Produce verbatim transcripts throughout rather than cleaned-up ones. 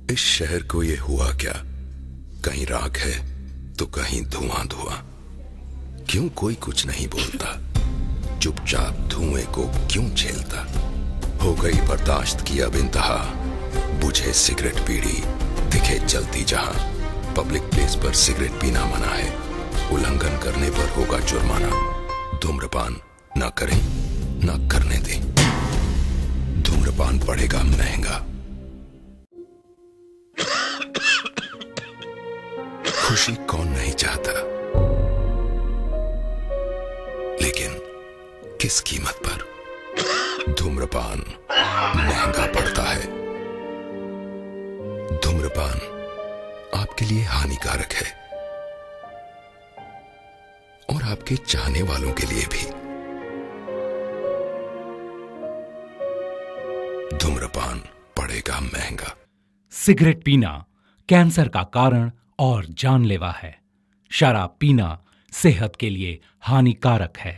इस शहर को ये हुआ क्या, कहीं राख है तो कहीं धुआं धुआं। क्यों कोई कुछ नहीं बोलता, चुपचाप धुएं को क्यों झेलता। हो गई बर्दाश्त की अब इंतहा, बुझे सिगरेट बीड़ी दिखे जलती जहां। पब्लिक प्लेस पर सिगरेट पीना मना है, उल्लंघन करने पर होगा जुर्माना। धूम्रपान ना करें ना करने दें, धूम्रपान पड़ेगा महंगा। खुशी कौन नहीं चाहता, लेकिन किस कीमत पर। धूम्रपान महंगा पड़ता है। धूम्रपान आपके लिए हानिकारक है और आपके चाहने वालों के लिए भी। धूम्रपान पड़ेगा महंगा। सिगरेट पीना कैंसर का कारण और जानलेवा है। शराब पीना सेहत के लिए हानिकारक है।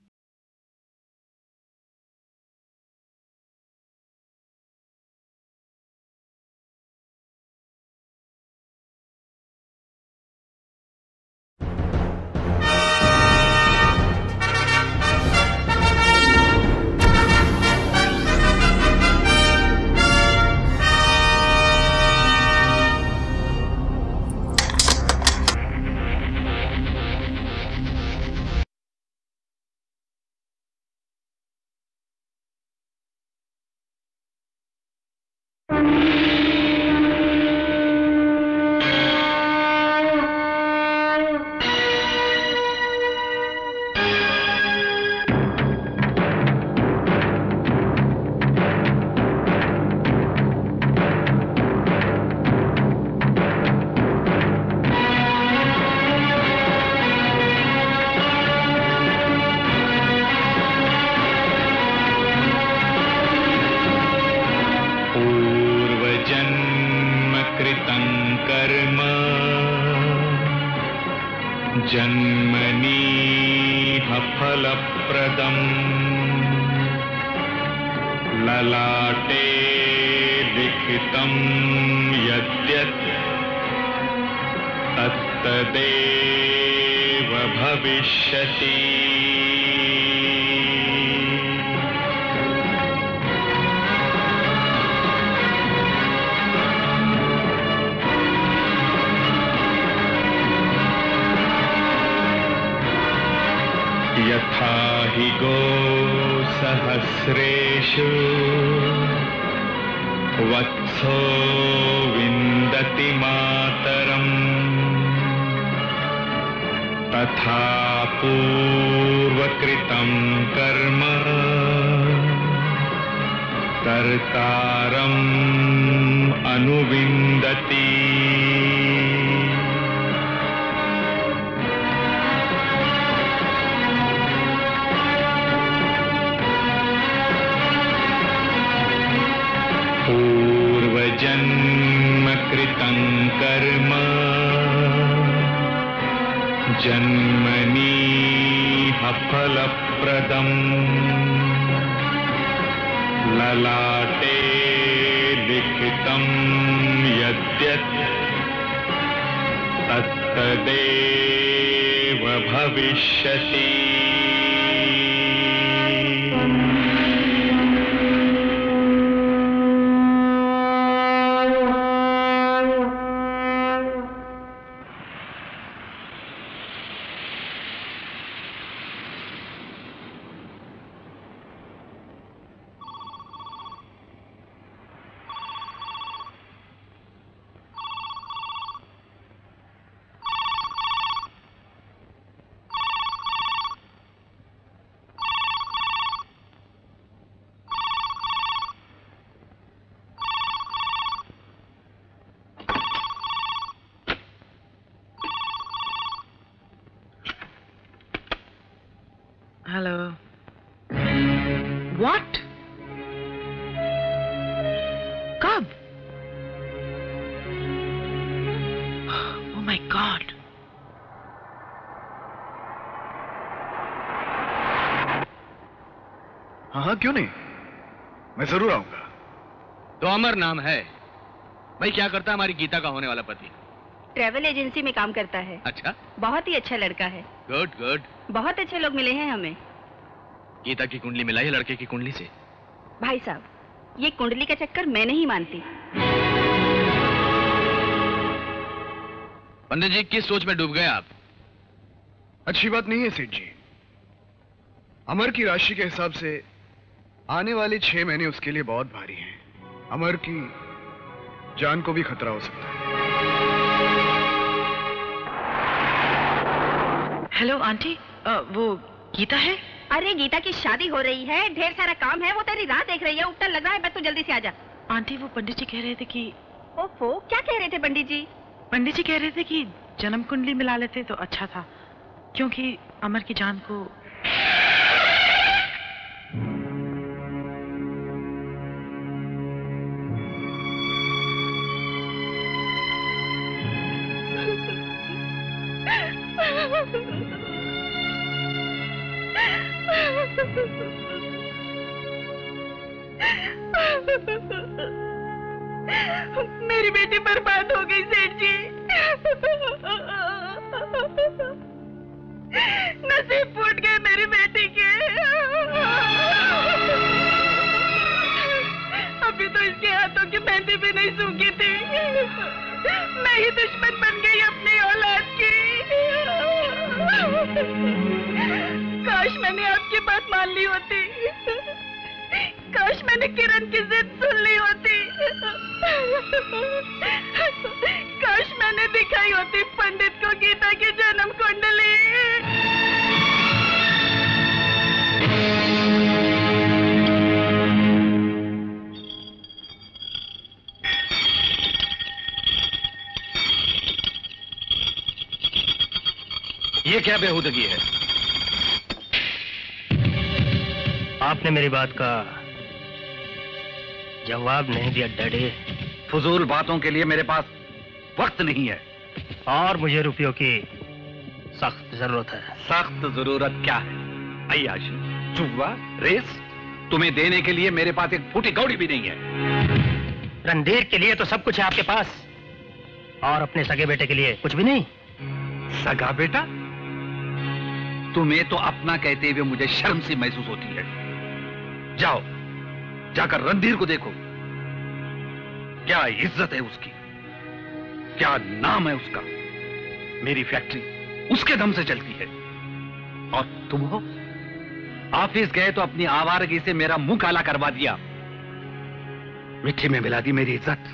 जन्मनीह फलप्रदम् ललाटे लिखितं यद्यत् तत्तदेव भविष्यति। यथा हि गोसहस्रेषु वत्सो विन्दति मातरम् तथा पूर्वकृतं कर्म कर्तारम् अनुविन्दति। जन्म कृतं कर्म जन्मनीह फलप्रदम् ललाटे लिखितं यद्यत् तत्तदेव भविष्यति। Hello. What? कब? Oh my God. हाँ हाँ क्यों नहीं, मैं जरूर आऊंगा। तो अमर नाम है, भाई क्या करता है हमारी गीता का होने वाला पति? ट्रैवल एजेंसी में काम करता है। अच्छा, बहुत ही अच्छा लड़का है। Good good. बहुत अच्छे लोग मिले हैं हमें। गीता की कुंडली मिलाई है लड़के की कुंडली से? भाई साहब, ये कुंडली का चक्कर मैं नहीं मानती। पंडित जी, किस सोच में डूब गए आप? अच्छी बात नहीं है सेठ जी। अमर की राशि के हिसाब से आने वाले छह महीने उसके लिए बहुत भारी हैं। अमर की जान को भी खतरा हो सकता है। हेलो आंटी, आ, वो गीता है? अरे गीता की शादी हो रही है, ढेर सारा काम है, वो तेरी राह देख रही है। उठता लग रहा है, बस तू जल्दी से आ जा। आंटी, वो पंडित जी कह रहे थे कि... ओफो, क्या कह रहे थे पंडित जी? पंडित जी कह रहे थे कि जन्म कुंडली मिला लेते तो अच्छा था, क्योंकि अमर की जान को... मेरी बेटी बर्बाद हो गई सेठ जी। नसीब फूट गए मेरी बेटी के। अभी तो इसके हाथों की मेहंदी भी नहीं सूखी थी, मैं ही दुश्मन बन गई अपनी औलाद की। काश मैंने आपकी बात मान ली होती, काश मैंने किरण की जिद सुन ली होती, काश मैंने दिखाई होती पंडित को गीता की जन्म कुंडली। ये क्या बेहूदगी है? आपने मेरी बात का जवाब नहीं दिया डैडी। फजूल बातों के लिए मेरे पास वक्त नहीं है, और मुझे रुपयों की सख्त जरूरत है। सख्त जरूरत क्या है? अय्याशी, जुआ, रेस, तुम्हें देने के लिए मेरे पास एक फूटी कौड़ी भी नहीं है। रणधीर के लिए तो सब कुछ है आपके पास, और अपने सगे बेटे के लिए कुछ भी नहीं। सगा बेटा? तुम्हें तो अपना कहते हुए मुझे शर्म सी महसूस होती है। जाओ, जाकर रणधीर को देखो, क्या इज्जत है उसकी, क्या नाम है उसका। मेरी फैक्ट्री उसके दम से चलती है, और तुम हो ऑफिस गए तो अपनी आवारगी से मेरा मुंह काला करवा दिया, मिट्टी में मिला दी मेरी इज्जत।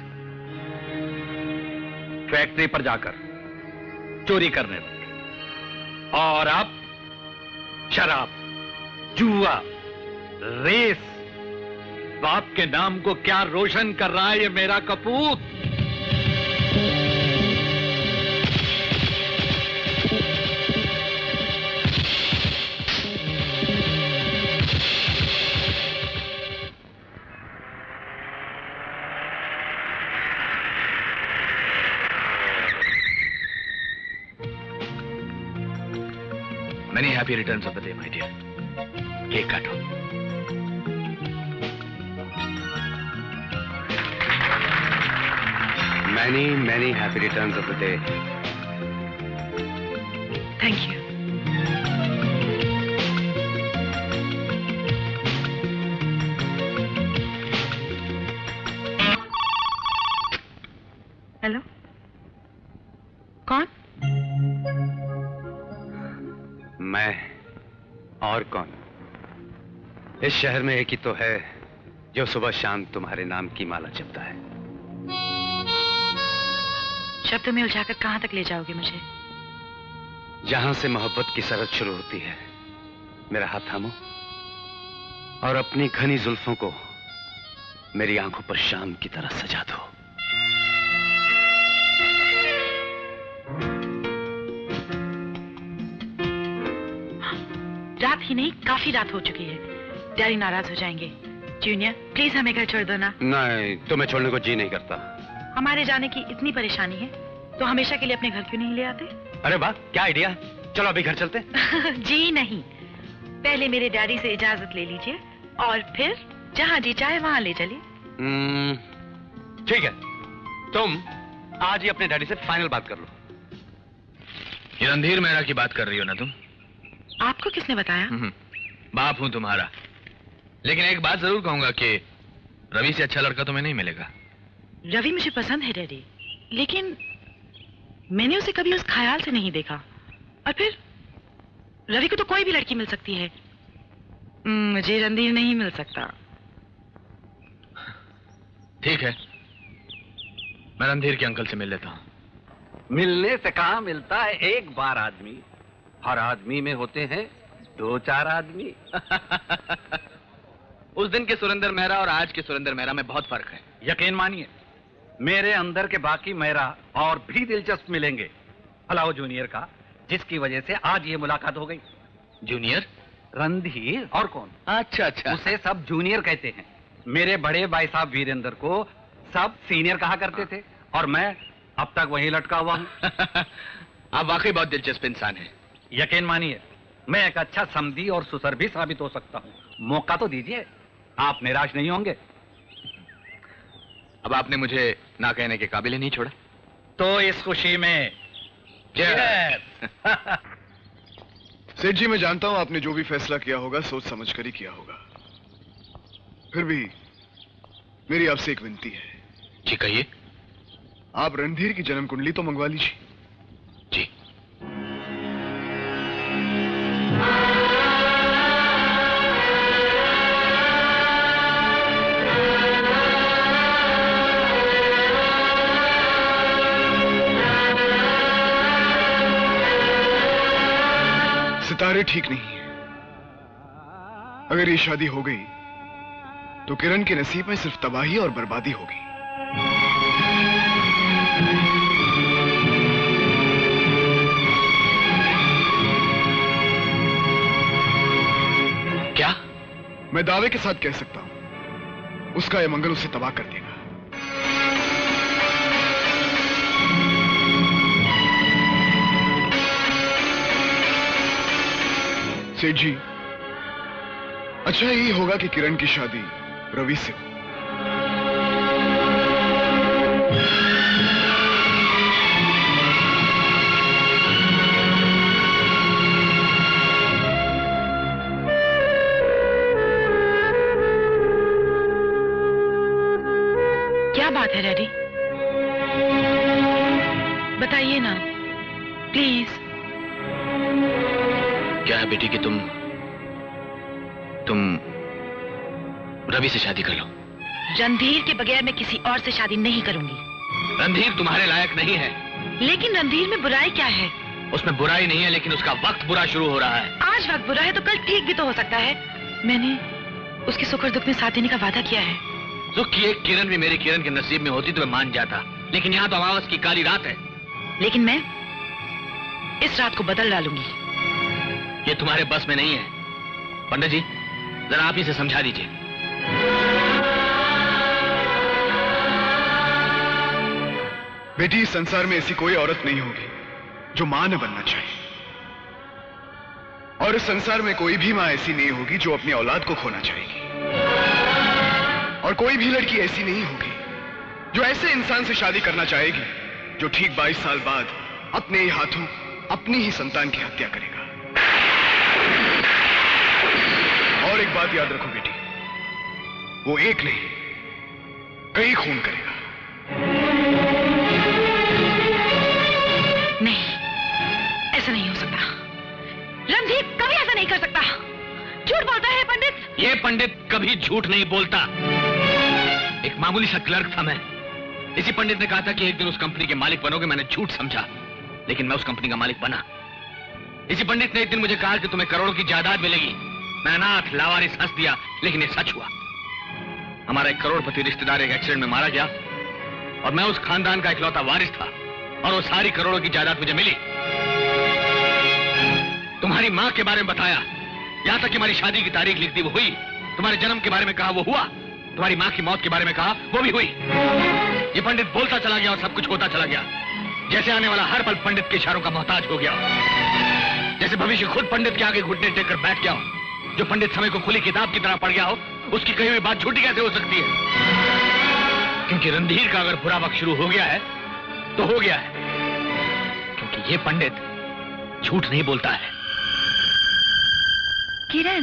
फैक्ट्री पर जाकर चोरी करने लगे, और अब शराब, जुआ, रेस, बाप के नाम को क्या रोशन कर रहा है ये मेरा कपूत। Many happy returns of the day, my dear. Cake काटो। Many, many happy returns of the day. Thank you. Hello, कौन? मैं और कौन? इस शहर में एक ही तो है जो सुबह शाम तुम्हारे नाम की माला जपता है। शब्द में उलझाकर कहां तक ले जाओगे मुझे? जहां से मोहब्बत की सरहद शुरू होती है। मेरा हाथ थामो और अपनी घनी जुल्फों को मेरी आंखों पर शाम की तरह सजा दो। रात ही नहीं, काफी रात हो चुकी है, डैडी नाराज हो जाएंगे। जूनियर, प्लीज हमें घर छोड़ दो ना। नहीं, तुम्हें छोड़ने को जी नहीं करता। हमारे जाने की इतनी परेशानी है तो हमेशा के लिए अपने घर क्यों नहीं ले आते? अरे वाह, क्या आइडिया। चलो अभी घर चलते। जी नहीं, पहले मेरे डैडी से इजाजत ले लीजिए और फिर जहाँ जी चाहे वहाँ ले चलिए। ठीक है, तुम आज ही अपने डैडी से फाइनल बात कर लो। ये रणधीर मेहरा की बात कर रही हो ना तुम? आपको किसने बताया? बाप हूं तुम्हारा। लेकिन एक बात जरूर कहूंगा कि रवि से अच्छा लड़का तुम्हें नहीं मिलेगा। रवि मुझे पसंद है डैडी, लेकिन मैंने उसे कभी उस ख्याल से नहीं देखा। और फिर रवि को तो कोई भी लड़की मिल सकती है, मुझे रणधीर नहीं मिल सकता। ठीक है, मैं रणधीर के अंकल से मिल लेता हूं। मिलने से कहां मिलता है एक बार आदमी, हर आदमी में होते हैं दो चार आदमी। उस दिन के सुरेंद्र मेहरा और आज के सुरेंद्र मेहरा में बहुत फर्क है। यकीन मानिए, मेरे अंदर के बाकी मेहरा और भी दिलचस्प मिलेंगे। फलाओ जूनियर का, जिसकी वजह से आज ये मुलाकात हो गई। जूनियर? रणधीर और कौन? अच्छा अच्छा, उसे सब जूनियर कहते हैं। मेरे बड़े भाई साहब वीरेंद्र को सब सीनियर कहा करते थे, और मैं अब तक वहीं लटका हुआ हूं। आप वाकई बहुत दिलचस्प इंसान हैं। यकीन मानिए, मैं एक अच्छा समधी और सुसर भी साबित हो सकता हूं। मौका तो दीजिए, आप निराश नहीं होंगे। अब आपने मुझे ना कहने के काबिल ही नहीं छोड़ा। तो इस खुशी में सेठ जी, मैं जानता हूं आपने जो भी फैसला किया होगा सोच समझ कर ही किया होगा। फिर भी मेरी आपसे एक विनती है। जी कहिए। आप रणधीर की जन्म कुंडली तो मंगवा लीजिए। जी। सितारे ठीक नहीं है। अगर ये शादी हो गई तो किरण के नसीब में सिर्फ तबाही और बर्बादी होगी। क्या? मैं दावे के साथ कह सकता हूं, उसका यह मंगल उसे तबाह कर देगा। सेठ जी, अच्छा यही होगा कि किरण की शादी रवि से हो। क्या बात है डैडी, बताइए ना प्लीज। क्या है बेटी कि तुम तुम रवि से शादी कर लो। रणधीर के बगैर मैं किसी और से शादी नहीं करूंगी। रणधीर तुम्हारे लायक नहीं है। लेकिन रणधीर में बुराई क्या है? उसमें बुराई नहीं है, लेकिन उसका वक्त बुरा शुरू हो रहा है। आज वक्त बुरा है तो कल ठीक भी तो हो सकता है। मैंने उसके सुख और दुख में साथ देने का वादा किया है। सुख की एक किरण भी मेरी किरण के नसीब में होती तो मैं मान जाता, लेकिन यहाँ तो अमावस की काली रात है। लेकिन मैं इस रात को बदल डालूंगी। ये तुम्हारे बस में नहीं है। पंडित जी, जरा आप ही से समझा दीजिए। बेटी, इस संसार में ऐसी कोई औरत नहीं होगी जो मां न बनना चाहे, और इस संसार में कोई भी मां ऐसी नहीं होगी जो अपनी औलाद को खोना चाहेगी, और कोई भी लड़की ऐसी नहीं होगी जो ऐसे इंसान से शादी करना चाहेगी जो ठीक बाईस साल बाद अपने ही हाथों अपनी ही संतान की हत्या करेगा। और एक बात याद रखो बेटी, वो एक नहीं कई खून करेगा। नहीं, ऐसा नहीं हो सकता। रणधीर कभी ऐसा नहीं कर सकता। झूठ बोलता है पंडित। ये पंडित कभी झूठ नहीं बोलता। एक मामूली सा क्लर्क था मैं। इसी पंडित ने कहा था कि एक दिन उस कंपनी के मालिक बनोगे। मैंने झूठ समझा, लेकिन मैं उस कंपनी का मालिक बना। इसी पंडित ने एक दिन मुझे कहा कि तुम्हें करोड़ों की जायदाद मिलेगी। मैं अनाथ लावारिस हंस दिया, लेकिन ये सच हुआ। हमारा एक करोड़पति रिश्तेदार एक एक्सीडेंट में मारा गया, और मैं उस खानदान का इकलौता वारिस था, और वो सारी करोड़ों की जायदाद मुझे मिली। तुम्हारी मां के बारे में बताया, यहां तक कि हमारी शादी की तारीख लिख दी, वो हुई। तुम्हारे जन्म के बारे में कहा, वो हुआ। तुम्हारी मां की मौत के बारे में कहा, वो भी हुई। ये पंडित बोलता चला गया और सब कुछ होता चला गया, जैसे आने वाला हर पल पंडित के इशारों का मोहताज हो गया, जैसे भविष्य खुद पंडित के आगे घुटने टेक कर बैठ गया हो। जो पंडित समय को खुली किताब की तरह पढ़ गया हो, उसकी कही हुई बात झूठी कैसे हो सकती है? क्योंकि रणधीर का अगर बुरा वक्त शुरू हो गया है तो हो गया है, क्योंकि ये पंडित झूठ नहीं बोलता है। किरण,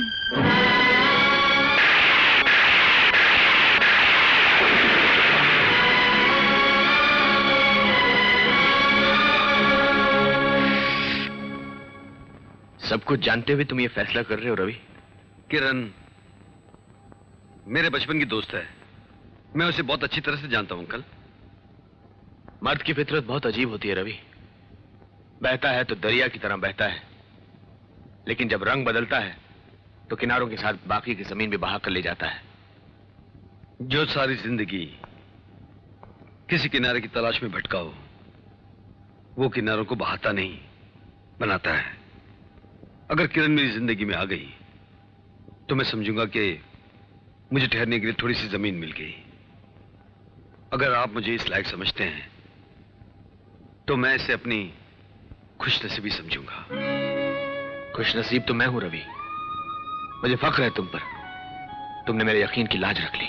सब कुछ जानते हुए तुम ये फैसला कर रहे हो रवि? किरण मेरे बचपन की दोस्त है, मैं उसे बहुत अच्छी तरह से जानता हूं अंकल। मर्द की फितरत बहुत अजीब होती है रवि। बहता है तो दरिया की तरह बहता है, लेकिन जब रंग बदलता है तो किनारों के साथ बाकी की जमीन भी बहा कर ले जाता है। जो सारी जिंदगी किसी किनारे की तलाश में भटका हो, वो किनारों को बहाता नहीं बनाता है। अगर किरण मेरी जिंदगी में आ गई तो मैं समझूंगा कि मुझे ठहरने के लिए थोड़ी सी जमीन मिल गई। अगर आप मुझे इस लायक समझते हैं तो मैं इसे अपनी खुशनसीबी समझूंगा। खुशनसीब तो मैं हूं रवि, मुझे फख्र है तुम पर। तुमने मेरे यकीन की लाज रख ली।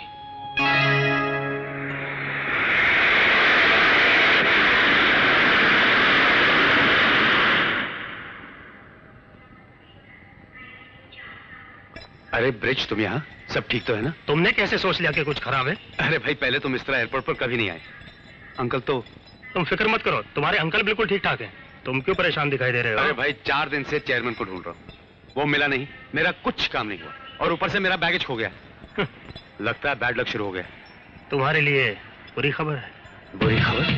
अरे ब्रिज, तुम यहाँ? सब ठीक तो है ना? तुमने कैसे सोच लिया कि कुछ खराब है? अरे भाई, पहले तुम इस तरह एयरपोर्ट पर कभी नहीं आए। अंकल तो... तुम फिक्र मत करो, तुम्हारे अंकल बिल्कुल ठीक ठाक हैं। तुम क्यों परेशान दिखाई दे रहे हो? अरे भाई, चार दिन से चेयरमैन को ढूंढ रहा हूँ, वो मिला नहीं। मेरा कुछ काम नहीं हुआ और ऊपर से मेरा बैगेज खो गया। लगता है बैड लक शुरू हो गया। तुम्हारे लिए बुरी खबर है। बुरी खबर?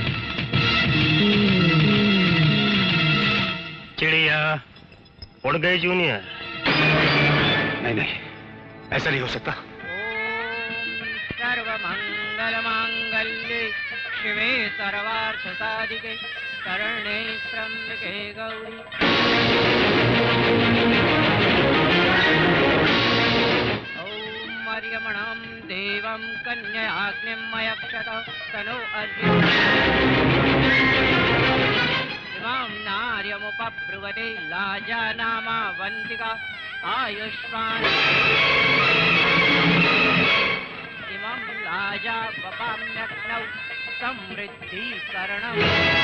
चिड़िया उड़ गई जूनियर। नहीं नहीं, ऐसा नहीं हो सकता। सर्वमंगल मांगल्ये शिवे सर्वार्थ साधिके शरणे त्र्यंबके गौरी ओम मर्यमणं देवं कन्याग्निमयक्षत तनो अर्जुन इमां नार्यमुपब्रुवते लाजा नामा वन्दिका आयुष्मान इमं लाजा वपाम्यग्नौ समृद्धि करणम्।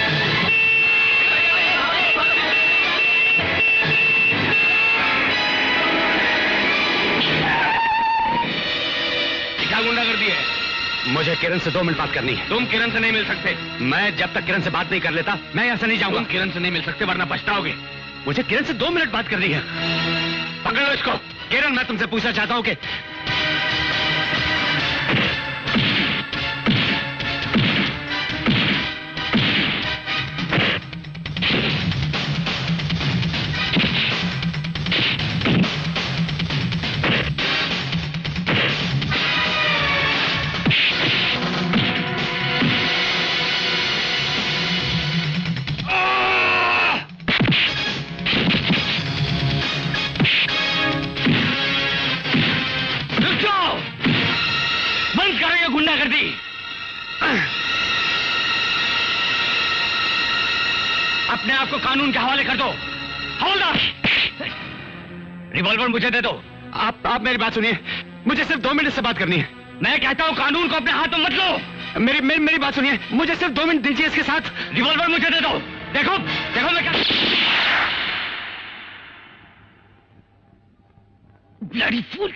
क्या गुंडागर्दी है? मुझे किरण से दो मिनट बात करनी है। तुम किरण से नहीं मिल सकते। मैं जब तक किरण से बात नहीं कर लेता मैं यहाँ से नहीं जाऊंगा। तुम किरण से नहीं मिल सकते वरना पछताओगे। मुझे किरण से दो मिनट बात करनी है। पकड़ लो इसको। किरण, मैं तुमसे पूछना चाहता हूँ कि अपने आप को कानून के हवाले कर दो। हवलदार, रिवॉल्वर मुझे दे दो। आप आप मेरी बात सुनिए, मुझे सिर्फ दो मिनट से बात करनी है। मैं कहता हूँ कानून को अपने हाथों मत लो। मेरी मेरी मेरी बात सुनिए, मुझे सिर्फ दो मिनट दीजिए इसके साथ। रिवॉल्वर मुझे दे दो। देखो देखो मैं क्या... ब्लडी फूल।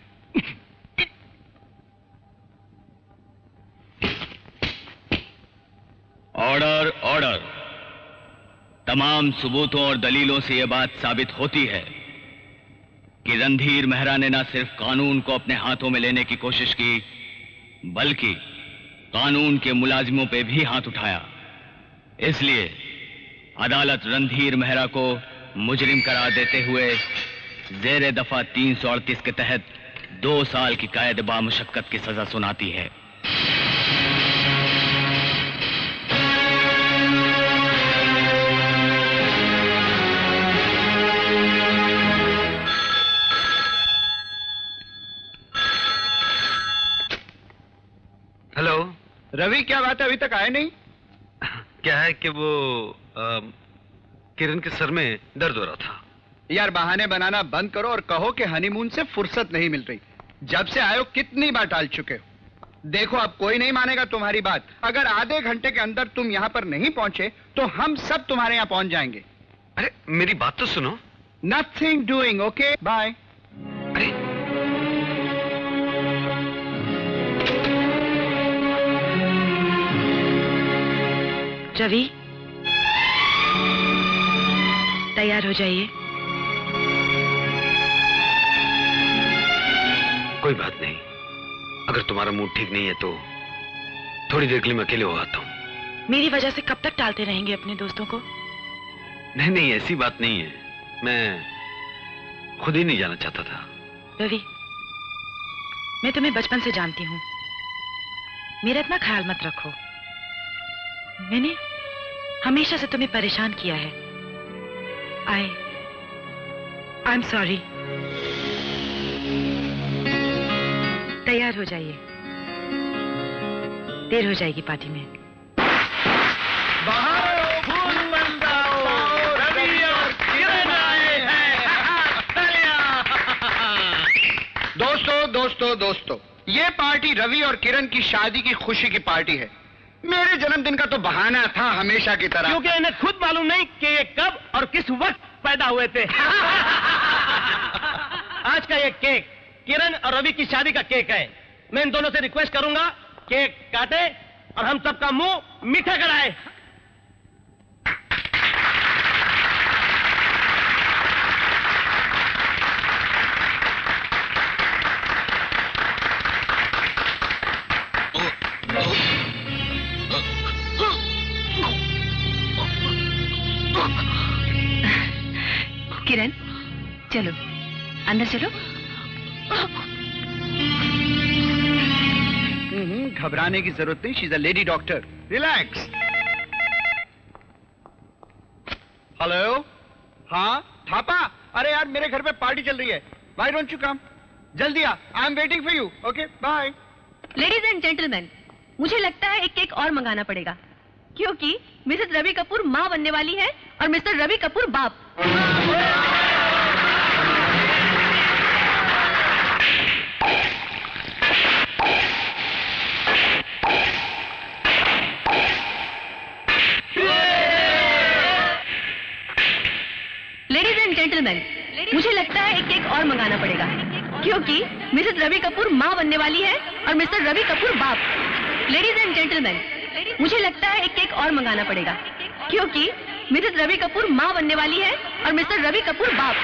Order order. तमाम सबूतों और दलीलों से यह बात साबित होती है कि रणधीर मेहरा ने न सिर्फ कानून को अपने हाथों में लेने की कोशिश की, बल्कि कानून के मुलाजिमों पे भी हाथ उठाया। इसलिए अदालत रणधीर मेहरा को मुजरिम करार देते हुए जेर दफा तीन सौ अड़तीस के तहत दो साल की कैद बामुशक्कत की सजा सुनाती है। हेलो रवि, क्या बात है, अभी तक आए नहीं? क्या है कि वो आ, किरण के सर में दर्द हो रहा था। यार बहाने बनाना बंद करो और कहो कि हनीमून से फुर्सत नहीं मिल रही। जब से आए हो कितनी बार टाल चुके हो। देखो अब कोई नहीं मानेगा तुम्हारी बात। अगर आधे घंटे के अंदर तुम यहाँ पर नहीं पहुंचे तो हम सब तुम्हारे यहाँ पहुंच जाएंगे। अरे मेरी बात तो सुनो। Nothing doing, okay bye. अरे रवि, तैयार हो जाइए। कोई बात नहीं, अगर तुम्हारा मूड ठीक नहीं है तो थोड़ी देर के लिए मैं अकेले हो आता हूँ। मेरी वजह से कब तक टालते रहेंगे अपने दोस्तों को? नहीं नहीं, ऐसी बात नहीं है, मैं खुद ही नहीं जाना चाहता था। रवि, मैं तुम्हें बचपन से जानती हूँ, मेरा इतना ख्याल मत रखो। मैंने हमेशा से तुम्हें परेशान किया है। I I am sorry. तैयार हो जाइए, देर हो जाएगी पार्टी में। दोस्तों दोस्तों दोस्तों, ये पार्टी रवि और किरण की शादी की खुशी की पार्टी है। मेरे जन्मदिन का तो बहाना था हमेशा की तरह। क्योंकि इन्हें खुद मालूम नहीं कि ये कब और किस वक्त पैदा हुए थे। आज का ये केक किरण और रवि की शादी का केक है। मैं इन दोनों से रिक्वेस्ट करूंगा केक काटे और हम सबका मुंह मीठा कराए। किरण, चलो अंदर चलो। घबराने की जरूरत नहीं, she is a lady doctor, relax. Hello, हाँ थापा, अरे यार मेरे घर पे पार्टी चल रही है, व्हाई डोंट यू कम? जल्दी आ, I am waiting for you. Okay bye. Ladies and gentleman, मुझे लगता है एक केक और मंगाना पड़ेगा, क्योंकि मिसेस रवि कपूर माँ बनने वाली है और मिस्टर रवि कपूर बाप। लेडीज एंड जेंटलमैन, मुझे लगता है एक केक और मंगाना पड़ेगा, क्योंकि मिसेस रवि कपूर माँ बनने वाली है और मिस्टर रवि कपूर बाप। लेडीज एंड जेंटलमैन, मुझे लगता है एक केक और मंगाना पड़ेगा, क्योंकि मिसेस रवि कपूर माँ बनने वाली है और मिस्टर रवि कपूर बाप।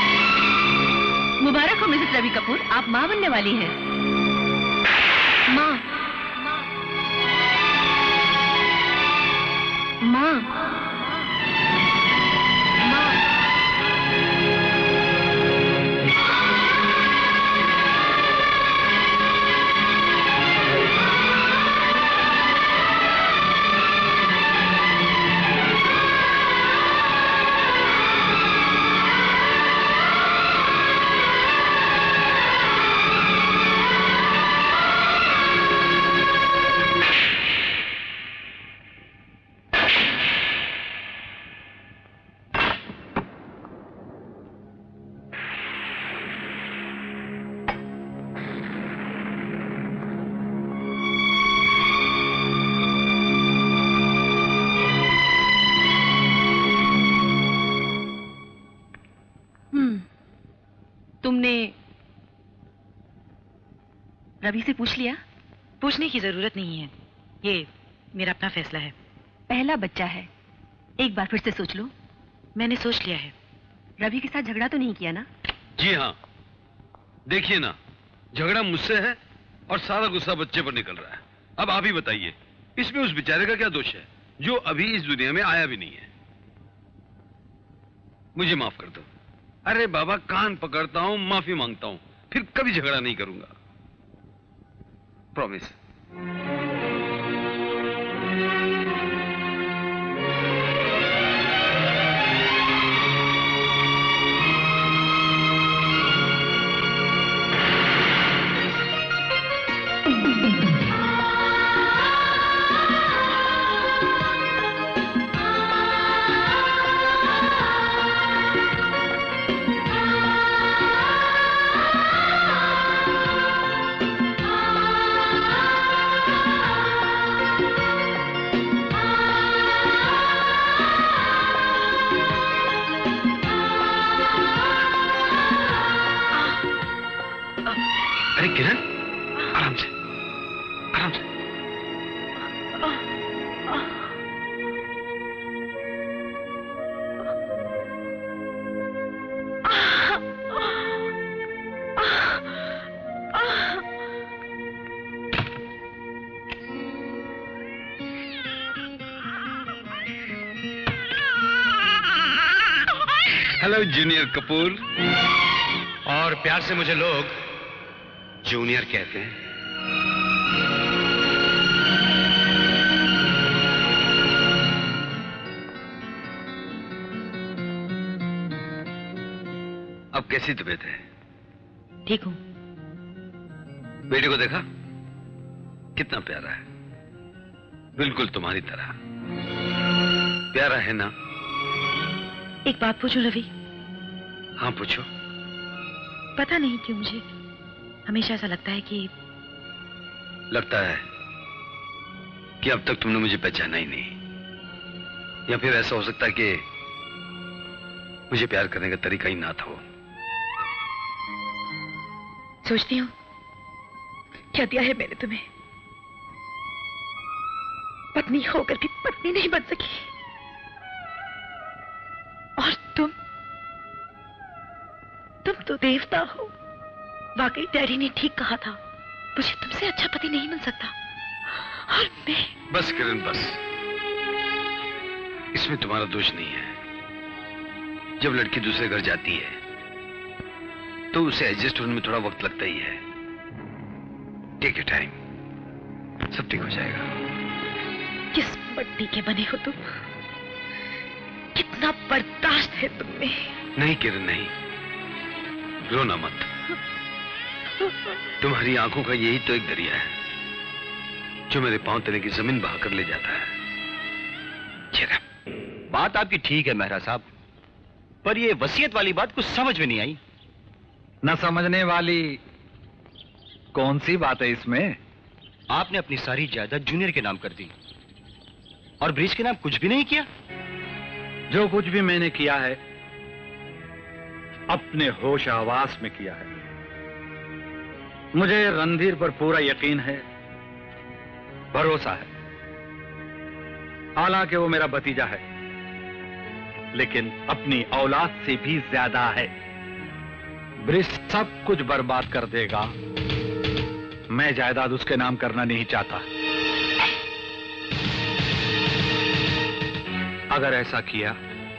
मुबारक हो मिसेस रवि कपूर, आप माँ बनने वाली हैं। माँ माँ तुमने रवि से पूछ लिया? पूछने की जरूरत नहीं है, ये मेरा अपना फैसला है। पहला बच्चा है, एक बार फिर से सोच लो। मैंने सोच लिया है। रवि के साथ झगड़ा तो नहीं किया ना? जी हाँ, देखिए ना, झगड़ा मुझसे है और सारा गुस्सा बच्चे पर निकल रहा है। अब आप ही बताइए, इसमें उस बेचारे का क्या दोष है जो अभी इस दुनिया में आया भी नहीं है? मुझे माफ कर दो। अरे बाबा, कान पकड़ता हूं, माफी मांगता हूं, फिर कभी झगड़ा नहीं करूंगा, प्रॉमिस। आराम से, आराम से। Hello junior Kapoor. और प्यार से मुझे लोग जूनियर कहते हैं। अब कैसी तबीयत है? ठीक हूं। बेटे को देखा? कितना प्यारा है, बिल्कुल तुम्हारी तरह। प्यारा है ना? एक बात पूछूं रवि? हाँ पूछो। पता नहीं क्यों मुझे हमेशा ऐसा लगता है कि लगता है कि अब तक तुमने मुझे पहचाना ही नहीं, या फिर ऐसा हो सकता है कि मुझे प्यार करने का तरीका ही ना था वो। सोचती हूँ क्या दिया है मैंने तुम्हें, पत्नी होकर भी पत्नी नहीं बन सकी, और तुम तुम तो देवता हो। वाकई डैडी ने ठीक कहा था, मुझे तुमसे अच्छा पति नहीं मिल सकता। और मैं बस किरण बस, इसमें तुम्हारा दोष नहीं है। जब लड़की दूसरे घर जाती है तो उसे एडजस्ट होने में थोड़ा वक्त लगता ही है। टेक योर टाइम, सब ठीक हो जाएगा। किस मट्टी के बने हो तुम, कितना बर्दाश्त है तुम में। नहीं किरण नहीं, रोना मत। तुम्हारी आंखों का यही तो एक दरिया है जो मेरे पांव तले की जमीन बहाकर ले जाता है। चेहरा बात आपकी ठीक है मेहरा साहब, पर ये वसीयत वाली बात कुछ समझ में नहीं आई। न समझने वाली कौन सी बात है इसमें? आपने अपनी सारी जायदाद जूनियर के नाम कर दी और ब्रिज के नाम कुछ भी नहीं किया। जो कुछ भी मैंने किया है अपने होश आवास में किया है। मुझे रणधीर पर पूरा यकीन है, भरोसा है। हालांकि वो मेरा भतीजा है, लेकिन अपनी औलाद से भी ज्यादा है। ब्रिज सब कुछ बर्बाद कर देगा, मैं जायदाद उसके नाम करना नहीं चाहता। अगर ऐसा किया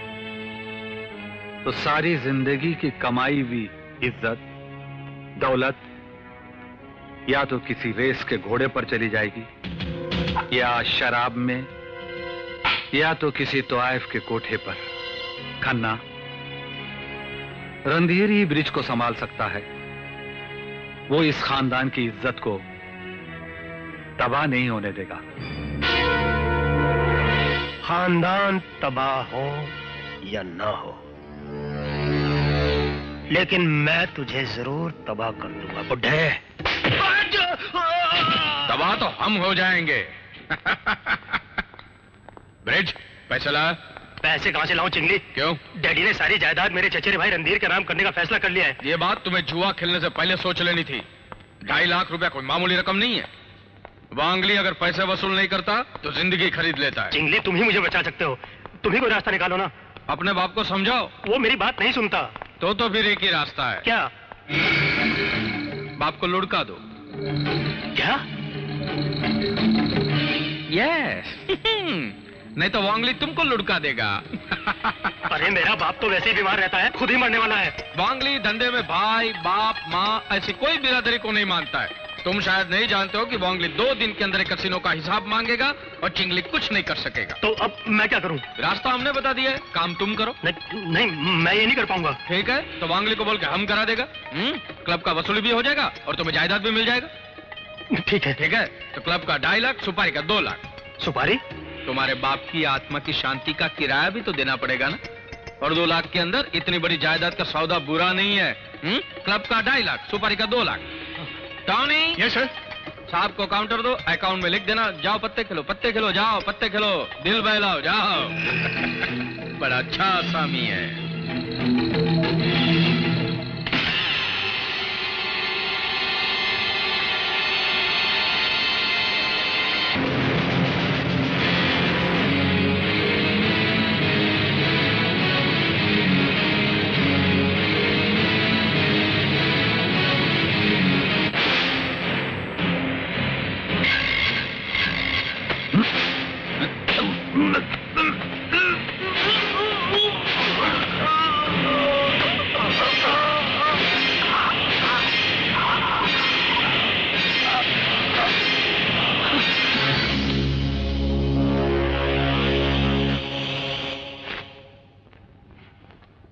तो सारी जिंदगी की कमाई हुई इज्जत दौलत या तो किसी रेस के घोड़े पर चली जाएगी, या शराब में, या तो किसी तोआइफ के कोठे पर। खन्ना, रणधीर ही ब्रिज को संभाल सकता है। वो इस खानदान की इज्जत को तबाह नहीं होने देगा। खानदान तबाह हो या ना हो, लेकिन मैं तुझे जरूर तबाह कर दूंगा बुड्ढे। तबाह तो हम हो जाएंगे। ब्रिज, पैसा ला। पैसे कहां से लाऊं चिंगली? क्यों? डैडी ने सारी जायदाद मेरे चचेरे भाई रणधीर के नाम करने का फैसला कर लिया है। ये बात तुम्हें जुआ खेलने से पहले सोच लेनी थी। ढाई लाख रुपया कोई मामूली रकम नहीं है। वांगली अगर पैसे वसूल नहीं करता तो जिंदगी खरीद लेता है। चिंगली, तुम ही मुझे बचा सकते हो, तुम ही कोई रास्ता निकालो ना। अपने बाप को समझाओ। वो मेरी बात नहीं सुनता। तो तो फिर एक ही रास्ता है। क्या? बाप को लुढ़का दो। क्या? यस। नहीं तो वांगली तुमको लुढ़का देगा। अरे मेरा बाप तो वैसे ही बीमार रहता है, खुद ही मरने वाला है। वांगली धंधे में भाई बाप माँ ऐसी कोई बिरादरी को नहीं मानता है। तुम शायद नहीं जानते हो कि वांगली दो दिन के अंदर कसिनो का हिसाब मांगेगा और चिंगली कुछ नहीं कर सकेगा। तो अब मैं क्या करूं? रास्ता हमने बता दिया है, काम तुम करो। नहीं, नहीं मैं ये नहीं कर पाऊंगा। ठीक है, तो वांगली को बोल के हम करा देगा। हम्म, क्लब का वसूली भी हो जाएगा और तुम्हें जायदाद भी मिल जाएगा। ठीक है। ठीक है, तो क्लब का ढाई लाख, सुपारी का दो लाख। सुपारी? तुम्हारे बाप की आत्मा की शांति का किराया भी तो देना पड़ेगा ना। और दो लाख के अंदर इतनी बड़ी जायदाद का सौदा बुरा नहीं है। हम्म, क्लब का ढाई लाख, सुपारी का दो लाख। टॉनी। Yes sir. साहब को काउंटर दो, अकाउंट में लिख देना। जाओ पत्ते खेलो, पत्ते खेलो, जाओ पत्ते खेलो, दिल बहलाओ, जाओ। बड़ा अच्छा आसामी है।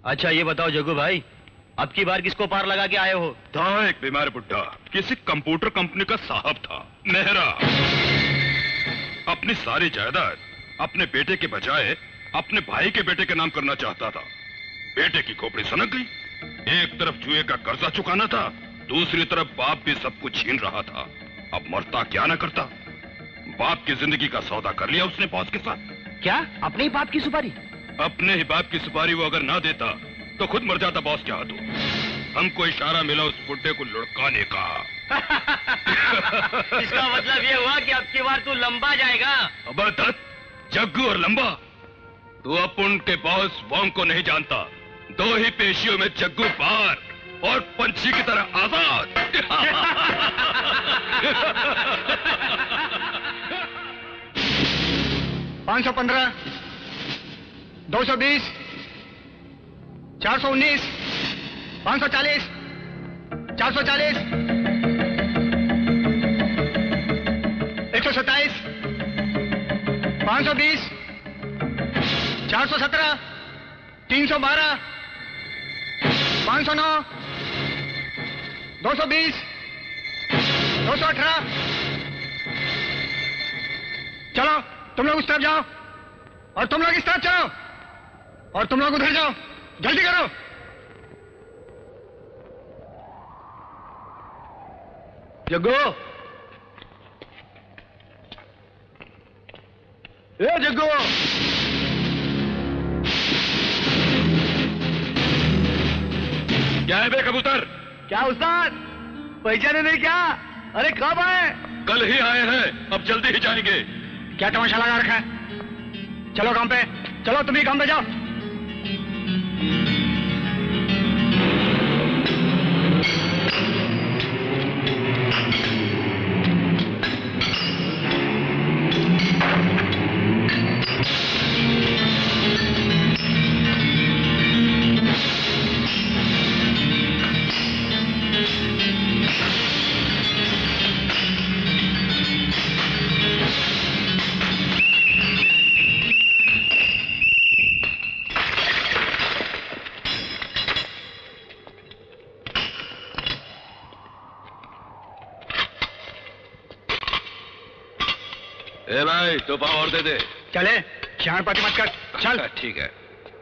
अच्छा ये बताओ जग्गू भाई, अब की बार किसको पार लगा के आए हो? था एक बीमार बुड्ढा, किसी कंप्यूटर कंपनी का साहब था, मेहरा। अपनी सारी जायदाद अपने बेटे के बजाय अपने भाई के बेटे के नाम करना चाहता था। बेटे की खोपड़ी सनक गई। एक तरफ जुए का कर्जा चुकाना था, दूसरी तरफ बाप भी सब कुछ छीन रहा था। अब मरता क्या ना करता। बाप की जिंदगी का सौदा कर लिया उसने बॉस के साथ। क्या? अपने ही बाप की सुपारी? अपने ही बाप की सुपारी वो अगर ना देता तो खुद मर जाता बॉस के हाथों। हमको इशारा मिला उस बुड्ढे को लुढ़काने का। इसका मतलब ये हुआ कि अब की बार तू लंबा जाएगा। अब दत्त, जग्गू और लंबा, तू अपन के बॉस वॉन्ग को नहीं जानता। दो ही पेशियों में जग्गू पार और पंछी की तरह आजाद। पाँच सौ पंद्रह, दो सौ बीस, चार सौ उन्नीस, पाँच सौ चालीस, चार सौ चालीस, एक सौ सत्ताईस, पाँच सौ बीस, चार सौ सत्रह, तीन सौ बारह, पाँच सौ नौ, दो सौ बीस, दो सौ अठारह। चलो तुम लोग उस तरफ जाओ और तुम लोग इस तरफ चलो और तुम लोग उधर जाओ, जल्दी करो। जग्गू, ए जग्गू, क्या है बे कबूतर? क्या उस्ताद, पहचाने नहीं क्या? अरे कब आए? कल ही आए हैं, अब जल्दी ही जाएंगे। क्या तमाशा लगा रखा है? चलो काम पे, चलो तुम ही काम पे जाओ। ए भाई, तो पाव और दे दे। चले, श्याम पाती मत कर, चल। ठीक है।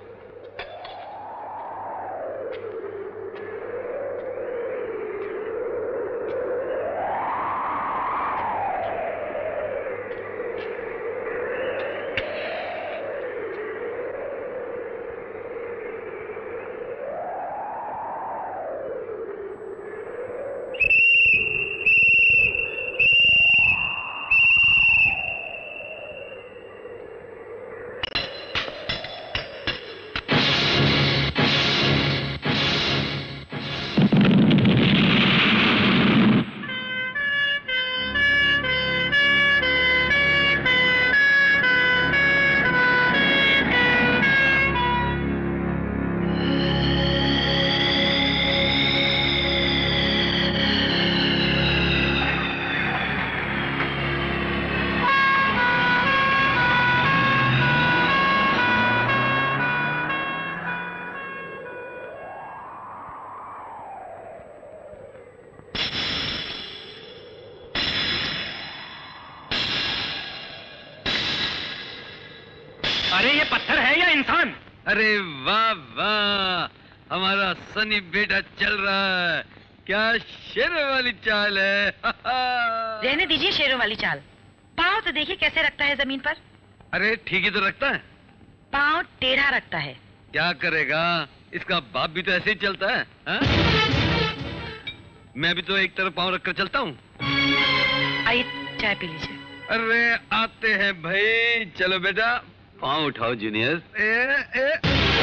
अरे वाह वाह, हमारा सनी बेटा चल रहा है। क्या शेरों वाली चाल है। रहने दीजिए शेरों वाली चाल। पाँव तो देखिए कैसे रखता है जमीन पर। अरे ठीक ही तो रखता है। पाँव टेढ़ा रखता है। क्या करेगा, इसका बाप भी तो ऐसे ही चलता है, हा? मैं भी तो एक तरफ पाँव रखकर चलता हूँ। आइए चाय पी लीजिए। अरे आते हैं भाई, चलो बेटा पाँव उठाओ जूनियर। ए, ए।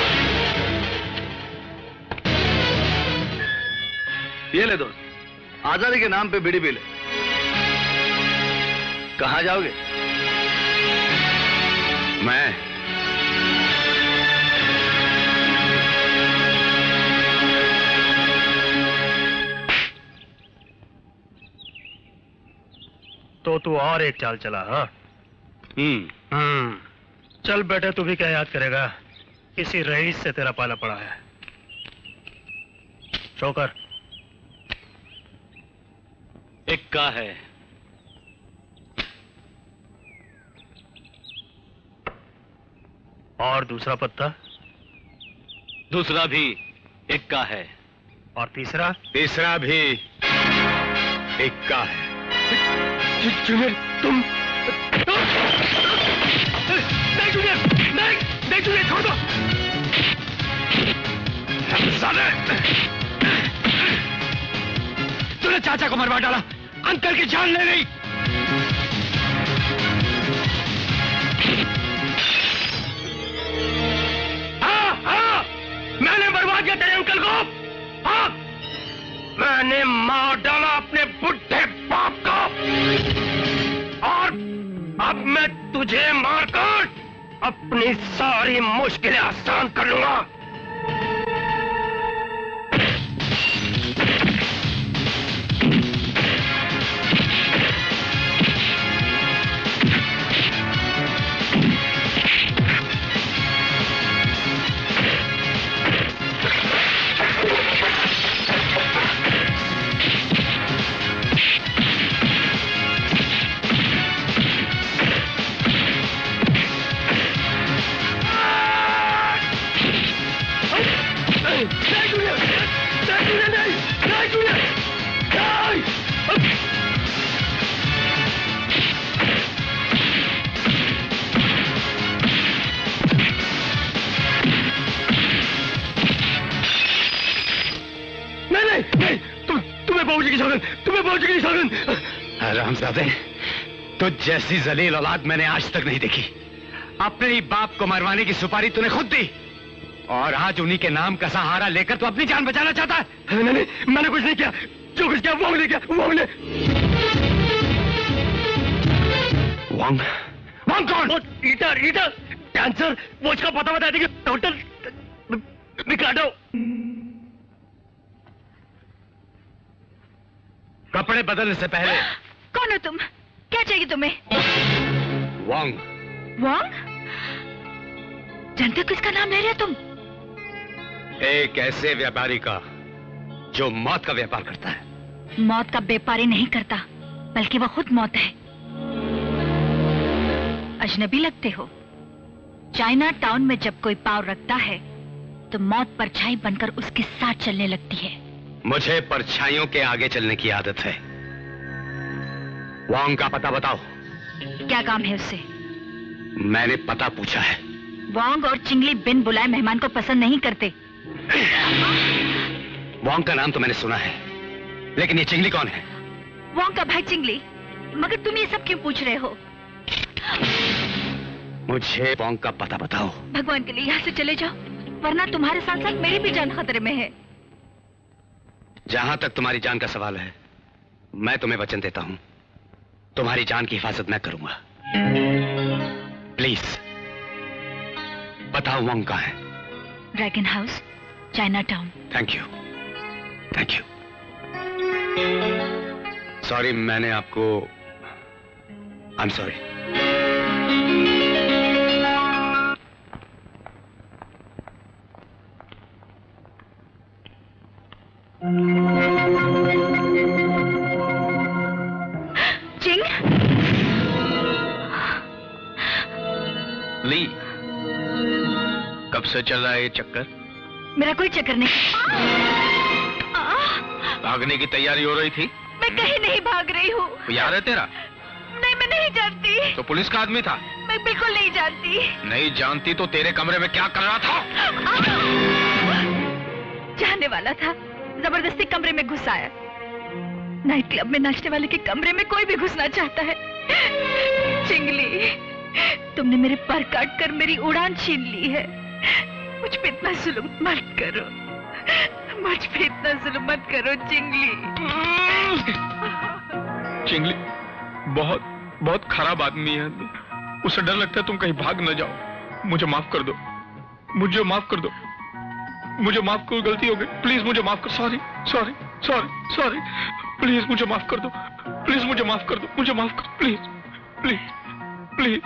ये ले दोस्त, आजादी के नाम पे बीड़ी पी ले। कहाँ जाओगे? मैं तो तू और एक चाल चला। हाँ हम्म हम्म चल बेटे, तू भी क्या याद करेगा, किसी रईस से तेरा पाला पड़ा है। शोकर। इक्का है। और दूसरा पत्ता? दूसरा भी इक्का है। और तीसरा? तीसरा भी इक्का है। जूनियर तुम नहीं जूनियर, नहीं नहीं जूनियर, छोड़ दो। तूने चाचा को मरवा डाला, अंकल की जान ले गई। हाँ हाँ, मैंने मरवा दिया तेरे अंकल को। हाँ, मैंने मार डाला अपने बुढ़े बाप को, और अब मैं तुझे मारकर अपनी सारी मुश्किलें आसान कर लूंगा। रामजादे, तुझ जैसी जलील औलाद मैंने आज तक नहीं देखी। अपने ही बाप को मरवाने की सुपारी तूने खुद दी, और आज उन्हीं के नाम का सहारा लेकर तू अपनी जान बचाना चाहता है। नहीं नहीं, मैंने कुछ नहीं किया। जो कुछ किया वांग ने किया, वांग ने। वांग? वांग कौन? वो ईटर, ईटर, कैंसर, वो उसका पता बता देंगे। Total Ricardo. कपड़े बदलने से पहले कौन हो तुम? क्या चाहिए तुम्हें? वांग। वांग? जानते हो किसका नाम ले रहे हो तुम? एक ऐसे व्यापारी का जो मौत का व्यापार करता है। मौत का व्यापारी नहीं करता, बल्कि वो खुद मौत है। अजनबी लगते हो। चाइना टाउन में जब कोई पांव रखता है तो मौत परछाई बनकर उसके साथ चलने लगती है। मुझे परछाइयों के आगे चलने की आदत है। वांग का पता बताओ। क्या काम है उससे? मैंने पता पूछा है। वांग और चिंगली बिन बुलाए मेहमान को पसंद नहीं करते। वांग का नाम तो मैंने सुना है, लेकिन ये चिंगली कौन है? वांग का भाई चिंगली। मगर तुम ये सब क्यों पूछ रहे हो? मुझे वांग का पता बताओ। भगवान के लिए यहाँ से चले जाओ, वरना तुम्हारे साथ साथ मेरी भी जान खतरे में है। जहां तक तुम्हारी जान का सवाल है, मैं तुम्हें वचन देता हूं, तुम्हारी जान की हिफाजत मैं करूंगा। प्लीज बताओ वांग कहां है? Dragon house, Chinatown. Thank you, thank you. Sorry, मैंने आपको आई एम सॉरी। चिंग? ली, कब से चल रहा है ये चक्कर? मेरा कोई चक्कर नहीं। भागने की तैयारी हो रही थी? मैं कहीं नहीं भाग रही हूँ। यार है तेरा? नहीं, मैं नहीं जानती। तो पुलिस का आदमी था? मैं बिल्कुल नहीं जानती। नहीं जानती तो तेरे कमरे में क्या कर रहा था? जाने वाला था, जबरदस्ती कमरे में घुस आया। नाइट क्लब में नाचने वाले के कमरे में कोई भी घुसना चाहता है। चिंगली, तुमने मेरे पर काट कर मेरी उड़ान छीन ली है। मुझ पे इतना जुल्म मत करो, मुझ पे इतना जुल्म मत करो चिंगली। चिंगली बहुत बहुत खराब आदमी है, उसे डर लगता है तुम कहीं भाग न जाओ। मुझे माफ कर दो, मुझे माफ कर दो, मुझे माफ करो, गलती हो गई, प्लीज मुझे माफ कर। Sorry sorry sorry sorry, please मुझे माफ कर दो, प्लीज मुझे माफ कर दो, मुझे माफ कर, प्लीज प्लीज प्लीज।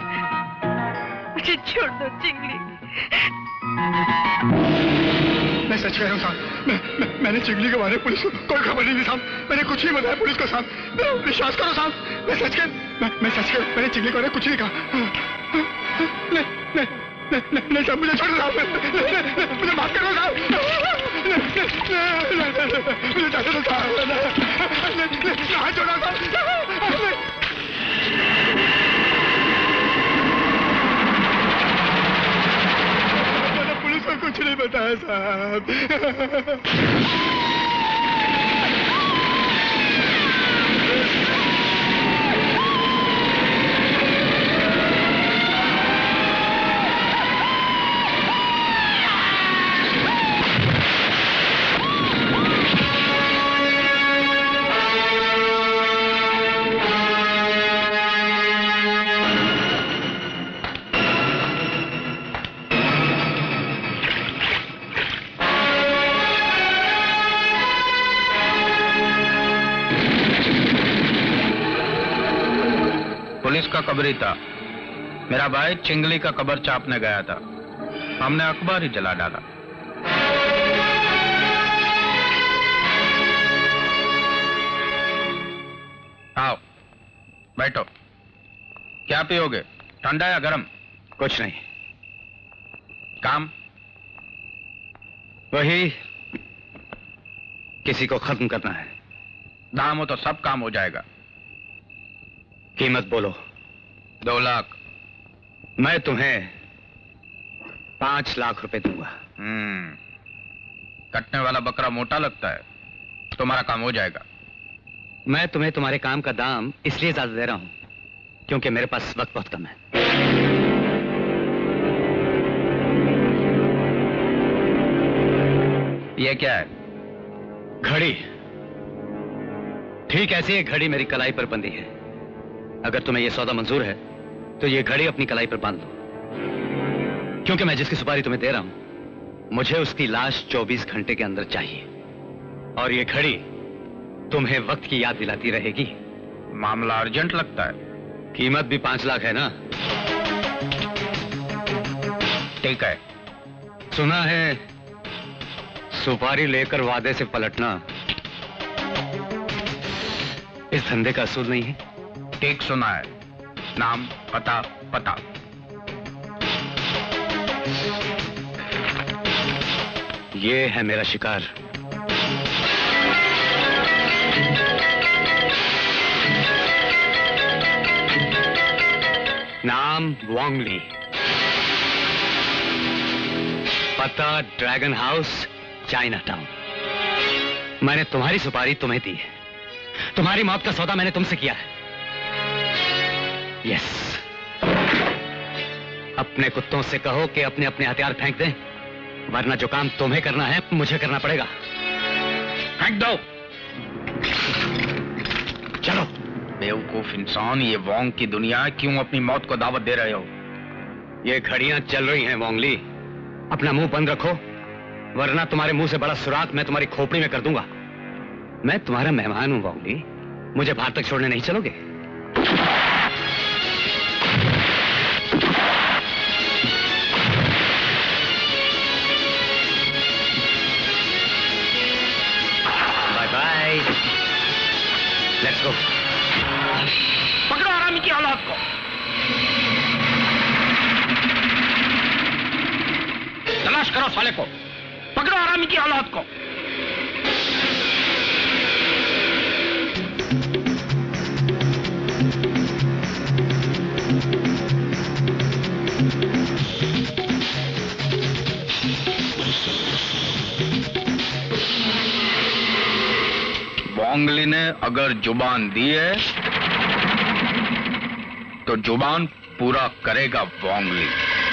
मुझे छोड़ दो चिंगली। मैं सच कह रहा हूँ साहब। मैं, मैं, मैंने चिंगली के बारे में पुलिस को कोई खबर नहीं दी साहब। मैंने कुछ नहीं बताया पुलिस को साहब। मेरा विश्वास करो साहब। मैं सच कह मैं, मैं सच कह मैंने चिंगली के बारे में कुछ नहीं कहा। नहीं नहीं नहीं नहीं साहब, मुझे छोड़ दो साहब। मुझे माफ करो साहब। मुझे जाने दो साहब। हाथ छोड़ो साहब। कुछ नहीं बताया साहब। पुलिस का कब्र था। मेरा भाई चिंगली का कब्र चापने गया था, हमने अखबार ही जला डाला। आओ बैठो। क्या पियोगे, ठंडा या गरम? कुछ नहीं। काम? वही, किसी को खत्म करना है। दाम हो तो सब काम हो जाएगा। कीमत बोलो। दो लाख। मैं तुम्हें पांच लाख रुपए दूंगा। हम्म, कटने वाला बकरा मोटा लगता है, तुम्हारा काम हो जाएगा। मैं तुम्हें तुम्हारे काम का दाम इसलिए ज्यादा दे रहा हूं क्योंकि मेरे पास वक्त बहुत कम है। ये क्या है? घड़ी। ठीक ऐसी एक घड़ी मेरी कलाई पर बंधी है। अगर तुम्हें यह सौदा मंजूर है तो यह घड़ी अपनी कलाई पर बांध लो, क्योंकि मैं जिसकी सुपारी तुम्हें दे रहा हूं मुझे उसकी लाश चौबीस घंटे के अंदर चाहिए, और यह घड़ी तुम्हें वक्त की याद दिलाती रहेगी। मामला अर्जेंट लगता है। कीमत भी पांच लाख है ना? ठीक है। सुना है सुपारी लेकर वादे से पलटना इस धंधे का असूल नहीं है। ठीक सुना है। नाम, पता, पता। ये है मेरा शिकार। नाम वोंगली, पता ड्रैगन हाउस, चाइना टाउन। मैंने तुम्हारी सुपारी तुम्हें दी है, तुम्हारी मौत का सौदा मैंने तुमसे किया है। यस। अपने कुत्तों से कहो कि अपने अपने हथियार फेंक दें, वरना जो काम तुम्हें करना है मुझे करना पड़ेगा। फेंक दो। चलो। बेवकूफ इंसान, ये वोंग की दुनिया, क्यों अपनी मौत को दावत दे रहे हो? ये घड़ियां चल रही हैं वोंगली, अपना मुंह बंद रखो, वरना तुम्हारे मुंह से बड़ा सुराख मैं तुम्हारी खोपड़ी में कर दूंगा। मैं तुम्हारा मेहमान हूं वोंगली, मुझे बाहर तक छोड़ने नहीं चलोगे? Bye bye, let's go. पकड़ो आरामी की औलाद को। तलाश करो साले को, पकड़ो आरामी की औलाद को। वोंगली ने अगर जुबान दी है तो जुबान पूरा करेगा वोंगली।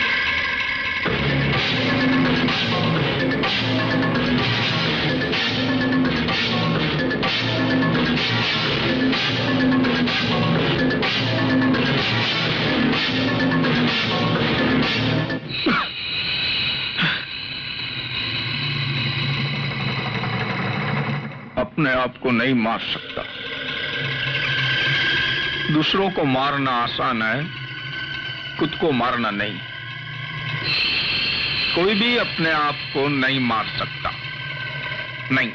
अपने आप को नहीं मार सकता, दूसरों को मारना आसान है, खुद को मारना नहीं। कोई भी अपने आप को नहीं मार सकता। नहीं।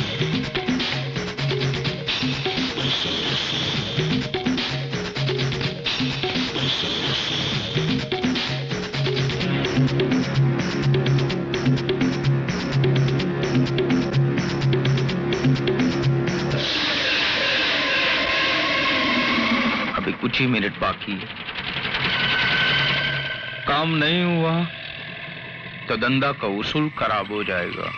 अभी कुछ ही मिनट बाकी है। काम नहीं हुआ तो धंधा का उसूल खराब हो जाएगा।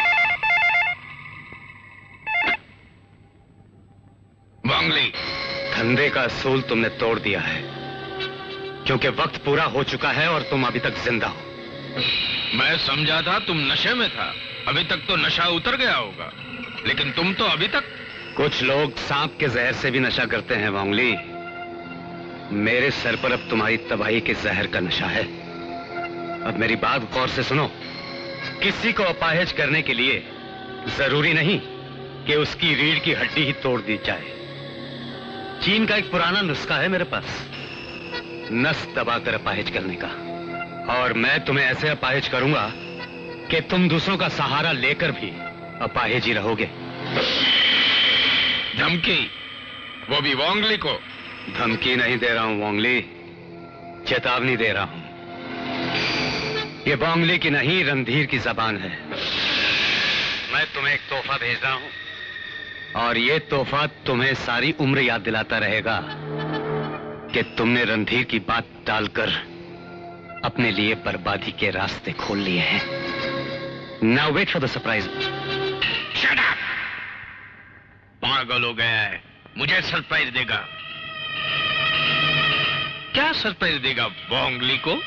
वांगली, धंधे का असूल तुमने तोड़ दिया है, क्योंकि वक्त पूरा हो चुका है और तुम अभी तक जिंदा हो। मैं समझा था तुम नशे में था, अभी तक तो नशा उतर गया होगा, लेकिन तुम तो अभी तक। कुछ लोग सांप के जहर से भी नशा करते हैं वांगली। मेरे सर पर अब तुम्हारी तबाही के जहर का नशा है। अब मेरी बात गौर से सुनो। किसी को अपाहिज करने के लिए जरूरी नहीं कि उसकी रीढ़ की हड्डी ही तोड़ दी जाए। चीन का एक पुराना नुस्खा है मेरे पास, नस दबाकर अपाहिज करने का, और मैं तुम्हें ऐसे अपाहिज करूंगा कि तुम दूसरों का सहारा लेकर भी अपाहिज ही रहोगे। धमकी? वो भी वांगली को? धमकी नहीं दे रहा हूं वांगली, चेतावनी दे रहा हूं। ये वांगली की नहीं, रणधीर की जबान है। मैं तुम्हें एक तोहफा भेज रहा हूं, और ये तोहफा तुम्हें सारी उम्र याद दिलाता रहेगा कि तुमने रणधीर की बात टालकर अपने लिए बर्बादी के रास्ते खोल लिए हैं। Now wait for the surprise. Shut up! पागल हो गया है, मुझे सरप्राइज देगा? क्या सरप्राइज देगा वांगली को?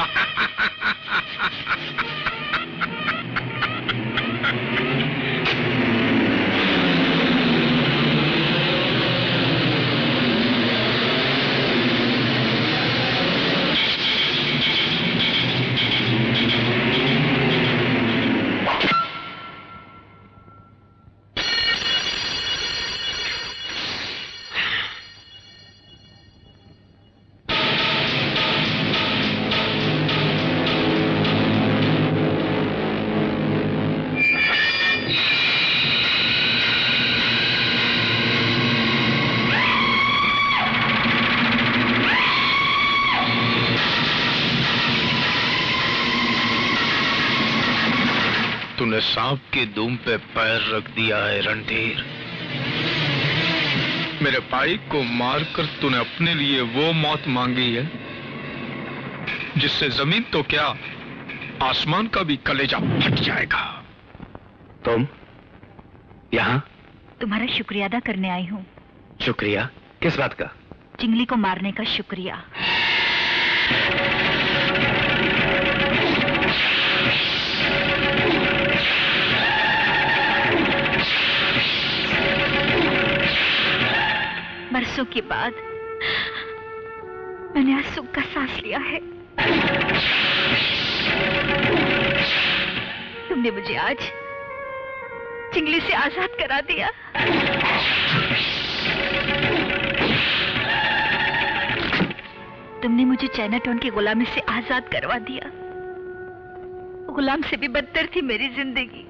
तूने सांप के दुम पे पैर रख दिया है रणधीर। मेरे भाई को मारकर तूने अपने लिए वो मौत मांगी है जिससे जमीन तो क्या, आसमान का भी कलेजा फट जाएगा। तुम यहाँ? तुम्हारा शुक्रिया अदा करने आई हूँ। शुक्रिया? किस बात का? चिंगली को मारने का शुक्रिया। बरसों के बाद मैंने आज सुख का सांस लिया है। तुमने मुझे आज चिंगली से आजाद करा दिया। तुमने मुझे चाइना टाउन की गुलामी से आजाद करवा दिया। गुलाम से भी बदतर थी मेरी जिंदगी।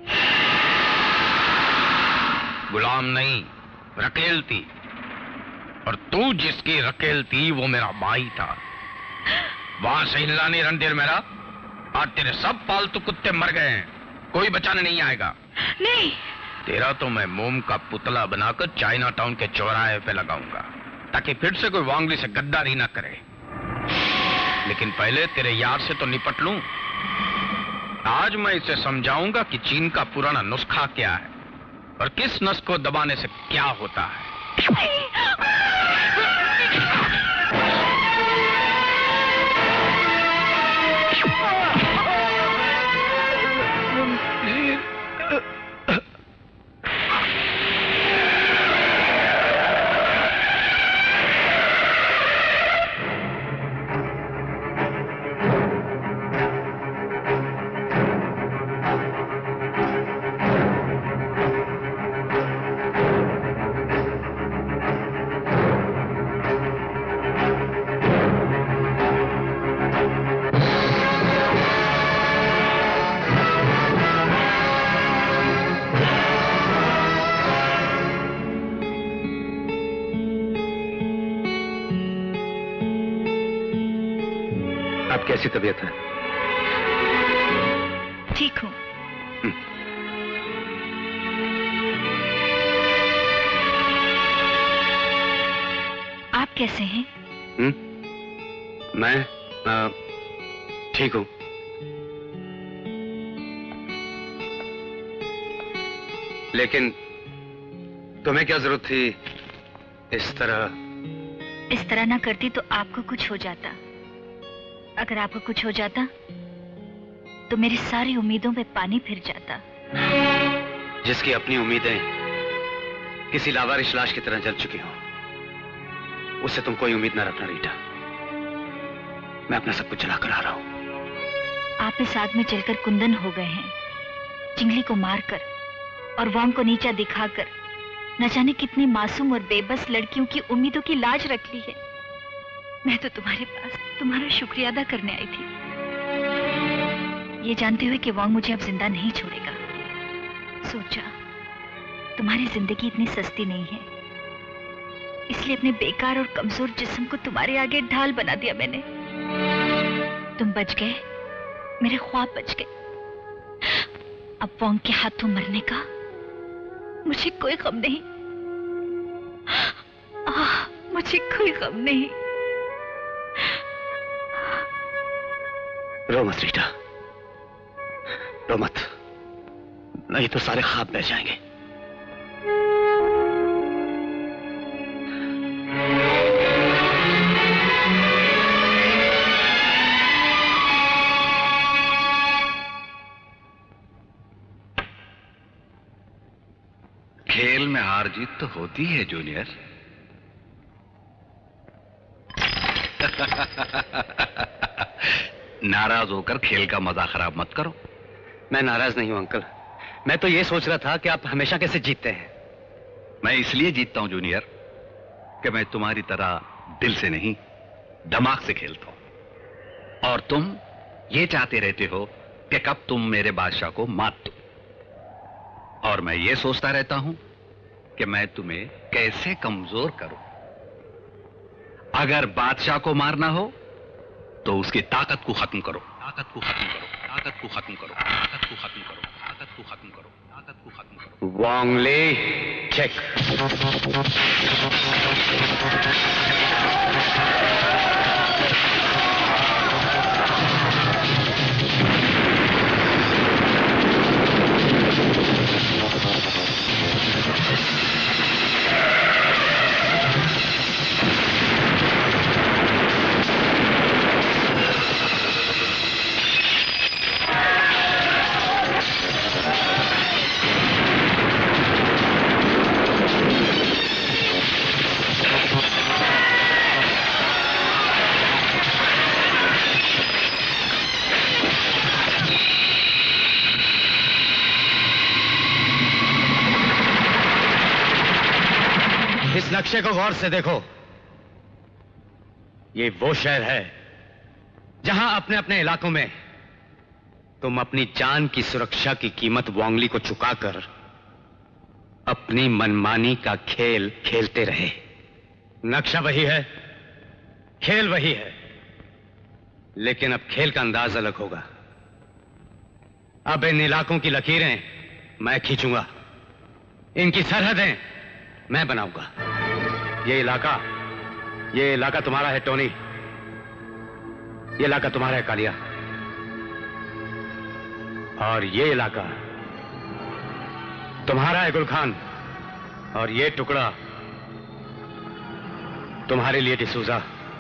गुलाम नहीं, रकेल थी, और तू जिसकी रकेल थी वो मेरा भाई था। वहां से हिला नहीं रणधीर मेरा। आज तेरे सब पालतू कुत्ते मर गए हैं, कोई बचाने नहीं आएगा। नहीं। तेरा तो मैं मोम का पुतला बनाकर चाइना टाउन के चौराहे पे लगाऊंगा, ताकि फिर से कोई वांगली से गद्दारी ना करे। लेकिन पहले तेरे यार से तो निपट लूं। आज मैं इसे समझाऊंगा कि चीन का पुराना नुस्खा क्या है और किस नस को दबाने से क्या होता है। आप कैसी तबीयत है? ठीक हूँ। आप कैसे हैं? हम्म? मैं आ, ठीक हूँ। लेकिन तुम्हें क्या जरूरत थी इस तरह? इस तरह ना करती तो आपको कुछ हो जाता। अगर आपको कुछ हो जाता तो मेरी सारी उम्मीदों पे पानी फिर जाता। जिसकी अपनी उम्मीदें किसी लावारिश लाश की तरह जल चुकी हो, उससे तुम कोई उम्मीद ना रखना रीटा। मैं अपना सब कुछ जला कर आ रहा हूं। आप इस आग में जलकर कुंदन हो गए हैं। चिंगली को मारकर और वॉन्ग को नीचा दिखाकर न जाने कितनी मासूम और बेबस लड़कियों की उम्मीदों की लाज रख ली है। मैं तो तुम्हारे पास तुम्हारा शुक्रिया अदा करने आई थी, ये जानते हुए कि वॉन्ग मुझे अब जिंदा नहीं छोड़ेगा। सोचा तुम्हारी जिंदगी इतनी सस्ती नहीं है, इसलिए अपने बेकार और कमजोर जिस्म को तुम्हारे आगे ढाल बना दिया मैंने। तुम बच गए, मेरे ख्वाब बच गए। अब वॉन्ग के हाथों मरने का मुझे कोई गम नहीं। आह, मुझे कोई गम नहीं। रो मत रीटा, रो मत, नहीं तो सारे ख्वाब बह जाएंगे। खेल में हार जीत तो होती है जूनियर। नाराज होकर खेल का मजा खराब मत करो। मैं नाराज नहीं हूं अंकल, मैं तो ये सोच रहा था कि आप हमेशा कैसे जीतते हैं। मैं इसलिए जीतता हूं जूनियर कि मैं तुम्हारी तरह दिल से नहीं, दिमाग से खेलता हूं। और तुम ये चाहते रहते हो कि कब तुम मेरे बादशाह को मात दो, और मैं ये सोचता रहता हूं कि मैं तुम्हें कैसे कमजोर करूं। अगर बादशाह को मारना हो तो उसकी ताकत को खत्म करो, ताकत को खत्म करो, ताकत को खत्म करो, ताकत को खत्म करो, ताकत को खत्म करो, ताकत को खत्म करो। Wong Lee, check. इस नक्शे को गौर से देखो। ये वो शहर है जहां अपने अपने इलाकों में तुम अपनी जान की सुरक्षा की कीमत वॉन्गली को चुकाकर अपनी मनमानी का खेल खेलते रहे। नक्शा वही है, खेल वही है, लेकिन अब खेल का अंदाज अलग होगा। अब इन इलाकों की लकीरें मैं खींचूंगा, इनकी सरहदें मैं बनाऊंगा। ये इलाका ये इलाका तुम्हारा है टोनी, ये इलाका तुम्हारा है कालिया, और ये इलाका तुम्हारा है गुलखान, और ये टुकड़ा तुम्हारे लिए D'Souza.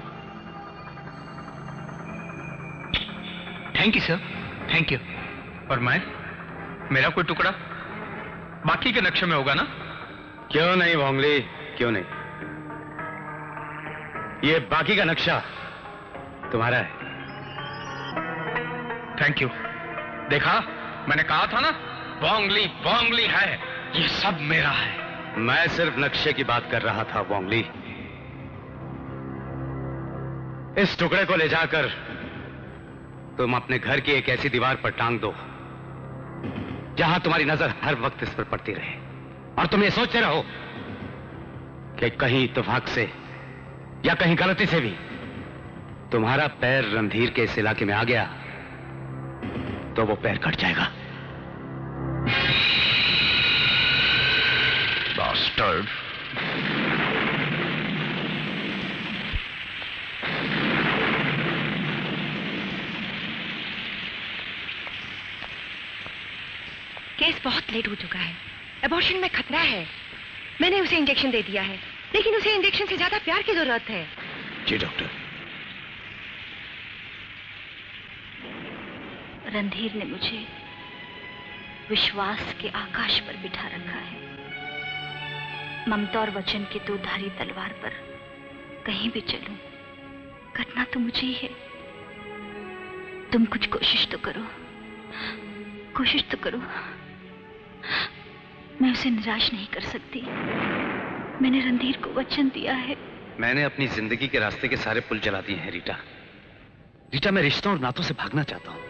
Thank you sir, thank you. और मैं, मेरा कोई टुकड़ा बाकी के नक्शे में होगा ना? क्यों नहीं वॉन्गली, क्यों नहीं? ये बाकी का नक्शा तुम्हारा है। Thank you. देखा, मैंने कहा था ना, वॉन्गली वॉन्गली है, ये सब मेरा है। मैं सिर्फ नक्शे की बात कर रहा था वॉन्गली। इस टुकड़े को ले जाकर तुम अपने घर की एक ऐसी दीवार पर टांग दो जहां तुम्हारी नजर हर वक्त इस पर पड़ती रहे, और तुम ये सोचते रहो कि कहीं इत्तेफाक से या कहीं गलती से भी तुम्हारा पैर रणधीर के इस इलाके में आ गया तो वो पैर कट जाएगा। Bastard. केस बहुत लेट हो चुका है। अबॉर्शन में खतरा है। मैंने उसे इंजेक्शन दे दिया है, लेकिन उसे इंजेक्शन से ज्यादा प्यार की जरूरत है। जी डॉक्टर। रणधीर ने मुझे विश्वास के आकाश पर बिठा रखा है। ममता और वचन के दो धारी तलवार पर कहीं भी चलूं, कटना तो मुझे ही है। तुम कुछ कोशिश तो करो, कोशिश तो करो। मैं उसे निराश नहीं कर सकती। मैंने रणधीर को वचन दिया है। मैंने अपनी जिंदगी के रास्ते के सारे पुल जला दिए हैं रीटा। रीटा, मैं रिश्तों और नातों से भागना चाहता हूं।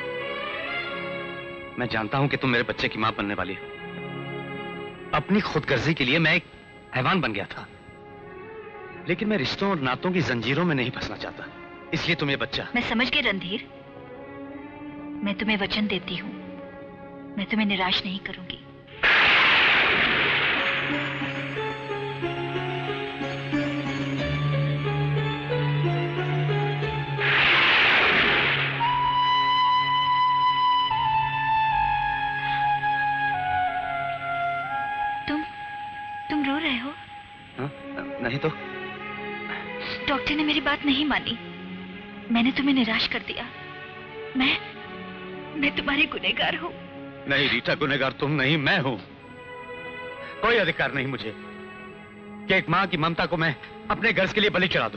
मैं जानता हूं कि तुम मेरे बच्चे की मां बनने वाली हो। अपनी खुदगर्जी के लिए मैं एक हैवान बन गया था, लेकिन मैं रिश्तों और नातों की जंजीरों में नहीं फंसना चाहता। इसलिए तुम ये बच्चा। मैं समझ गई रणधीर। मैं तुम्हें वचन देती हूँ, मैं तुम्हें निराश नहीं करूंगी। नहीं तो? डॉक्टर ने मेरी बात नहीं मानी। मैंने तुम्हें निराश कर दिया। मैं मैं तुम्हारी गुनहगार हूँ। नहीं रीटा, गुनहगार तुम नहीं, मैं हूँ। कोई अधिकार नहीं मुझे कि एक माँ की ममता को मैं अपने गर्ज के लिए बलि चढ़ा दूं।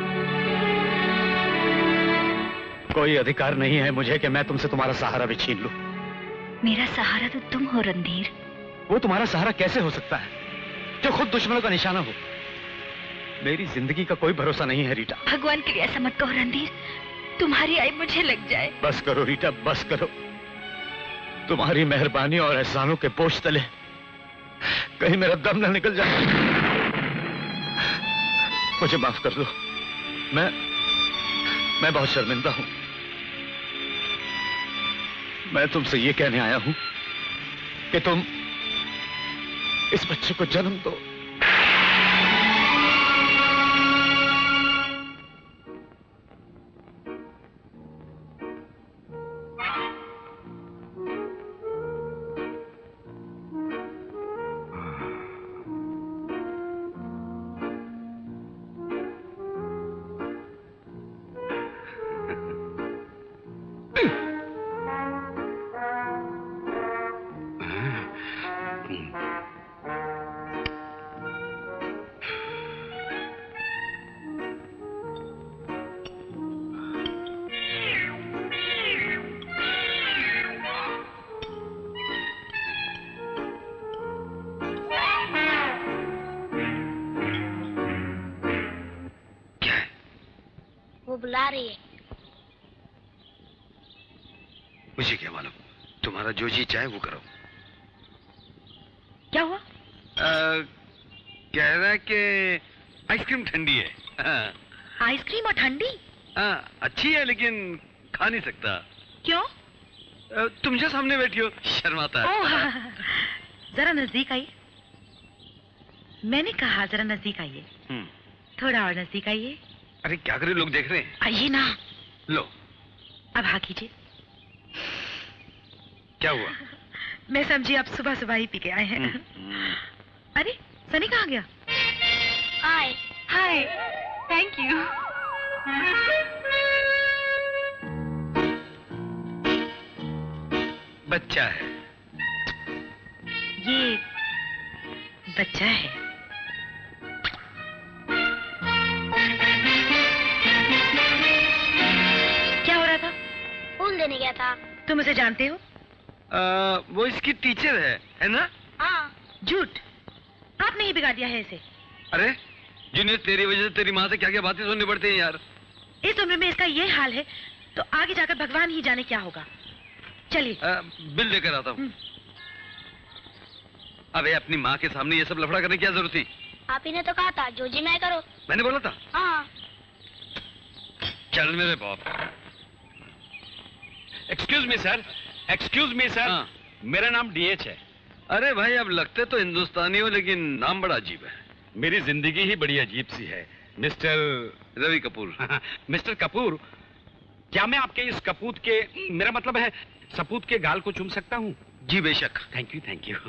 कोई अधिकार नहीं है मुझे कि मैं तुमसे तुम्हारा सहारा भी छीन लूं। मेरा सहारा तो तुम हो रणधीर। वो तुम्हारा सहारा कैसे हो सकता है जो खुद दुश्मनों का निशाना हो? मेरी जिंदगी का कोई भरोसा नहीं है रीटा। भगवान के लिए ऐसा मत कहो रणधीर, तुम्हारी आई मुझे लग जाए। बस करो रीटा, बस करो। तुम्हारी मेहरबानी और एहसानों के बोझ तले कहीं मेरा दम न निकल जाए। मुझे माफ कर दो। मैं मैं बहुत शर्मिंदा हूं। मैं तुमसे ये कहने आया हूं कि तुम इस बच्चे को जन्म दो। बुला रही है। मुझे क्या मालूम, तुम्हारा जो जी चाहे वो करो। क्या हुआ? आ, कह रहा है कि आइसक्रीम ठंडी है। हाँ। आइसक्रीम और ठंडी? हाँ, अच्छी है लेकिन खा नहीं सकता। क्यों? आ, तुम जो सामने बैठी हो, शर्माता है। ओह, जरा नजदीक आइए। मैंने कहा जरा नजदीक आइए। थोड़ा और नजदीक आइए। अरे क्या करे, लोग देख रहे हैं। आइए ना। लो अब हाँ कीजिए। क्या हुआ? मैं समझी आप सुबह सुबह ही पी के आए हैं। अरे सनी कहाँ गया? Hi hi, thank you. बच्चा है ये, बच्चा है। क्या हो रहा था? फूल देने गया था। तुम उसे जानते हो? आ, वो इसकी टीचर है, है ना? हाँ। झूठ, आपने ही बिगाड़ दिया है इसे। अरे जिन्हें तेरी वजह से तेरी माँ से क्या क्या बातें सुननी पड़ती हैं यार। इस उम्र में इसका ये हाल है तो आगे जाकर भगवान ही जाने क्या होगा। चलिए बिल लेकर आता हूँ। अबे अपनी माँ के सामने ये सब लफड़ा करने की क्या जरूरत थी? आप ही ने तो कहा था जो जी मैं करो। मैंने बोला था? हाँ। चल मेरे बाप। Excuse me sir, excuse me sir, मेरा नाम डीएच है। अरे भाई, अब लगते तो हिंदुस्तानी हो, लेकिन नाम बड़ा अजीब है। मेरी जिंदगी ही बड़ी अजीब सी है, मिस्टर रवि कपूर। मिस्टर कपूर, क्या मैं आपके इस कपूत के, मेरा मतलब है सपूत के गाल को चूम सकता हूँ? जी बेशक। Thank you, thank you.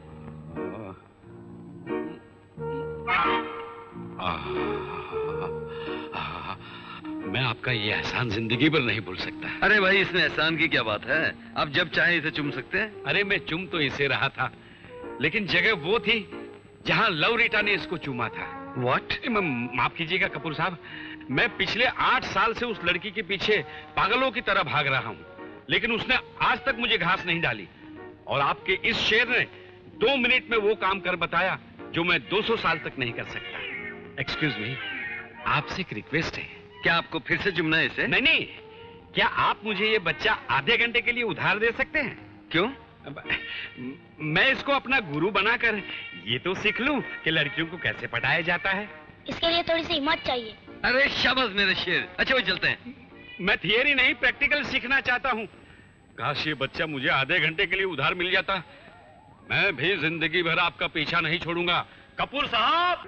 मैं आपका ये एहसान जिंदगी पर नहीं भूल सकता। अरे भाई, इसमें एहसान की क्या बात है, आप जब चाहे इसे चूम सकते हैं। अरे मैं चूम तो इसे रहा था, लेकिन जगह वो थी जहां लव रीटा ने इसको चूमा था। व्हाट? माफ कीजिएगा कपूर साहब, मैं पिछले आठ साल से उस लड़की के पीछे पागलों की तरह भाग रहा हूं, लेकिन उसने आज तक मुझे घास नहीं डाली। और आपके इस शेर ने दो मिनट में वो काम कर बताया जो मैं दो सौ साल तक नहीं कर सकता। एक्सक्यूज मी, आपसे एक रिक्वेस्ट है। क्या आपको फिर से चुमना है इसे? नहीं नहीं, क्या आप मुझे ये बच्चा आधे घंटे के लिए उधार दे सकते हैं? क्यों? मैं इसको अपना गुरु बनाकर ये तो सीख लूं कि लड़कियों को कैसे पटाया जाता है। इसके लिए थोड़ी सी हिम्मत चाहिए। अरे शाबाश मेरे शेर। अच्छा वो चलते हैं। मैं थियरी नहीं, प्रैक्टिकल सीखना चाहता हूँ। काश ये बच्चा मुझे आधे घंटे के लिए उधार मिल जाता। मैं भी जिंदगी भर आपका पीछा नहीं छोड़ूंगा। कपूर साहब।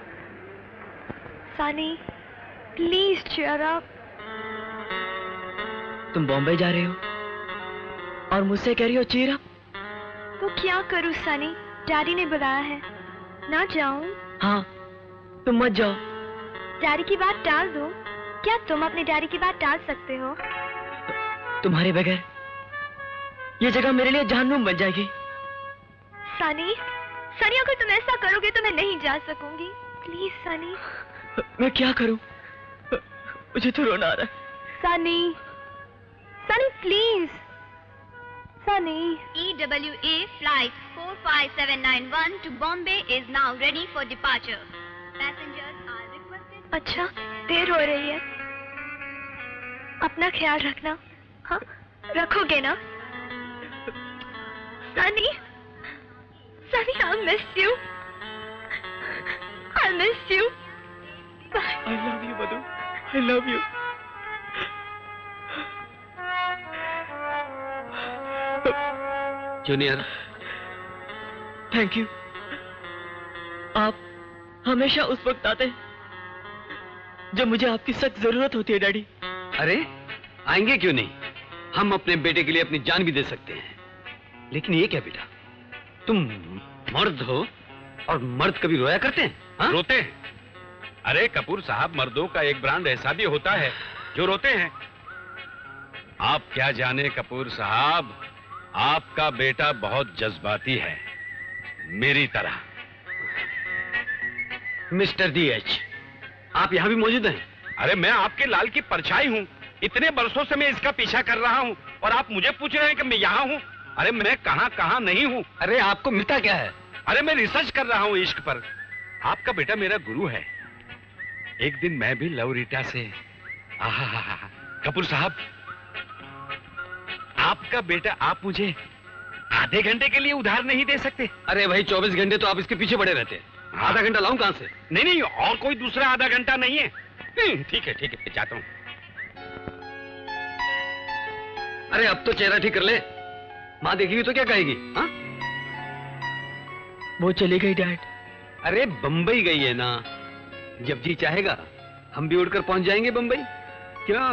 Sunny, please cheer up। तुम बॉम्बे जा रहे हो और मुझसे कह रही हो cheer up? तो क्या करूं सनी, डैडी ने बुलाया है। ना जाऊं? हाँ, तुम मत जाओ। डैडी की बात टाल दो। क्या तुम अपने डैडी की बात टाल सकते हो? तुम्हारे बगैर ये जगह मेरे लिए जहन्नुम बन जाएगी। सनी, सनी अगर तुम ऐसा करोगे तो मैं नहीं जा सकूंगी। प्लीज सनी। मैं क्या करूं? मुझे तो रोना आ रहा है। Sunny, Sunny please. Sunny. E W A flight four five seven nine one to Bombay is now ready for departure. Passengers are requested। अच्छा, देर हो रही है। अपना ख्याल रखना। हाँ, रखोगे ना? Sunny, Sunny, I'll miss you. I'll miss you. Bye. I love you, Madhu. I love you. Junior, thank you. आप हमेशा उस वक्त आते जब मुझे आपकी सख्त जरूरत होती है डैडी। अरे आएंगे क्यों नहीं, हम अपने बेटे के लिए अपनी जान भी दे सकते हैं। लेकिन ये क्या बेटा, तुम मर्द हो और मर्द कभी रोया करते हैं? हा? रोते हैं? अरे कपूर साहब, मर्दों का एक ब्रांड ऐसा भी होता है जो रोते हैं। आप क्या जाने कपूर साहब, आपका बेटा बहुत जज्बाती है, मेरी तरह। मिस्टर डीएच, आप यहां भी मौजूद हैं? अरे मैं आपके लाल की परछाई हूं। इतने बरसों से मैं इसका पीछा कर रहा हूं और आप मुझे पूछ रहे हैं कि मैं यहाँ हूं। अरे मैं कहां कहां नहीं हूं। अरे आपको मिलता क्या है? अरे मैं रिसर्च कर रहा हूं इश्क पर। आपका बेटा मेरा गुरु है। एक दिन मैं भी लव रीटा से। आहा हा हा। कपूर साहब, आपका बेटा, आप मुझे आधे घंटे के लिए उधार नहीं दे सकते? अरे भाई, चौबीस घंटे तो आप इसके पीछे पड़े रहते हैं। आधा घंटा लाऊं कहां से? नहीं नहीं, और कोई दूसरा आधा घंटा नहीं है। ठीक है ठीक है, जाता हूं। अरे अब तो चेहरा ठीक कर ले, माँ देखेगी तो क्या कहेगी? हाँ, वो चली गई डैड। अरे बंबई गई है ना, जब जी चाहेगा हम भी उड़कर पहुंच जाएंगे बंबई। क्यों?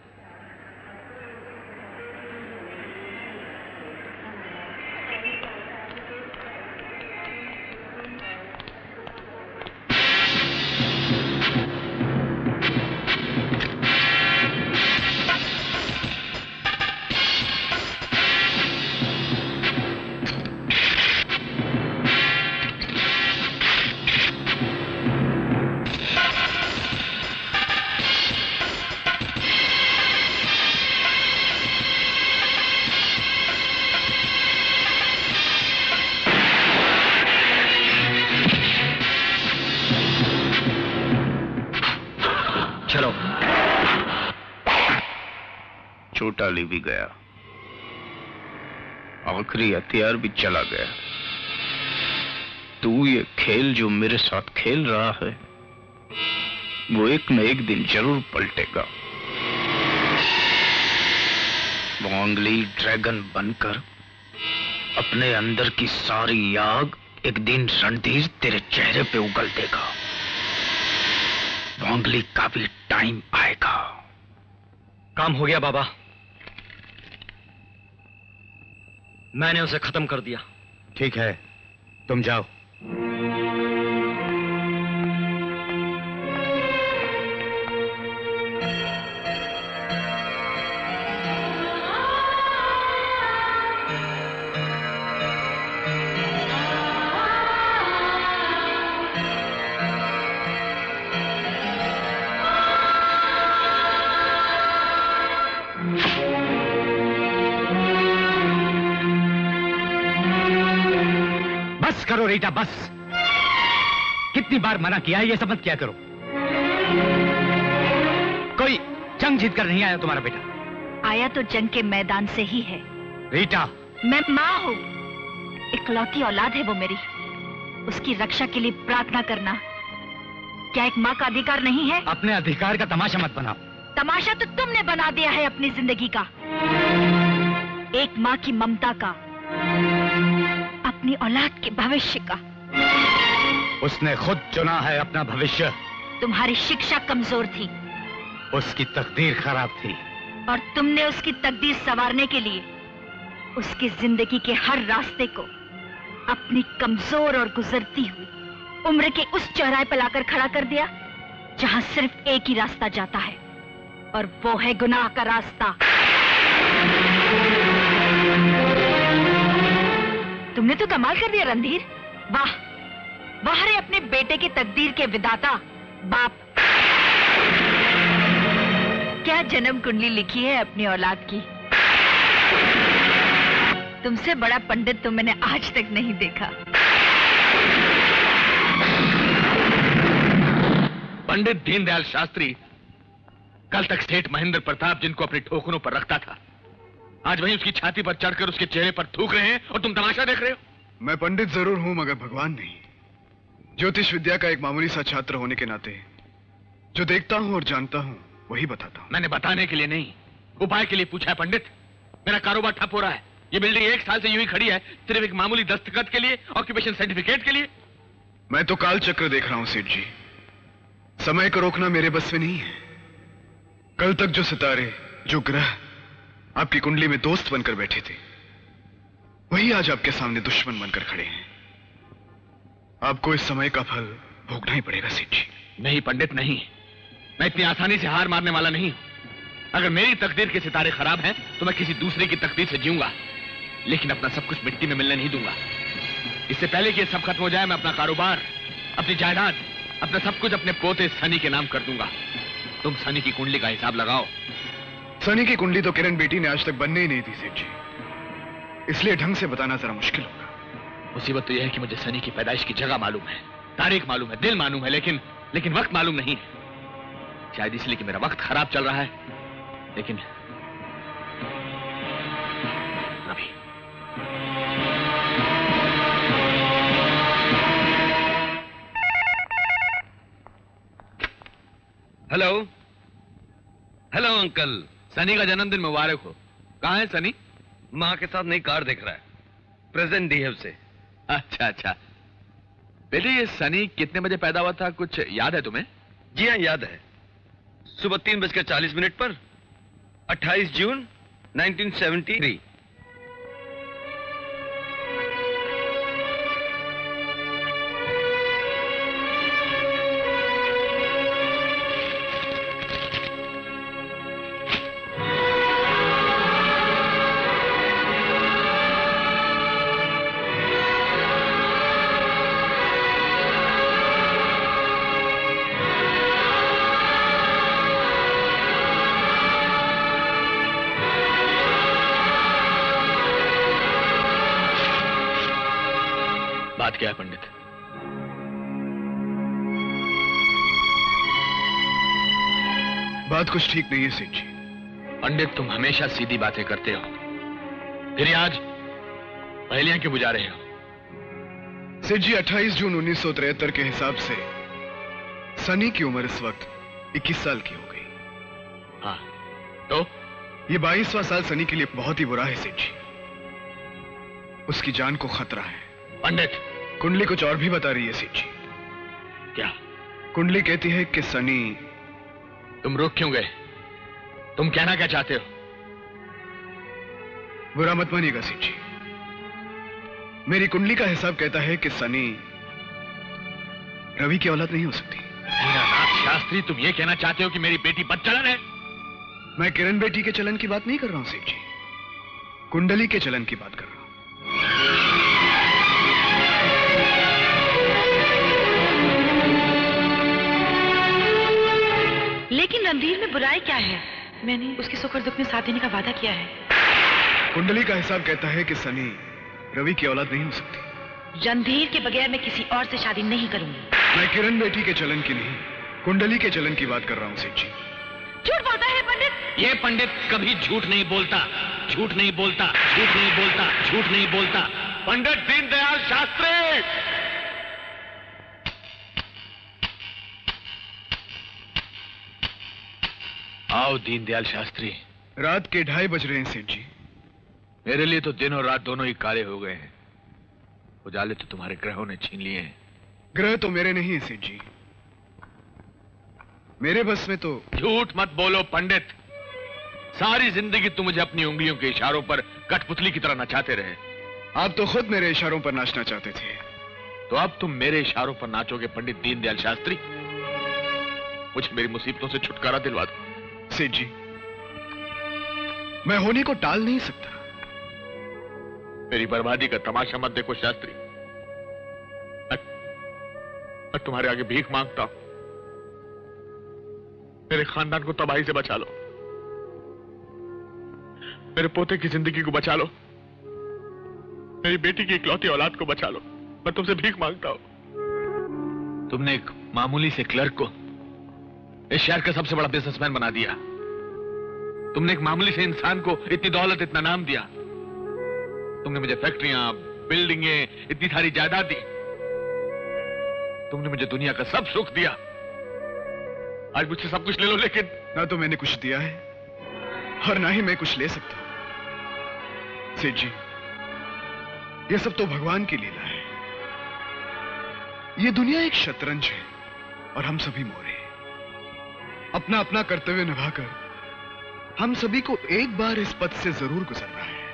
टाली भी गया, आखिरी हथियार भी चला गया। तू ये खेल जो मेरे साथ खेल रहा है वो एक न एक दिन जरूर पलटेगा। वांगली ड्रैगन बनकर अपने अंदर की सारी आग एक दिन रणधीर तेरे चेहरे पे उगल देगा। वांगली का भी टाइम आएगा। काम हो गया बाबा, मैंने उसे खत्म कर दिया। ठीक है, तुम जाओ। करो रीटा, बस। कितनी बार मना किया है, ये सब मत किया करो। कोई जंग जीत कर नहीं आया तुम्हारा बेटा। आया तो जंग के मैदान से ही है। रीटा, मैं माँ हूँ, इकलौती औलाद है वो मेरी। उसकी रक्षा के लिए प्रार्थना करना क्या एक माँ का अधिकार नहीं है? अपने अधिकार का तमाशा मत बनाओ। तमाशा तो तुमने बना दिया है अपनी जिंदगी का, एक माँ की ममता का, अपनी औलाद के भविष्य का। उसने खुद चुना है अपना भविष्य। तुम्हारी शिक्षा कमजोर थी, उसकी तकदीर खराब थी, और तुमने उसकी तकदीर संवारने के लिए उसकी जिंदगी के हर रास्ते को अपनी कमजोर और गुजरती हुई उम्र के उस चौराहे पर लाकर खड़ा कर दिया जहां सिर्फ एक ही रास्ता जाता है, और वो है गुनाह का रास्ता। तुमने तो कमाल कर दिया रणधीर। वाह वाह रे अपने बेटे की तकदीर के विधाता बाप। क्या जन्म कुंडली लिखी है अपनी औलाद की। तुमसे बड़ा पंडित तो मैंने आज तक नहीं देखा। पंडित दीनदयाल शास्त्री कल तक सेठ महेंद्र प्रताप जिनको अपने ठोकरों पर रखता था, आज वहीं उसकी छाती पर चढ़कर उसके चेहरे पर थूक रहे हैं और तुम तमाशा देख रहे हो। मैं पंडित जरूर हूं मगर भगवान नहीं। ज्योतिष विद्या का एक मामूली सा छात्र होने के नाते जो देखता हूं और जानता हूं वही बताता हूं। मैंने बताने के लिए नहीं, उपाय के लिए पूछा है पंडित। मेरा कारोबार ठप हो रहा है, ये बिल्डिंग एक साल से यूं ही खड़ी है, सिर्फ एक मामूली दस्तखत के लिए, ऑक्यूपेशन सर्टिफिकेट के लिए। मैं तो काल चक्र देख रहा हूं सेठ जी, समय को रोकना मेरे बस में नहीं है। कल तक जो सितारे, जो ग्रह आपकी कुंडली में दोस्त बनकर बैठे थे, वही आज आपके सामने दुश्मन बनकर खड़े हैं। आपको इस समय का फल भोगना ही पड़ेगा सेठ जी। नहीं पंडित नहीं, मैं इतनी आसानी से हार मारने वाला नहीं हूं। अगर मेरी तकदीर के सितारे खराब हैं तो मैं किसी दूसरे की तकदीर से जीऊंगा, लेकिन अपना सब कुछ मिट्टी में मिलने नहीं दूंगा। इससे पहले कि ये सब खत्म हो जाए, मैं अपना कारोबार, अपनी जायदाद, अपना सब कुछ अपने पोते सनी के नाम कर दूंगा। तुम सनी की कुंडली का हिसाब लगाओ। सनी की कुंडली तो किरण बेटी ने आज तक बनने ही नहीं दी सेठ जी, इसलिए ढंग से बताना जरा मुश्किल होगा। मुसीबत तो यह है कि मुझे सनी की पैदाइश की जगह मालूम है, तारीख मालूम है, दिल मालूम है, लेकिन लेकिन वक्त मालूम नहीं है। शायद इसलिए कि मेरा वक्त खराब चल रहा है, लेकिन अभी हेलो हेलो अंकल। सनी का जन्मदिन मुबारक हो। कहाँ है सनी? माँ के साथ नई कार देख रहा है, प्रेजेंट डीएफ से। अच्छा अच्छा। बेटे ये सनी कितने बजे पैदा हुआ था, कुछ याद है तुम्हें? जी हाँ याद है, सुबह तीन बजकर चालीस मिनट पर अट्ठाईस जून नाइनटीन सेवेंटी थ्री। बात क्या है पंडित? बात कुछ ठीक नहीं है सेठ जी। पंडित तुम हमेशा सीधी बातें करते हो, फिर आज पहेलियां क्यों बुझा रहे हो? सेठ जी अट्ठाईस जून उन्नीस सौ तिहत्तर के हिसाब से सनी की उम्र इस वक्त इक्कीस साल की हो गई। हाँ तो ये बाईसवां साल सनी के लिए बहुत ही बुरा है सेठ जी। उसकी जान को खतरा है। पंडित, कुंडली कुछ और भी बता रही है सेठ जी। क्या? कुंडली कहती है कि सनी। तुम रुक क्यों गए? तुम कहना क्या चाहते हो? बुरा मत मानिएगा सेठ जी, मेरी कुंडली का हिसाब कहता है कि सनी रवि की औलाद नहीं हो सकती। दीनानाथ शास्त्री, तुम ये कहना चाहते हो कि मेरी बेटी बदचलन है? मैं किरण बेटी के चलन की बात नहीं कर रहा हूं सेठ जी, कुंडली के चलन की बात कर रहा हूं। लेकिन रणधीर में बुराई क्या है? मैंने उसके सुख और दुख में साथ देने का वादा किया है। कुंडली का हिसाब कहता है कि सनी रवि की औलाद नहीं हो सकती। रणधीर के बगैर मैं किसी और से शादी नहीं करूंगी। मैं किरण बेटी के चलन की नहीं, कुंडली के चलन की बात कर रहा हूं सेठ जी। झूठ बोलता है पंडित। ये पंडित कभी झूठ नहीं बोलता, झूठ नहीं बोलता, झूठ नहीं बोलता, झूठ नहीं बोलता। पंडित दीनदयाल शास्त्री। आओ दीनदयाल शास्त्री। रात के ढाई बज रहे हैं सेठ जी। मेरे लिए तो दिन और रात दोनों ही काले हो गए हैं। उजाले तो तुम्हारे ग्रहों ने छीन लिए हैं। ग्रह तो मेरे नहीं है सेठ जी, मेरे बस में तो। झूठ मत बोलो पंडित। सारी जिंदगी तुम मुझे अपनी उंगलियों के इशारों पर कठपुतली की तरह नचाते रहे। आप तो खुद मेरे इशारों पर नाचना चाहते थे। तो अब तुम मेरे इशारों पर नाचोगे पंडित दीनदयाल शास्त्री। मुझे मेरी मुसीबतों से छुटकारा दिलवा दो। सेठ जी, मैं होने को टाल नहीं सकता। मेरी बर्बादी का तमाशा मत देखो शास्त्री। मैं, मैं तुम्हारे आगे भीख मांगता हूं। मेरे खानदान को तबाही से बचा लो, मेरे पोते की जिंदगी को बचा लो, मेरी बेटी की इकलौती औलाद को बचा लो। मैं तुमसे भीख मांगता हूं। तुमने एक मामूली से क्लर्क को इस शहर का सबसे बड़ा बिजनेसमैन बना दिया। तुमने एक मामूली से इंसान को इतनी दौलत, इतना नाम दिया। तुमने मुझे फैक्ट्रियां, बिल्डिंगें, इतनी सारी जायदाद दी। तुमने मुझे दुनिया का सब सुख दिया। आज मुझसे सब कुछ ले लो, लेकिन ना तो मैंने कुछ दिया है और ना ही मैं कुछ ले सकता हूं। सेठ जी, ये सब तो भगवान की लीला है। ये दुनिया एक शतरंज है और हम सभी मोरे। अपना अपना कर्तव्य निभाकर हम सभी को एक बार इस पथ से जरूर गुजरना है।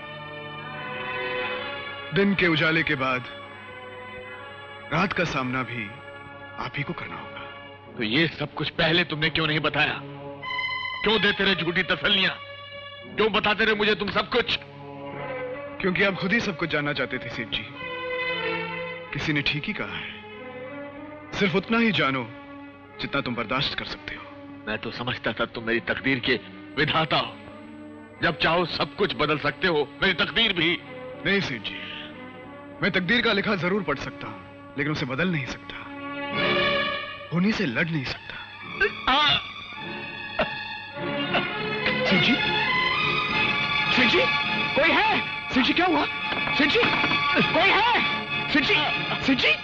दिन के उजाले के बाद रात का सामना भी आप ही को करना होगा। तो ये सब कुछ पहले तुमने क्यों नहीं बताया? क्यों देते रहे झूठी तसल्लियां? क्यों बताते रहे मुझे तुम सब कुछ? क्योंकि आप खुद ही सब कुछ जानना चाहते थे सेठ जी। किसी ने ठीक ही कहा है, सिर्फ उतना ही जानो जितना तुम बर्दाश्त कर सकते हो। मैं तो समझता था तुम मेरी तकदीर के विधाता हो। जब चाहो सब कुछ बदल सकते हो, मेरी तकदीर भी। नहीं सेठ जी, मैं तकदीर का लिखा जरूर पढ़ सकता हूं, लेकिन उसे बदल नहीं सकता, उन्हीं से लड़ नहीं सकता। सेठ जी, सेठ जी, कोई है? सेठ जी, क्या हुआ? सेठ जी, कोई है? सेठ जी, सेठ जी।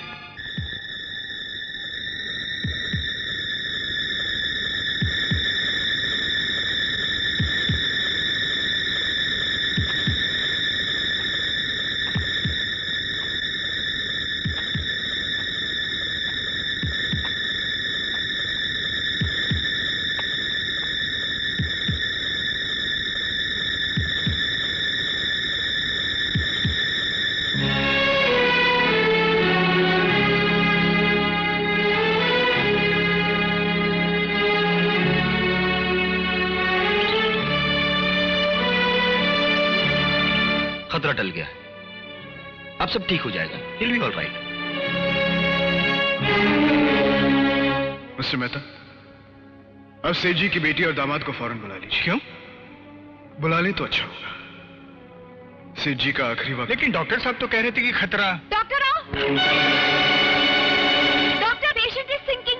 खतरा टल गया, अब सब ठीक हो जाएगा। He'll be all right. Mister Mehta, अब सेठ जी की बेटी और दामाद को फौरन बुला लीजिए। क्यों? बुला लें तो अच्छा होगा। सेठ जी का आखिरी वक्त। लेकिन डॉक्टर साहब तो कह रहे थे कि खतरा। डॉक्टर आओ। Doctor, patient is sinking.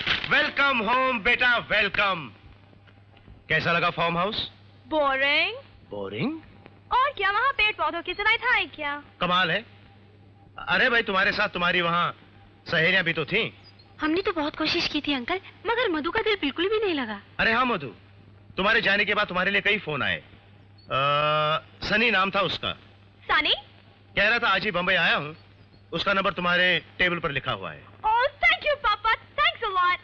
Welcome home बेटा, वेलकम। कैसा लगा फार्म हाउस? बोरिंग। बोरिंग? और क्या वहाँ पेड़ पौधों की सिवाय था ही क्या? कमाल है। अरे भाई, तुम्हारे साथ तुम्हारी वहाँ सहेलियां भी तो थीं। हमने तो बहुत कोशिश की थी अंकल, मगर मधु का दिल बिल्कुल भी नहीं लगा। अरे हाँ मधु, तुम्हारे जाने के बाद तुम्हारे लिए कई फोन आए। आ, सनी नाम था उसका। सनी? कह रहा था आज ही बम्बई आया हूँ, उसका नंबर तुम्हारे टेबल पर लिखा हुआ है। Oh thank you papa, thanks a lot.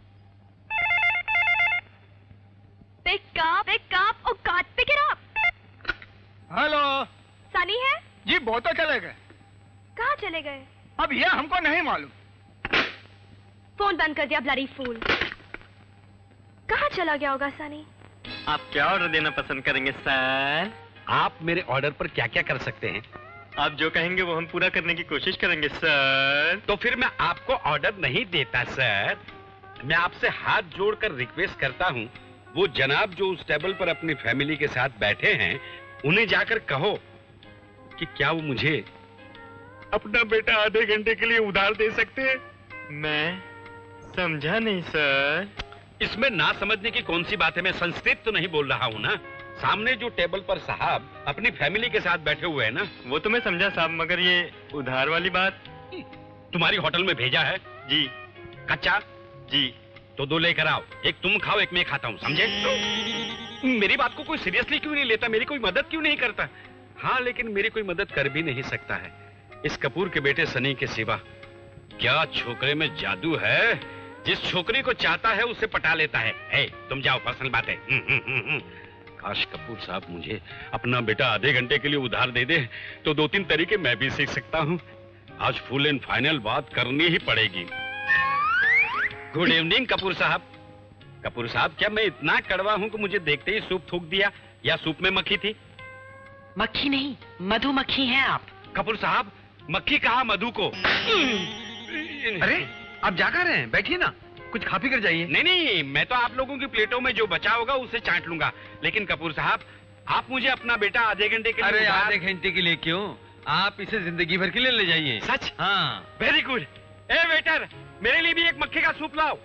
Pick up, pick up, oh god, pick it up. Hello. Sunny है? जी वो तो चले गए। कहाँ चले गए? अब ये हमको नहीं मालूम। फोन बंद कर दिया ब्लडी फूल। कहाँ चला गया होगा सनी? आप क्या ऑर्डर देना पसंद करेंगे सर? आप मेरे ऑर्डर पर क्या क्या कर सकते हैं? आप जो कहेंगे वो हम पूरा करने की कोशिश करेंगे सर। तो फिर मैं आपको ऑर्डर नहीं देता सर। मैं आपसे हाथ जोड़कर रिक्वेस्ट करता हूँ, वो जनाब जो उस टेबल पर अपनी फैमिली के साथ बैठे हैं, उन्हें जाकर कहो कि क्या वो मुझे अपना बेटा आधे घंटे के लिए उधार दे सकते हैं। मैं समझा नहीं सर। इसमें ना समझने की कौन सी बात है? मैं संस्कृत तो नहीं बोल रहा हूँ ना। सामने जो टेबल पर साहब अपनी फैमिली के साथ बैठे हुए हैं ना। वो तो मैं समझा साहब, मगर ये उधार वाली बात। तुम्हारी होटल में भेजा है? जी। कच्चा? जी। तो दो लेकर आओ, एक तुम खाओ एक मैं खाता हूँ, समझे? मेरी बात को कोई सीरियसली क्यों नहीं लेता? मेरी कोई मदद क्यों नहीं करता? हाँ, लेकिन मेरी कोई मदद कर भी नहीं सकता है। इस कपूर के बेटे सनी के सिवा क्या छोकरे में जादू है? जिस छोकरी को चाहता है उसे पटा लेता है। ए, तुम जाओ, पर्सनल बात है। हुँ, हुँ, हुँ, हुँ। काश कपूर साहब मुझे अपना बेटा आधे घंटे के लिए उधार दे दे, तो दो तीन तरीके मैं भी सीख सकता हूँ। आज फुल एंड फाइनल बात करनी ही पड़ेगी। गुड इवनिंग कपूर साहब। कपूर साहब, क्या मैं इतना कड़वा हूँ कि मुझे देखते ही सूप थूक दिया, या सूप में मक्खी थी? मक्खी नहीं, मधुमक्खी हैं आप। कपूर साहब, मक्खी कहा मधु को? अरे आप जा कर रहे हैं? बैठिए ना, कुछ खा पी कर जाइए। नहीं नहीं, मैं तो आप लोगों की प्लेटों में जो बचा होगा उसे चाट लूंगा। लेकिन कपूर साहब, आप मुझे अपना बेटा आधे घंटे के लिए। अरे आधे घंटे के लिए क्यों, आप इसे जिंदगी भर के लिए ले जाइए। सच? हाँ। Very good. ए वेटर, मेरे लिए भी एक मक्खी का सूप लाओ।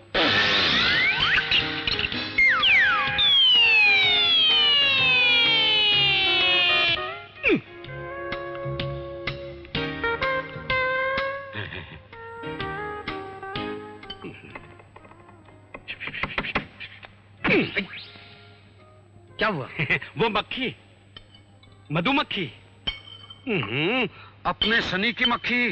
क्या हुआ? वो मक्खी, मधुमक्खी। अपने सनी की मक्खी।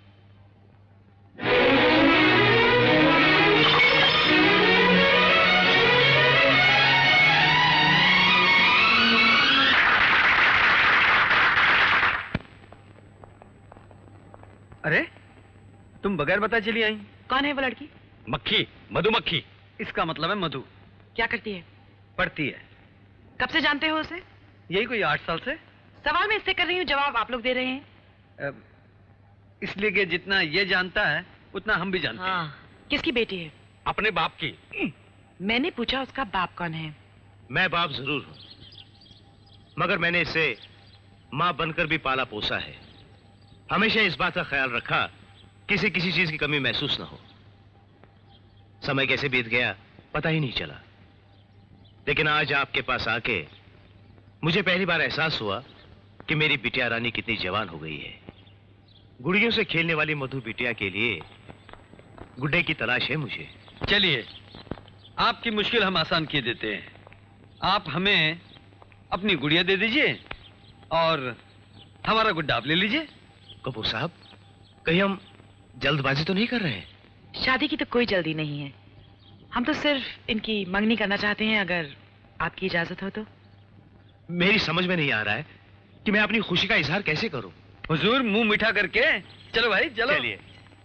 अरे तुम बगैर बताए चली आई? कौन है वो लड़की? मक्खी, मधुमक्खी। इसका मतलब है मधु। क्या करती है? पढ़ती है। कब से जानते हो उसे? यही कोई आठ साल से। सवाल मैं इससे कर रही हूँ, जवाब आप लोग दे रहे हैं। इसलिए कि जितना ये जानता है उतना हम भी जानते हाँ। हैं। किसकी बेटी है? अपने बाप की। मैंने पूछा उसका बाप कौन है? मैं बाप जरूर हूं, मगर मैंने इसे मां बनकर भी पाला पोसा है। हमेशा इस बात का ख्याल रखा किसी किसी चीज की कमी महसूस ना हो। समय कैसे बीत गया पता ही नहीं चला, लेकिन आज आपके पास आके मुझे पहली बार एहसास हुआ कि मेरी बिटिया रानी कितनी जवान हो गई है। गुड़ियों से खेलने वाली मधु बिटिया के लिए गुड्डे की तलाश है मुझे। चलिए, आपकी मुश्किल हम आसान किए देते हैं। आप हमें अपनी गुड़िया दे दीजिए और हमारा गुड्डा आप ले लीजिए। कपूर साहब, कहीं हम जल्दबाजी तो नहीं कर रहे हैं? शादी की तो कोई जल्दी नहीं है। हम तो सिर्फ इनकी मंगनी करना चाहते हैं, अगर आपकी इजाजत हो तो। मेरी समझ में नहीं आ रहा है कि मैं अपनी खुशी का इजहार कैसे करूं। हुजूर, मुंह मीठा करके चलो भाई, चलो। चलिए।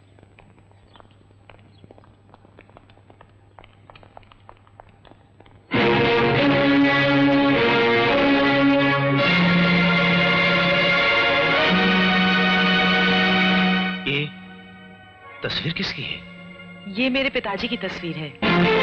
ये तस्वीर किसकी है? ये मेरे पिताजी की तस्वीर है।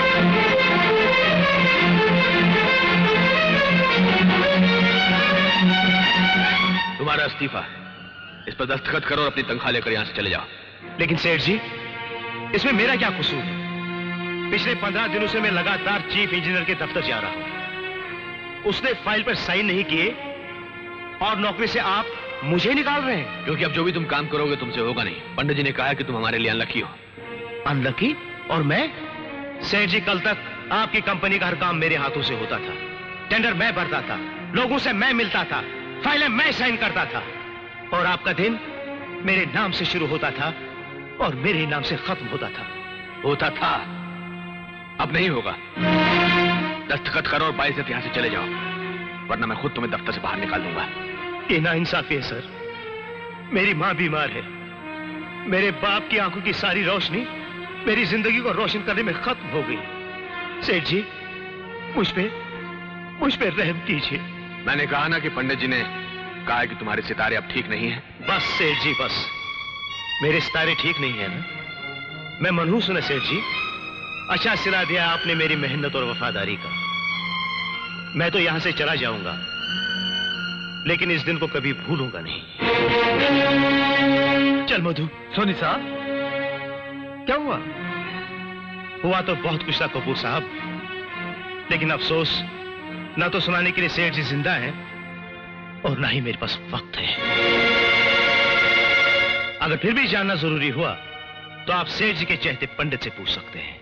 तुम्हारा इस्तीफा है, इस पर दस्तखत करो और अपनी तनख्वाह लेकर यहां से चले जाओ। लेकिन सेठ जी, इसमें मेरा क्या कसूर है? पिछले पंद्रह दिनों से मैं लगातार चीफ इंजीनियर के दफ्तर जा रहा हूं। उसने फाइल पर साइन नहीं किए और नौकरी से आप मुझे निकाल रहे हैं। क्योंकि अब जो भी तुम काम करोगे तुमसे होगा नहीं। पंडित जी ने कहा है कि तुम हमारे लिए अनलकी हो। अनलकी? और मैं? सेठ जी, कल तक आपकी कंपनी का हर काम मेरे हाथों से होता था। टेंडर मैं भरता था, लोगों से मैं मिलता था, फाइलें मैं साइन करता था, और आपका दिन मेरे नाम से शुरू होता था और मेरे नाम से खत्म होता था। होता था, अब नहीं होगा। दस्तखत करो और बाईस से यहां से चले जाओ, वरना मैं खुद तुम्हें दफ्तर से बाहर निकाल दूंगा। ये नाइंसाफी है सर। मेरी मां बीमार है, मेरे बाप की आंखों की सारी रोशनी मेरी जिंदगी को रोशन करने में खत्म हो गई। सेठ जी, मुझ पे मुझ पे रहम कीजिए। मैंने कहा ना कि पंडित जी ने कहा है कि तुम्हारे सितारे अब ठीक नहीं है। बस सेठ जी, बस। मेरे सितारे ठीक नहीं है ना? मैं मनहूस हूं ना सेठ जी। अच्छा सिला दिया आपने मेरी मेहनत और वफादारी का। मैं तो यहां से चला जाऊंगा, लेकिन इस दिन को कभी भूलूंगा नहीं। चल मधु। सोनी साहब, क्या हुआ? हुआ तो बहुत कुछ था कपूर साहब, लेकिन अफसोस ना तो सुनाने के लिए सेठ जी जिंदा हैं और ना ही मेरे पास वक्त है। अगर फिर भी जानना जरूरी हुआ तो आप सेठ जी के चहेते पंडित से पूछ सकते हैं।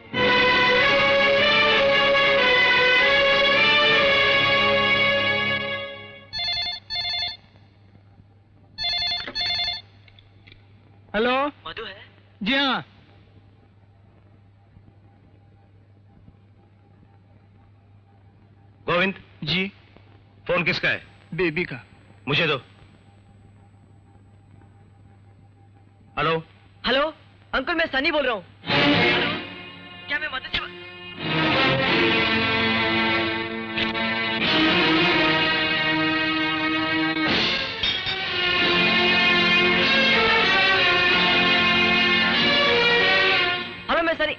हेलो, मधु है? जी हाँ। गोविंद जी। फोन किसका है? बेबी का। मुझे दो। हेलो। हेलो अंकल, मैं सनी बोल रहा हूँ। क्या मैं मदद से हेलो, मैं सनी।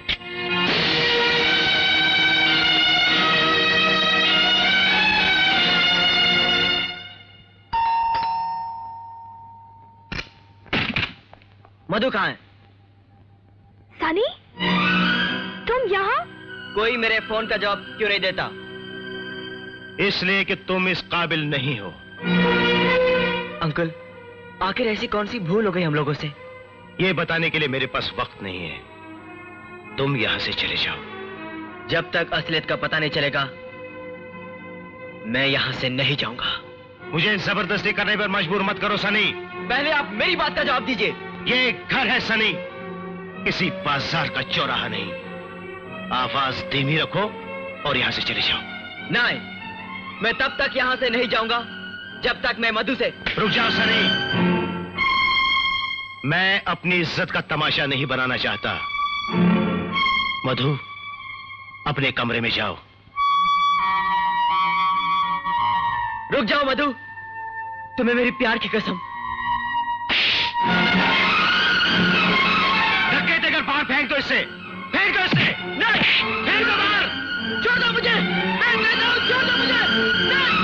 मधु कहाँ है? सनी, तुम यहाँ? कोई मेरे फोन का जवाब क्यों नहीं देता? इसलिए कि तुम इस काबिल नहीं हो। अंकल, आखिर ऐसी कौन सी भूल हो गई हम लोगों से? यह बताने के लिए मेरे पास वक्त नहीं है। तुम यहां से चले जाओ। जब तक असलियत का पता नहीं चलेगा मैं यहां से नहीं जाऊंगा। मुझे जबरदस्ती करने पर मजबूर मत करो सनी। पहले आप मेरी बात का जवाब दीजिए। ये घर है सनी, किसी बाजार का चौराहा नहीं। आवाज धीमी रखो और यहां से चले जाओ। नहीं, मैं तब तक यहां से नहीं जाऊंगा जब तक मैं मधु से। रुक जाओ सनी, मैं अपनी इज्जत का तमाशा नहीं बनाना चाहता। मधु, अपने कमरे में जाओ। रुक जाओ मधु, तुम्हें मेरी प्यार की कसम। धक्के देकर बाहर फेंक दो इसे, फेंक दो इसे। नहीं, फेंक दो बाहर। छोड़ दो मुझे, मैं कहता हूं छोड़ दो मुझे। नहीं।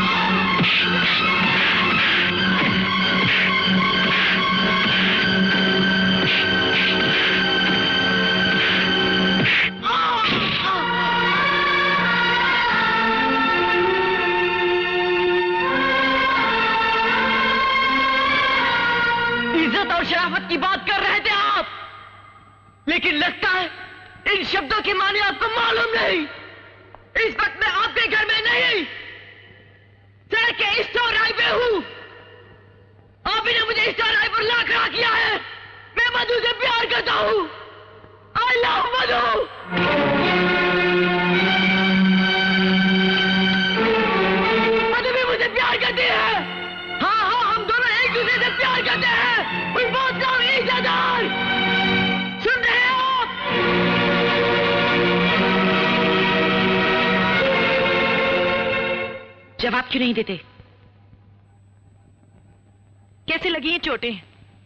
इज्जत और शराफत की बात कर रहे थे आप, लेकिन लगता है इन शब्दों की माने आपको मालूम नहीं। इस वक्त मैं आपके घर में नहीं, सड़क के इस चौराहे पे हूं। आप ही ने मुझे इस चौराहे पर ला खड़ा किया है। मैं मधु से प्यार करता हूं। आई लव मधु। मधु भी मुझे प्यार करती है। हाँ हाँ, हम दोनों एक दूसरे से प्यार करते हैं। We both love each other। सुन रहे हो आप? जवाब क्यों नहीं देते? कैसे लगी ये चोटें?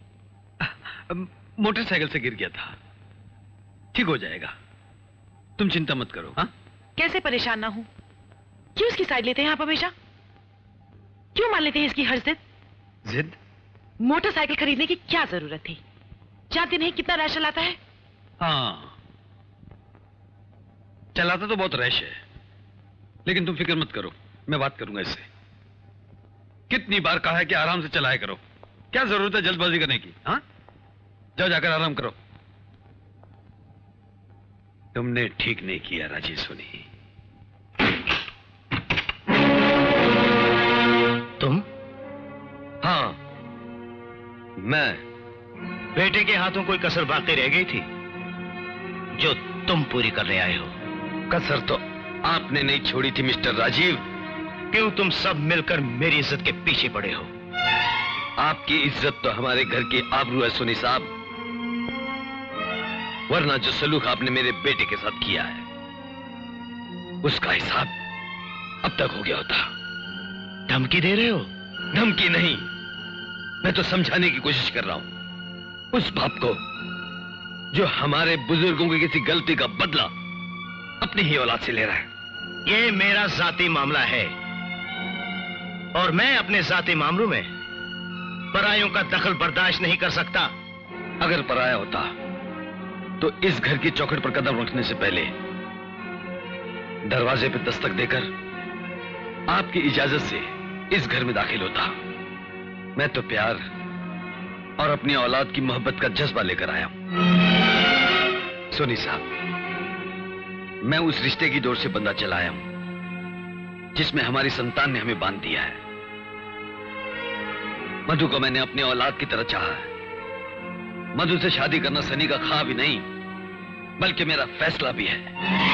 मोटरसाइकिल से गिर गया था, ठीक हो जाएगा, तुम चिंता मत करो। हाँ, कैसे परेशान ना हूं? क्यों इसकी साइड लेते हैं आप हमेशा? क्यों मान लेते हैं इसकी हर जिद? जिद? मोटरसाइकिल खरीदने की क्या जरूरत थी? जानते नहीं कितना राशन लाता है? हाँ, चलाता तो बहुत रैश है, लेकिन तुम फिक्र मत करो, मैं बात करूंगा इससे। कितनी बार कहा है कि आराम से चलाया करो, क्या जरूरत है जल्दबाजी करने की? हाँ, जाओ जाकर आराम करो। तुमने ठीक नहीं किया राजी सोनी। तुम? हाँ, मैं। बेटे के हाथों कोई कसर बाकी रह गई थी जो तुम पूरी करने आए हो? कसर तो आपने नहीं छोड़ी थी मिस्टर राजीव। क्यों तुम सब मिलकर मेरी इज्जत के पीछे पड़े हो? आपकी इज्जत तो हमारे घर की आबरू है सोनी साहब, वरना जो सलूक आपने मेरे बेटे के साथ किया है उसका हिसाब अब तक हो गया होता। धमकी दे रहे हो? धमकी नहीं, मैं तो समझाने की कोशिश कर रहा हूं उस बाप को जो हमारे बुजुर्गों की किसी गलती का बदला अपनी ही औलाद से ले रहा है। ये मेरा जाती मामला है और मैं अपने जाती मामलों में परायों का दखल बर्दाश्त नहीं कर सकता। अगर पराया होता तो इस घर की चौखट पर कदम रखने से पहले दरवाजे पर दस्तक देकर आपकी इजाजत से इस घर में दाखिल होता। मैं तो प्यार और अपनी औलाद की मोहब्बत का जज्बा लेकर आया हूं। सोनी साहब, मैं उस रिश्ते की डोर से बंधा चलाया हूं जिसमें हमारी संतान ने हमें बांध दिया है। मधु को मैंने अपनी औलाद की तरह चाहा है। मधु से शादी करना सनी का ख्वाब ही नहीं बल्कि मेरा फैसला भी है।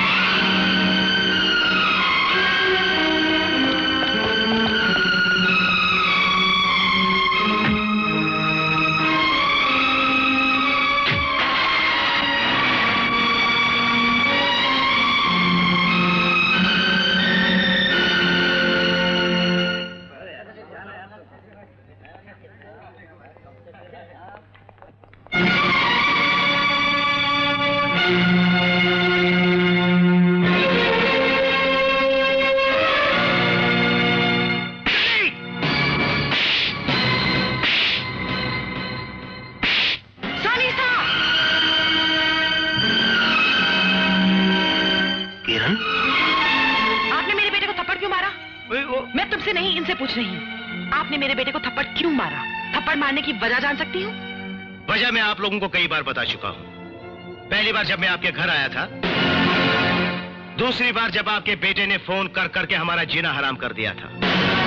वजह जान सकती हूँ? वजह मैं आप लोगों को कई बार बता चुका हूँ। पहली बार जब मैं आपके घर आया था, दूसरी बार जब आपके बेटे ने फोन कर करके हमारा जीना हराम कर दिया था,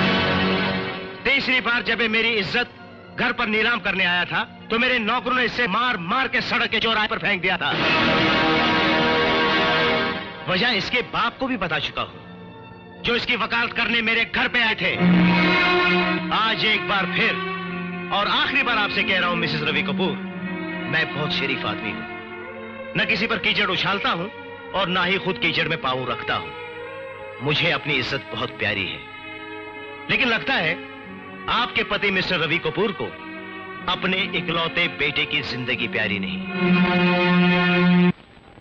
तीसरी बार जब मेरी इज्जत घर पर नीलाम करने आया था तो मेरे नौकरों ने इसे मार मार के सड़क के चौराहे पर फेंक दिया था। वजह इसके बाप को भी बता चुका हूँ जो इसकी वकालत करने मेरे घर पे आए थे। आज एक बार फिर और आखिरी बार आपसे कह रहा हूं मिसेस रवि कपूर, मैं बहुत शरीफ आदमी हूं, न किसी पर कीचड़ उछालता हूं और ना ही खुद कीचड़ में पांव रखता हूं। मुझे अपनी इज्जत बहुत प्यारी है, लेकिन लगता है आपके पति मिस्टर रवि कपूर को अपने इकलौते बेटे की जिंदगी प्यारी नहीं।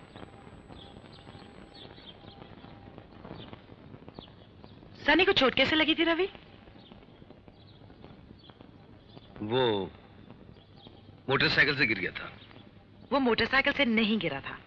सनी को चोट कैसे लगी थी रवि? वो मोटरसाइकिल से गिर गया था। वो मोटरसाइकिल से नहीं गिरा था,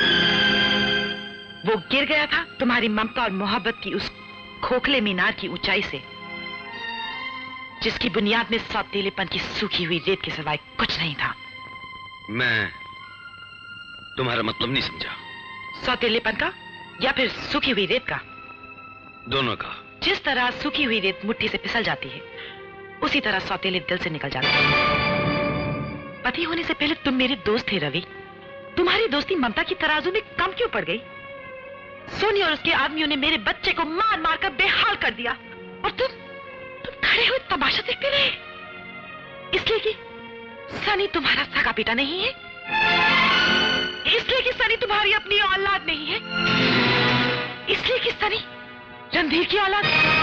वो गिर गया था तुम्हारी ममता और मोहब्बत की उस खोखले मीनार की ऊंचाई से जिसकी बुनियाद में सौतेलेपन की सूखी हुई रेत के सिवाय कुछ नहीं था। मैं तुम्हारा मतलब नहीं समझा। सौतेलेपन का या फिर सूखी हुई रेत का? दोनों का। जिस तरह सूखी हुई रेत मुट्ठी से फिसल जाती है उसी तरह सौतेले दिल से निकल जाता है। पति होने से पहले तुम मेरे दोस्त थे रवि, तुम्हारी दोस्ती ममता की तराजू में कम क्यों पड़ गई? सोनी और उसके आदमियों ने मेरे बच्चे को मार मार कर बेहाल कर दिया और तुम तुम खड़े हुए तमाशा देखते रहे, इसलिए कि सनी तुम्हारा सगा बेटा नहीं है, इसलिए कि सनी तुम्हारी अपनी औलाद नहीं है, इसलिए कि सनी रणधीर की औलाद।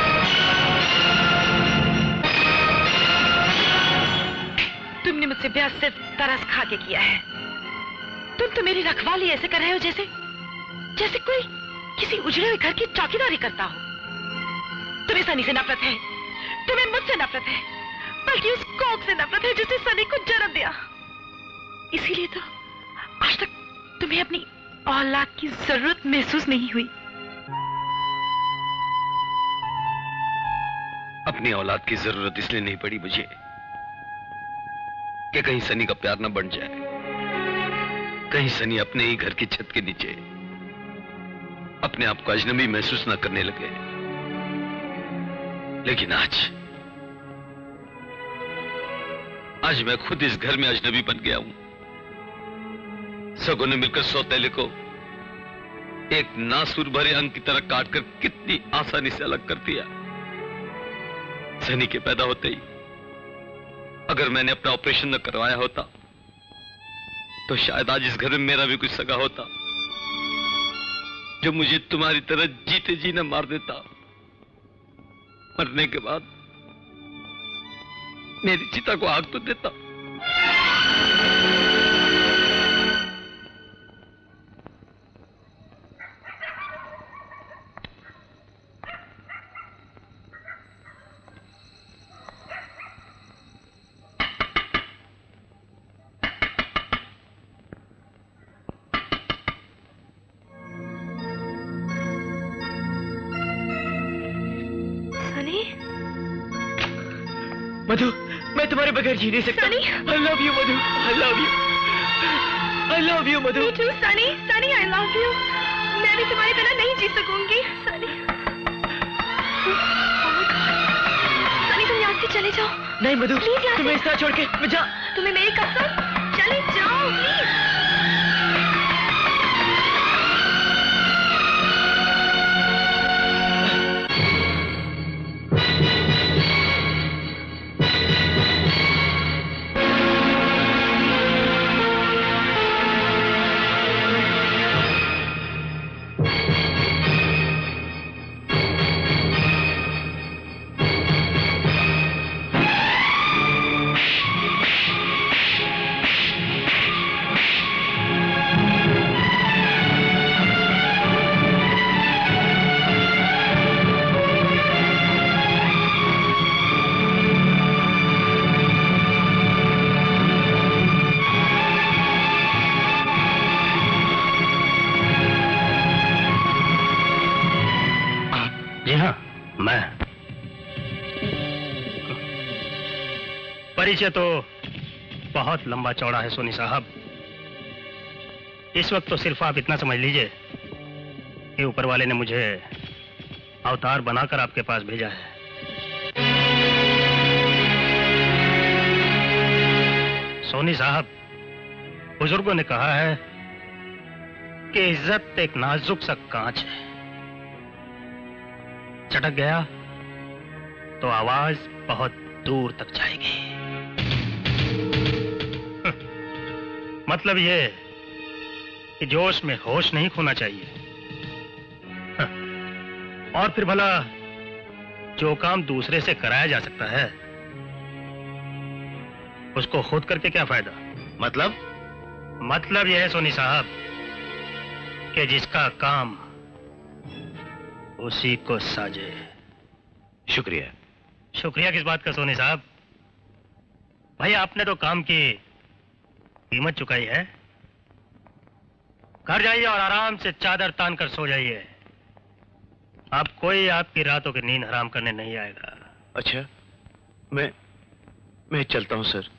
तुमने मुझसे ब्याह सिर्फ तरस खा के किया है। तुम तो मेरी रखवाली ऐसे कर रहे हो जैसे जैसे कोई किसी उजड़े हुए घर की चौकीदारी करता हो। तुम्हें सनी से नफरत है, तुम्हें मुझसे नफरत है, बल्कि उस कोक से नफरत है जिसने सनी को जन्म दिया। इसीलिए तो आज तक तुम्हें अपनी औलाद की जरूरत महसूस नहीं हुई। अपनी औलाद की जरूरत इसलिए नहीं पड़ी मुझे कि कहीं सनी का प्यार न बन जाए, कहीं सनी अपने ही घर की छत के नीचे अपने आप को अजनबी महसूस न करने लगे। लेकिन आज आज मैं खुद इस घर में अजनबी बन गया हूं। सगों ने मिलकर सौतेले को एक नासुर भरे अंग की तरह काटकर कितनी आसानी से अलग कर दिया। सनी के पैदा होते ही अगर मैंने अपना ऑपरेशन न करवाया होता तो शायद आज इस घर में मेरा भी कुछ सगा होता जो मुझे तुम्हारी तरह जीते जी न मार देता। मरने के बाद मेरी चिता को आग तो देता। मधु, मैं तुम्हारे बगैर जी नहीं सकता। I love you, Madhu. I love you। I love you, Madhu. Me too, Sunny. Sunny, I love you। मैं भी तुम्हारे बिना नहीं जी सकूंगी, Sunny. Oh my God। Sunny, तुम यहाँ से चले जाओ। नहीं मधु, तुम्हें इस तरह छोड़ के मैं जा। तुम्हें मेरी कसम, चले जाओ प्लीज। परिचय तो बहुत लंबा चौड़ा है सोनी साहब। इस वक्त तो सिर्फ आप इतना समझ लीजिए कि ऊपर वाले ने मुझे अवतार बनाकर आपके पास भेजा है। सोनी साहब, बुजुर्गों ने कहा है कि इज्जत एक नाजुक सा कांच है, चटक गया तो आवाज बहुत दूर तक जाएगी। मतलब ये कि जोश में होश नहीं खोना चाहिए। और फिर भला जो काम दूसरे से कराया जा सकता है उसको खुद करके क्या फायदा? मतलब मतलब यह है सोनी साहब कि जिसका काम उसी को साजे। शुक्रिया। शुक्रिया किस बात का सोनी साहब? भाई आपने तो काम की कीमत चुकाई है। घर जाइए और आराम से चादर तान कर सो जाइए। अब कोई आपकी रातों की नींद हराम करने नहीं आएगा। अच्छा, मैं मैं चलता हूं सर।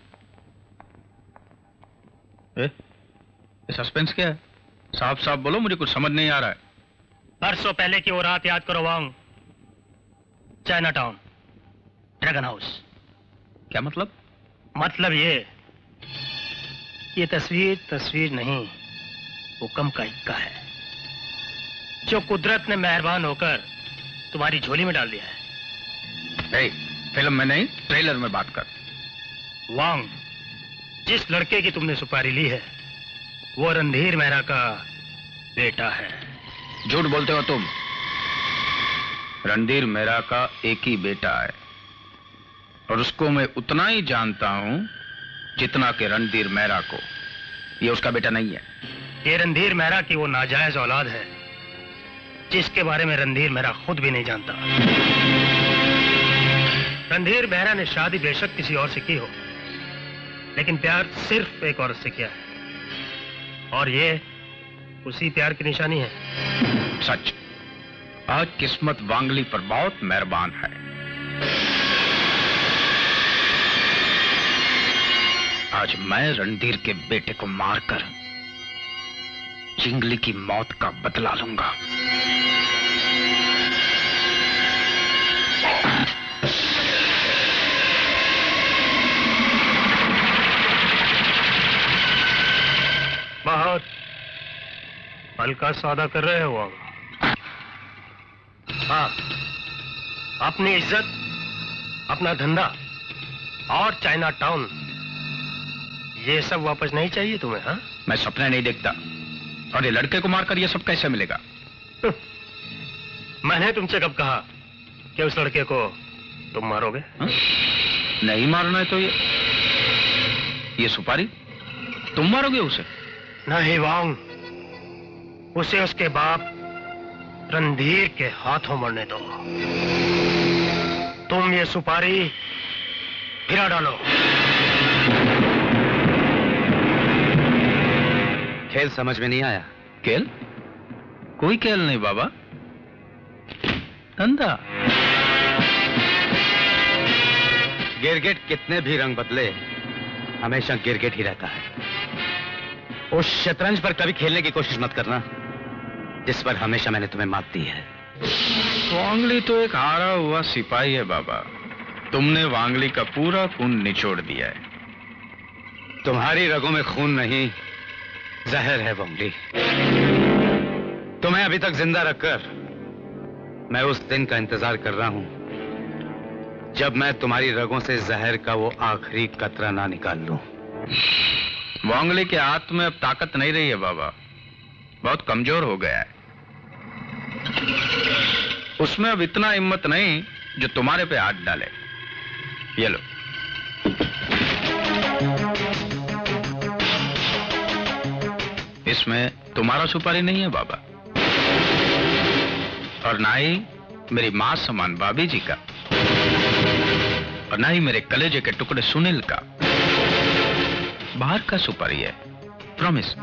ए, सस्पेंस क्या है? साफ साफ बोलो, मुझे कुछ समझ नहीं आ रहा है। बरसों पहले की वो रात याद करो Wang, Chinatown, dragon house. क्या मतलब? मतलब ये ये तस्वीर तस्वीर नहीं, हुक्म का इक्का है जो कुदरत ने मेहरबान होकर तुम्हारी झोली में डाल दिया है। ए, फिल्म में नहीं, ट्रेलर में बात कर। वांग, जिस लड़के की तुमने सुपारी ली है वो रणधीर मेहरा का बेटा है। झूठ बोलते हो तुम। रणधीर मेहरा का एक ही बेटा है और उसको मैं उतना ही जानता हूं जितना कि रणधीर मेहरा को। ये उसका बेटा नहीं है। ये रणधीर मेहरा की वो नाजायज औलाद है जिसके बारे में रणधीर मेहरा खुद भी नहीं जानता। रणधीर मेहरा ने शादी बेशक किसी और से की हो, लेकिन प्यार सिर्फ एक औरत से किया है, और ये उसी प्यार की निशानी है। सच, आज किस्मत वांगली पर बहुत मेहरबान है। आज मैं रणधीर के बेटे को मारकर चिंगली की मौत का बदला लूंगा। बहुत हल्का सौदा कर रहे हो। हाँ, अपनी इज्जत, अपना धंधा और चाइना टाउन, ये सब वापस नहीं चाहिए तुम्हें? हाँ, मैं सपने नहीं देखता, और ये लड़के को मारकर ये सब कैसे मिलेगा? मैंने तुमसे कब कहा कि उस लड़के को तुम मारोगे? हा? नहीं मारना है तो ये ये सुपारी तुम मारोगे उसे? नहीं वांग, उसे उसके बाप रणधीर के हाथों मरने दो। तुम ये सुपारी गिरा डालो। खेल समझ में नहीं आया। खेल? कोई खेल नहीं बाबा, धंधा। गिरगिट कितने भी रंग बदले, हमेशा गिरगिट ही रहता है। उस शतरंज पर कभी खेलने की कोशिश मत करना जिस पर हमेशा मैंने तुम्हें मात दी है। वांगली तो एक हारा हुआ सिपाही है बाबा, तुमने वांगली का पूरा खून निचोड़ दिया है। तुम्हारी रगों में खून नहीं, जहर है वांगली। तुम्हें अभी तक जिंदा रखकर मैं उस दिन का इंतजार कर रहा हूं जब मैं तुम्हारी रगों से जहर का वो आखिरी कतरा ना निकाल लूं। वांगली के हाथ में अब ताकत नहीं रही है बाबा, बहुत कमजोर हो गया है। उसमें अब इतना हिम्मत नहीं जो तुम्हारे पे हाथ डाले। ये लो। इसमें तुम्हारा सुपारी नहीं है बाबा, और ना ही मेरी मां समान भाभी जी का, और ना ही मेरे कलेजे के टुकड़े सुनील का। बाहर का सुपारी है, प्रॉमिस।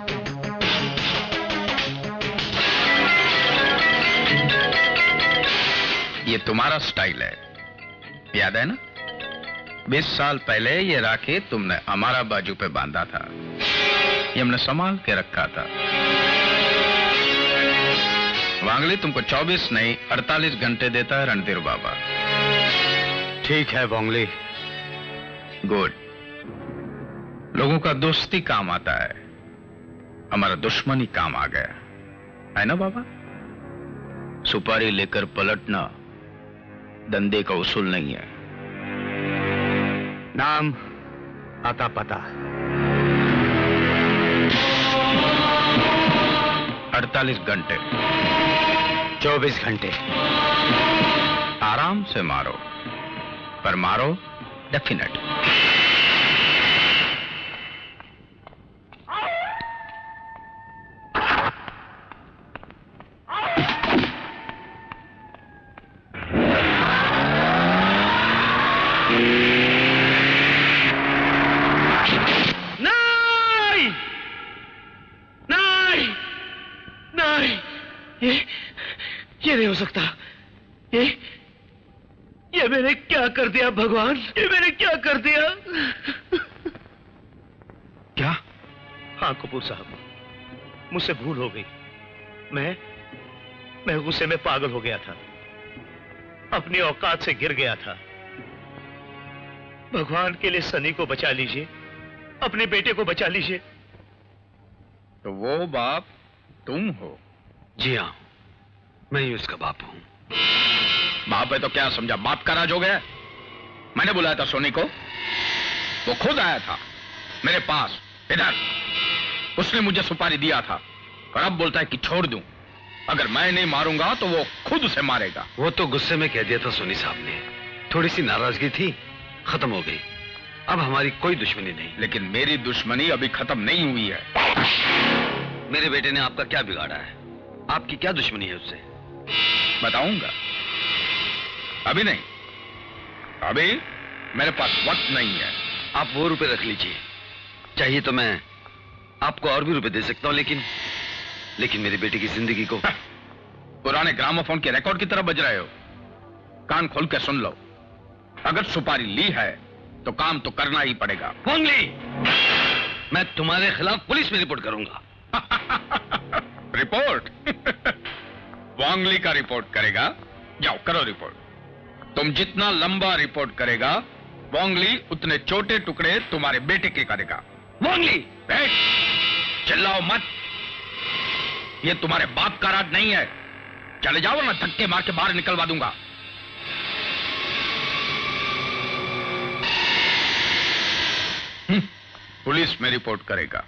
ये तुम्हारा स्टाइल है, याद है ना? बीस साल पहले ये राखी तुमने हमारा बाजू पे बांधा था, ये हमने संभाल के रखा था। वांगली तुमको चौबीस नहीं अड़तालीस घंटे देता है रणधीर बाबा। ठीक है वांगली। गुड। लोगों का दोस्ती काम आता है, हमारा दुश्मनी काम आ गया है ना बाबा? सुपारी लेकर पलटना धंधे का उसूल नहीं है। नाम, आता पता। अड़तालीस घंटे, चौबीस घंटे। आराम से मारो, पर मारो डेफिनेट। ये नहीं हो सकता। ये ये मैंने क्या कर दिया भगवान? ये मैंने क्या कर दिया? क्या? हाँ कपूर साहब, मुझसे भूल हो गई। मैं मैं गुस्से में पागल हो गया था, अपनी औकात से गिर गया था। भगवान के लिए सनी को बचा लीजिए, अपने बेटे को बचा लीजिए। तो वो बाप तुम हो? जी हाँ, मैं ही उसका बाप हूं। बाप है तो क्या समझा, बाप का राज हो गया? मैंने बुलाया था सोनी को, वो खुद आया था मेरे पास इधर। उसने मुझे सुपारी दिया था, और अब बोलता है कि छोड़ दूं। अगर मैं नहीं मारूंगा तो वो खुद उसे मारेगा। वो तो गुस्से में कह दिया था सोनी साहब ने, थोड़ी सी नाराजगी थी, खत्म हो गई। अब हमारी कोई दुश्मनी नहीं। लेकिन मेरी दुश्मनी अभी खत्म नहीं हुई है। मेरे बेटे ने आपका क्या बिगाड़ा है? आपकी क्या दुश्मनी है उससे? बताऊंगा, अभी नहीं। अभी मेरे पास वक्त नहीं है। आप वो रुपए रख लीजिए, चाहिए तो मैं आपको और भी रुपए दे सकता हूं, लेकिन लेकिन मेरी बेटी की जिंदगी को पुराने ग्रामोफोन के रिकॉर्ड की तरह बज रहे हो। कान खोल के सुन लो, अगर सुपारी ली है तो काम तो करना ही पड़ेगा। वांगली, मैं तुम्हारे खिलाफ पुलिस में रिपोर्ट करूंगा। रिपोर्ट? वांगली का रिपोर्ट करेगा? जाओ करो रिपोर्ट। तुम जितना लंबा रिपोर्ट करेगा, वांगली उतने छोटे टुकड़े तुम्हारे बेटे के करेगा। वांगली, बैठ, चिल्लाओ मत। ये तुम्हारे बाप का राज नहीं है। चले जाओ ना, धक्के मार के बाहर निकलवा दूंगा। पुलिस में रिपोर्ट करेगा।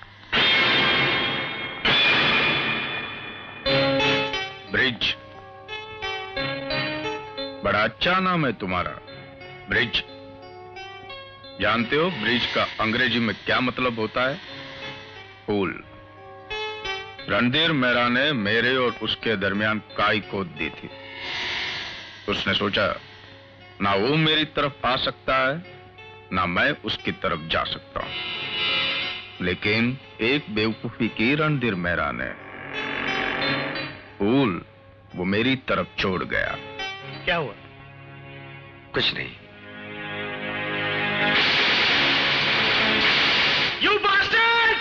ब्रिज, बड़ा अच्छा नाम है तुम्हारा, ब्रिज। जानते हो ब्रिज का अंग्रेजी में क्या मतलब होता है? पुल। रणधीर मेहरा ने मेरे और उसके दरमियान काई खोद दी थी। उसने सोचा ना वो मेरी तरफ आ सकता है, ना मैं उसकी तरफ जा सकता हूं। लेकिन एक बेवकूफी की रणधीर मेहरा ने, पुल वो मेरी तरफ छोड़ गया। क्या हुआ? कुछ नहीं। You bastard!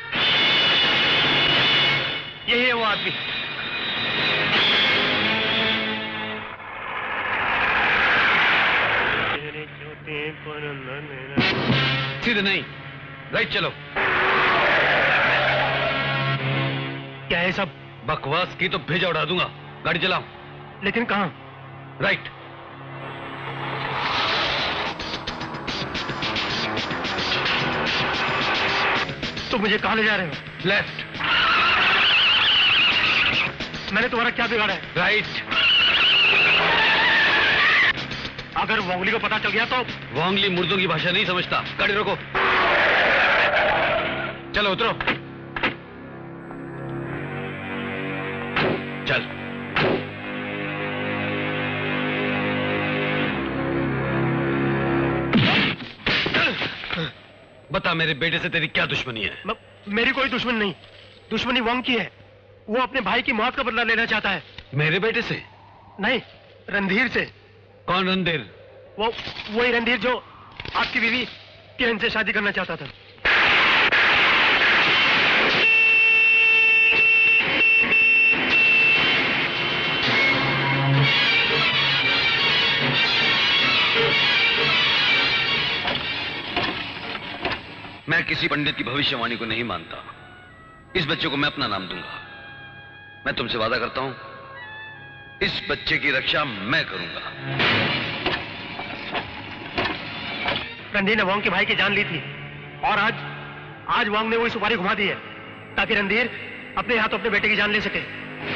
यही है वो आदमी। सीधे नहीं, राइट चलो। क्या है सब? बकवास की तो भेजा उड़ा दूंगा। गाड़ी चलाओ। लेकिन कहां? राइट। तो मुझे कहां ले जा रहे हो? लेफ्ट। मैंने तुम्हारा क्या बिगाड़ा है? राइट। अगर वांगली को पता चल गया तो? वांगली मुर्दों की भाषा नहीं समझता। गाड़ी रोको। चलो उतरो। चल। बता मेरे बेटे से तेरी क्या दुश्मनी है? म, मेरी कोई दुश्मन नहीं। दुश्मनी वांग की है। वो अपने भाई की मौत का बदला लेना चाहता है। मेरे बेटे से? नहीं, रणधीर से। कौन रणधीर? वो वही रणधीर जो आपकी बीवी किरण से शादी करना चाहता था। मैं किसी पंडित की भविष्यवाणी को नहीं मानता। इस बच्चे को मैं अपना नाम दूंगा। मैं तुमसे वादा करता हूं, इस बच्चे की रक्षा मैं करूंगा। रणधीर ने वांग के भाई की जान ली थी और आज आज वांग ने वही सुपारी घुमा दी है ताकि रणधीर अपने हाथों अपने बेटे की जान ले सके।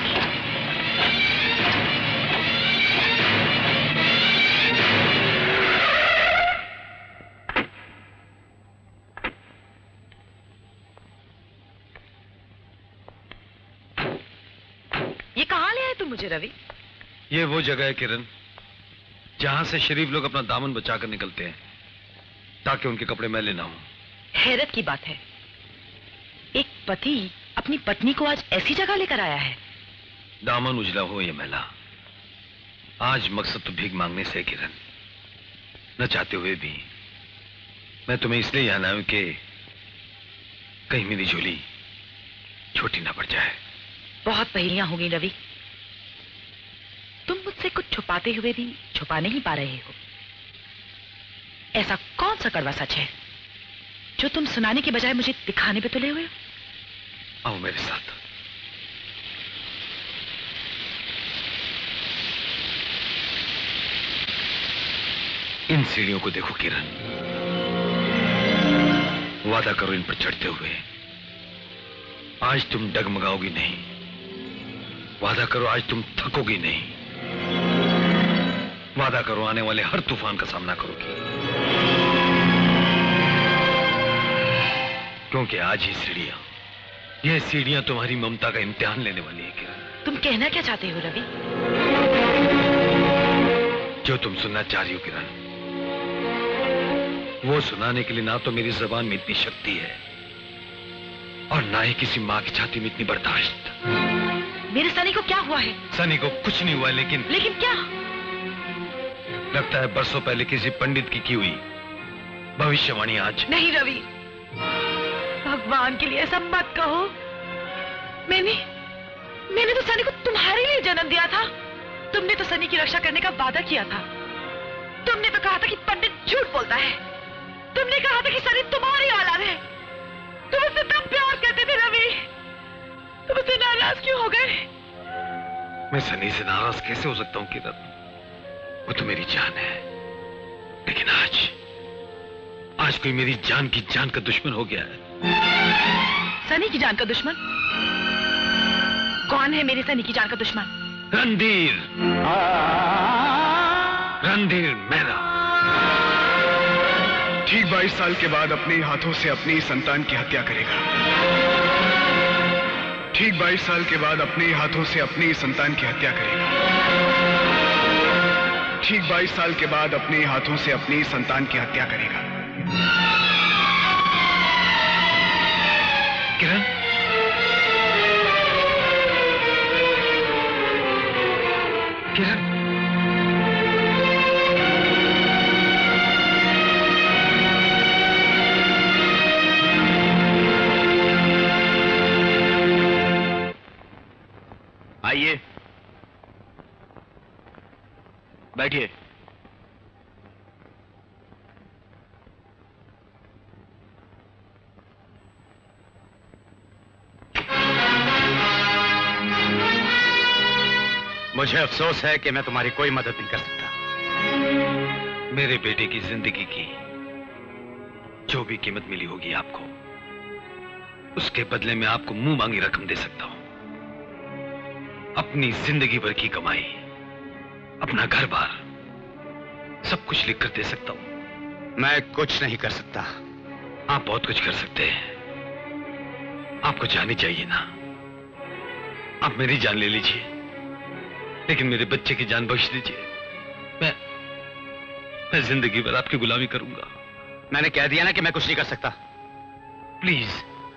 ये कहां ले आए तुम मुझे रवि? ये वो जगह है किरण जहां से शरीफ लोग अपना दामन बचाकर निकलते हैं ताकि उनके कपड़े मैले ना हो। हैरत की बात है, एक पति अपनी पत्नी को आज ऐसी जगह लेकर आया है। दामन उजला हो या मैला, आज मकसद तो भीख मांगने से है किरण। न चाहते हुए भी मैं तुम्हें इसलिए यहां लाया हूं कि कहीं मेरी झोली छोटी ना पड़ जाए। बहुत पहेलियां होगी रवि। तुम मुझसे कुछ छुपाते हुए भी छुपा नहीं पा रहे हो। ऐसा कौन सा कड़वा सच है जो तुम सुनाने के बजाय मुझे दिखाने पे तुले हुए हो? आओ मेरे साथ। इन सीढ़ियों को देखो किरण। वादा करो इन पर चढ़ते हुए आज तुम डगमगाओगी नहीं। वादा करो आज तुम थकोगी नहीं। वादा करो आने वाले हर तूफान का सामना करोगी, क्योंकि आज ही सीढ़ियां ये सीढ़ियां तुम्हारी ममता का इम्तिहान लेने वाली है किरण। तुम कहना क्या चाहते हो रवि? जो तुम सुनना चाह रही हो किरण, वो सुनाने के लिए ना तो मेरी जबान में इतनी शक्ति है और ना ही किसी माँ की छाती में इतनी बर्दाश्त। मेरे सनी को क्या हुआ है? सनी को कुछ नहीं हुआ, लेकिन लेकिन क्या? लगता है बरसों पहले किसी पंडित की की हुई भविष्यवाणी आज। नहीं रवि, भगवान के लिए ऐसा मत कहो। मैंने मैंने तो सनी को तुम्हारे लिए जन्म दिया था। तुमने तो सनी की रक्षा करने का वादा किया था। तुमने तो कहा था कि पंडित झूठ बोलता है। तुमने कहा था कि सनी तुम्हारी औलाद है। तुम उससे तब प्यार करते थे रवि, तुम उससे नाराज क्यों हो गए? मैं सनी से नाराज कैसे हो सकता हूँ किरण? वो तो मेरी जान है। लेकिन आज आज कोई मेरी जान की जान का दुश्मन हो गया है। सनी की जान का दुश्मन? कौन है मेरे सनी की जान का दुश्मन? रणधीर। रणधीर मेरा। ठीक बाईस साल के बाद अपने हाथों से अपनी संतान की हत्या करेगा। ठीक बाईस साल के बाद अपने हाथों से अपनी संतान की हत्या करेगा। ठीक बाईस साल के बाद अपने हाथों से अपनी संतान की हत्या करेगा। किरण, किरण, आइए, बैठिए। मुझे अफसोस है कि मैं तुम्हारी कोई मदद नहीं कर सकता। मेरे बेटे की जिंदगी की जो भी कीमत मिली होगी आपको, उसके बदले में आपको मुंह मांगी रकम दे सकता हूं। अपनी जिंदगी भर की कमाई, अपना घर बार, सब कुछ लिख कर दे सकता हूं। मैं कुछ नहीं कर सकता। आप बहुत कुछ कर सकते हैं। आपको जानी चाहिए ना। आप मेरी जान ले लीजिए, लेकिन मेरे बच्चे की जान बख्श दीजिए। मैं मैं जिंदगी भर आपकी गुलामी करूंगा। मैंने कह दिया ना कि मैं कुछ नहीं कर सकता। प्लीज।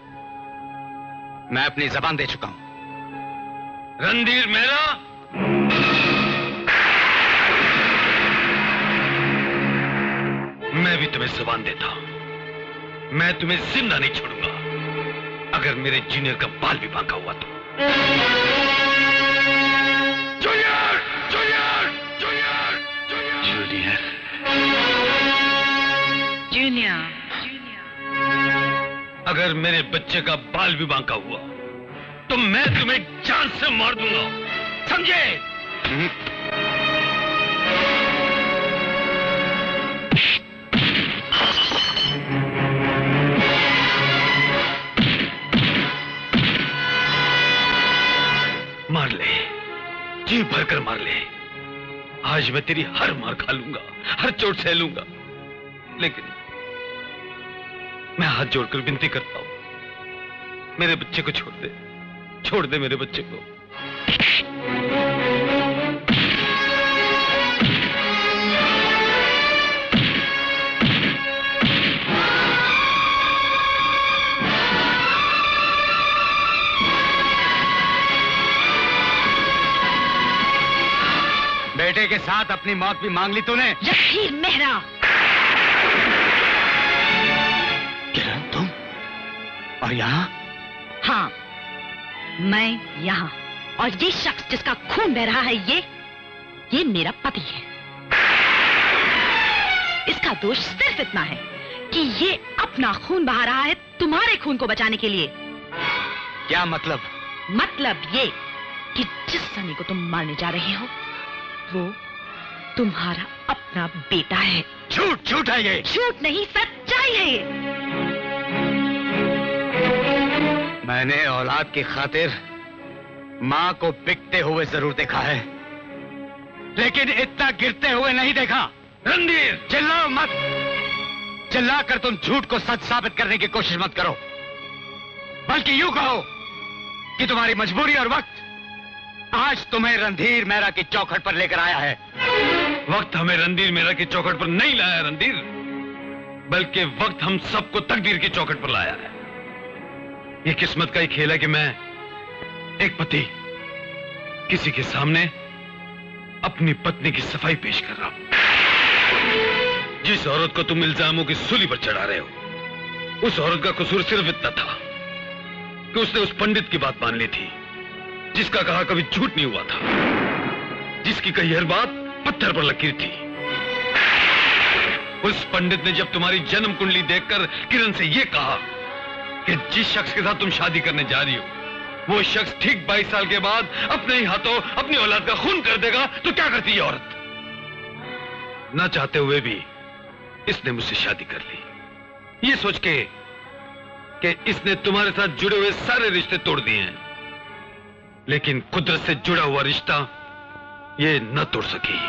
मैं अपनी जबान दे चुका हूं। रणधीर मेरा, मैं भी तुम्हें जुबान देता हूं। मैं तुम्हें जिंदा नहीं छोड़ूंगा अगर मेरे जूनियर का बाल भी बांका हुआ तो। Junior, junior, junior, junior, junior. अगर मेरे बच्चे का बाल भी बांका हुआ तो मैं तुम्हें जान से मार दूंगा, समझे? मार ले, जी भरकर मार ले। आज मैं तेरी हर मार खा लूंगा, हर चोट सह लूंगा, लेकिन मैं हाथ जोड़कर विनती करता हूं, मेरे बच्चे को छोड़ दे, छोड़ दे मेरे बच्चे को। बेटे के साथ अपनी मौत भी मांग ली तूने। जहीर मेहरा। किरण, तुम और यहाँ? हाँ, मैं यहाँ। और ये शख्स जिसका खून बह रहा है, ये ये मेरा पति है। इसका दोष सिर्फ इतना है कि ये अपना खून बहा रहा है तुम्हारे खून को बचाने के लिए। क्या मतलब? मतलब ये कि जिस सनी को तुम मारने जा रहे हो वो तुम्हारा अपना बेटा है। झूठ, झूठ है ये। झूठ नहीं, सच्चाई है ये। मैंने औलाद की खातिर मां को बिकते हुए जरूर देखा है, लेकिन इतना गिरते हुए नहीं देखा। रणधीर, चिल्लाओ मत। चिल्लाकर तुम झूठ को सच साबित करने की कोशिश मत करो, बल्कि यूं कहो कि तुम्हारी मजबूरी और वक्त आज तुम्हें रणधीर मेहरा की चौखट पर लेकर आया है। वक्त हमें रणधीर मेहरा की चौखट पर नहीं लाया रणधीर, बल्कि वक्त हम सबको तकदीर की चौखट पर लाया है। ये किस्मत का ही खेल है कि मैं एक पति किसी के सामने अपनी पत्नी की सफाई पेश कर रहा हूं। जिस औरत को तुम इल्जामों की सूली पर चढ़ा रहे हो, उस औरत का कसूर सिर्फ इतना था कि उसने उस पंडित की बात मान ली थी जिसका कहा कभी झूठ नहीं हुआ था, जिसकी कही हर बात पत्थर पर लकीर थी। उस पंडित ने जब तुम्हारी जन्म कुंडली देखकर किरण से यह कहा कि जिस शख्स के साथ तुम शादी करने जा रही हो वो शख्स ठीक बाईस साल के बाद अपने ही हाथों अपनी औलाद का खून कर देगा, तो क्या करती है औरत? ना चाहते हुए भी इसने मुझसे शादी कर ली, ये सोच के कि इसने तुम्हारे साथ जुड़े हुए सारे रिश्ते तोड़ दिए हैं, लेकिन कुदरत से जुड़ा हुआ रिश्ता ये न तोड़ सकी।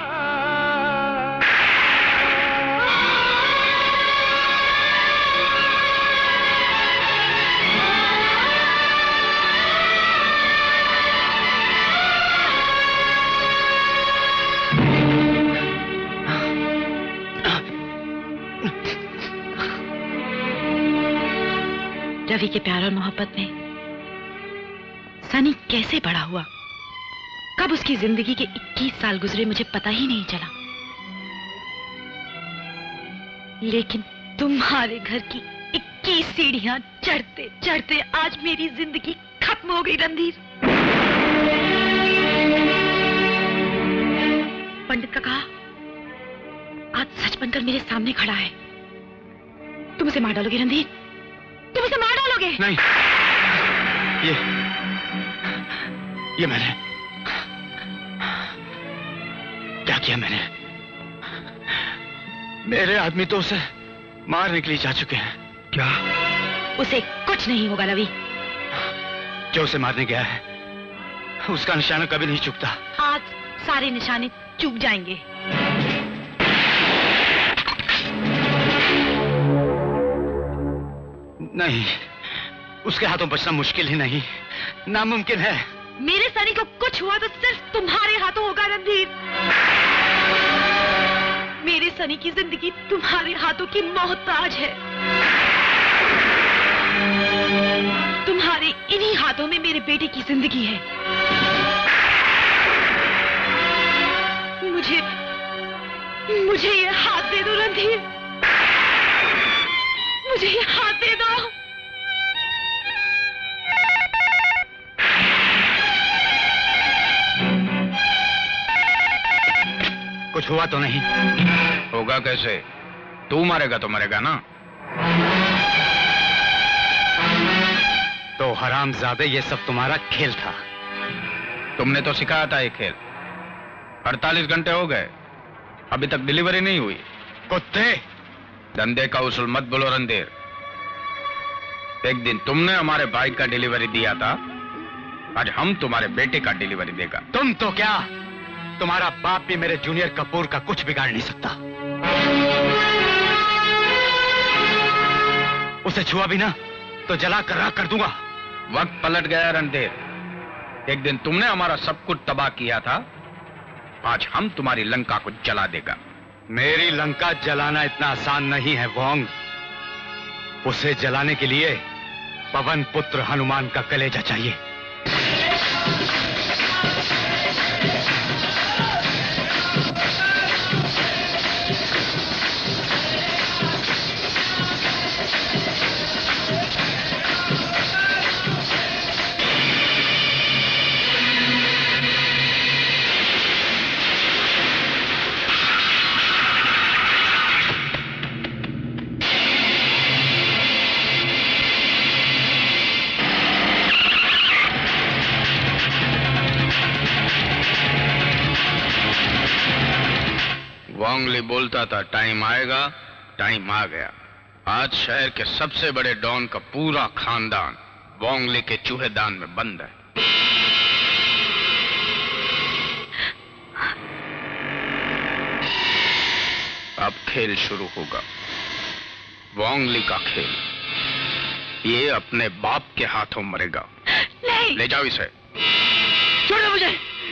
रवि के प्यार और मोहब्बत में सनी कैसे बड़ा हुआ, कब उसकी जिंदगी के इक्कीस साल गुजरे मुझे पता ही नहीं चला। लेकिन तुम्हारे घर की इक्कीस सीढ़ियां चढ़ते चढ़ते आज मेरी जिंदगी खत्म हो गई रणधीर। पंडित का कहा आज सच बनकर मेरे सामने खड़ा है। तुम उसे मार डालोगे रणधीर, तुम उसे मार डालोगे? नहीं, ये ये मैंने क्या किया? मैंने मेरे आदमी तो उसे मारने के लिए जा चुके हैं। क्या? उसे कुछ नहीं होगा रवि। जो उसे मारने गया है उसका निशाना कभी नहीं चूकता। आज सारे निशाने चूक जाएंगे। नहीं, उसके हाथों बचना मुश्किल ही नहीं, नामुमकिन है। मेरे सनी को कुछ हुआ तो सिर्फ तुम्हारे हाथों होगा रणधीर। मेरे सनी की जिंदगी तुम्हारे हाथों की मोहताज है। तुम्हारे इन्हीं हाथों में मेरे बेटे की जिंदगी है। मुझे मुझे ये हाथ दे दो रणधीर, मुझे ये हाथ दे दो। कुछ हुआ तो नहीं? होगा कैसे? तू मारेगा तो मरेगा ना। तो हरामजादे ये सब तुम्हारा खेल था। तुमने तो सिखाया था ये खेल। अड़तालीस घंटे हो गए, अभी तक डिलीवरी नहीं हुई। कुत्ते! धंधे का उसूल मत बोलो रणधीर। एक दिन तुमने हमारे भाई का डिलीवरी दिया था, आज हम तुम्हारे बेटे का डिलीवरी देगा। तुम तो क्या, तुम्हारा बाप भी मेरे जूनियर कपूर का कुछ बिगाड़ नहीं सकता। उसे छुआ भी ना तो जला कर राख कर दूंगा। वक्त पलट गया रणधीर। एक दिन तुमने हमारा सब कुछ तबाह किया था, आज हम तुम्हारी लंका को जला देगा। मेरी लंका जलाना इतना आसान नहीं है वोंग। उसे जलाने के लिए पवन पुत्र हनुमान का कलेजा चाहिए। वांगली बोलता था टाइम आएगा, टाइम आ गया। आज शहर के सबसे बड़े डॉन का पूरा खानदान वांगली के चूहेदान में बंद है। अब खेल शुरू होगा, वांगली का खेल। ये अपने बाप के हाथों मरेगा। नहीं। ले जाओ इसे। छोड़ो मुझे।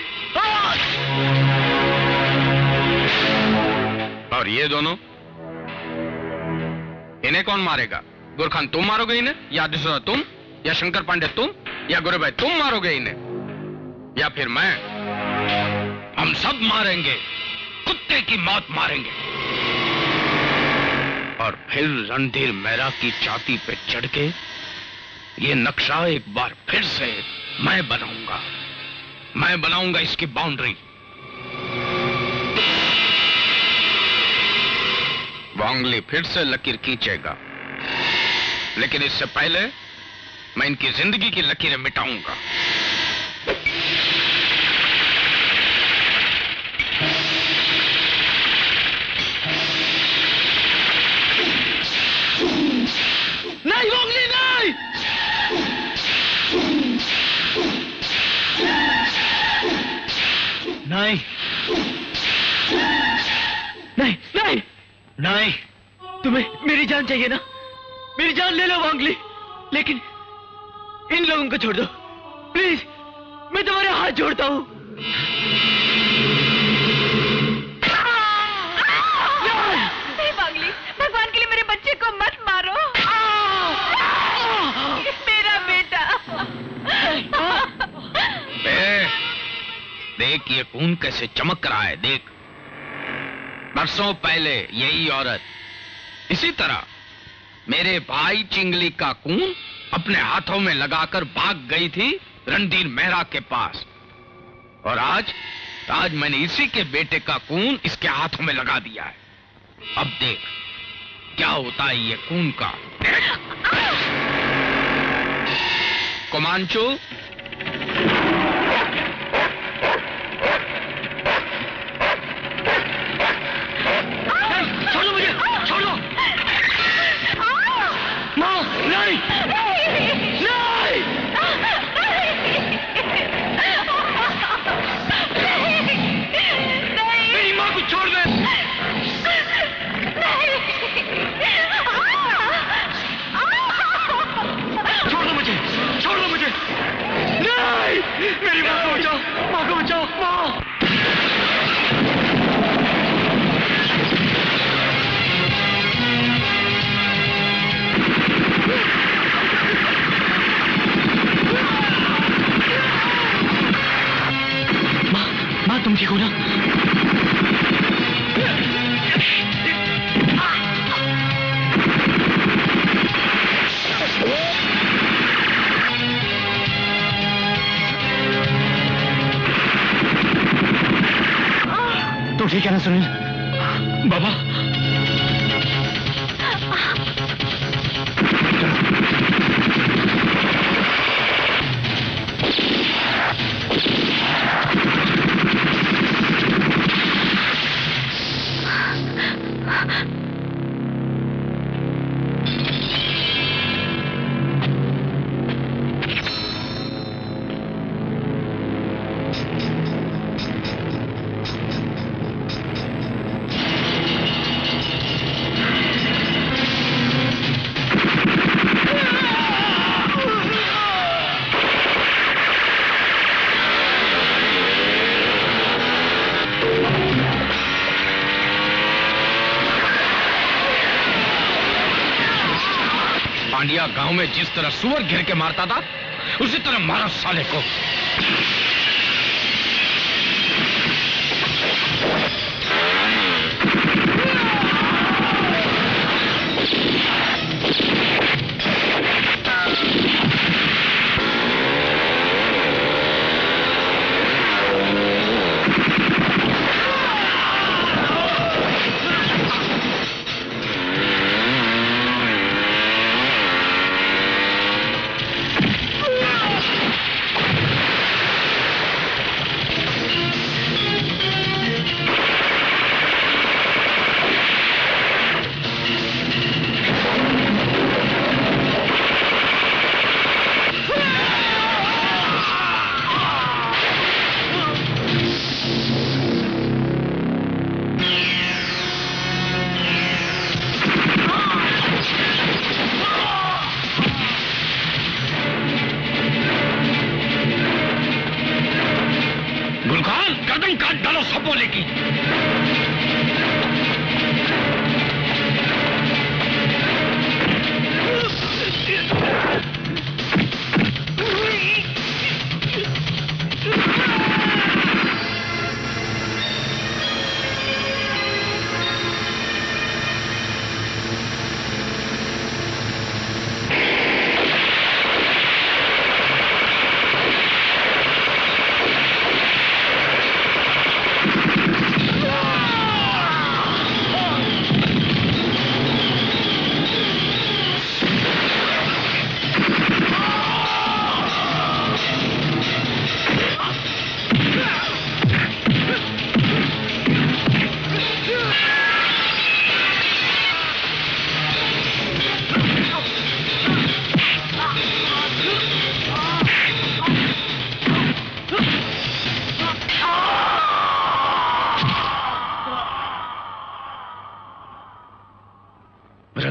और ये दोनों, इन्हें कौन मारेगा? गुरखान तुम मारोगे इन्हें या दुश्मन तुम या शंकर पांडे तुम, या गुरु भाई तुम मारोगे इन्हें, या फिर मैं? हम सब मारेंगे, कुत्ते की मौत मारेंगे। और फिर रणधीर मेहरा की छाती पे चढ़ के ये नक्शा एक बार फिर से मैं बनाऊंगा। मैं बनाऊंगा इसकी बाउंड्री। वांगली फिर से लकीर खींचेगा, लेकिन इससे पहले मैं इनकी जिंदगी की लकीरें मिटाऊंगा। नहीं वांगली नहीं! नहीं नहीं नहीं नहीं, तुम्हें मेरी जान चाहिए ना? मेरी जान ले लो वांगली, लेकिन इन लोगों को छोड़ दो प्लीज। मैं तुम्हारे हाथ जोड़ता हूं। नहीं वांगली, भगवान के लिए मेरे बच्चे को मत मारो। मेरा बेटा। ए, देख ये खून कैसे चमक रहा है, देख। बरसों पहले यही औरत इसी तरह मेरे भाई चिंगली का खून अपने हाथों में लगाकर भाग गई थी रणधीर मेहरा के पास। और आज आज मैंने इसी के बेटे का खून इसके हाथों में लगा दिया है। अब देख क्या होता है ये खून का। कोमांचू, छोड़ो मुझे, छोड़ो। माँ, नहीं, नहीं, मेरी माँ को छोड़ दे। छोड़ दो मुझे, छोड़ दो मुझे। नहीं, मेरी माँ को बचाओ, माँ को बचाओ, माँ। माँ तुम ठीक हो ना? तो ठीक है ना सुनील? बाबा पांड्या गांव में जिस तरह सुअर घेर के मारता था, उसी तरह मारा साले को।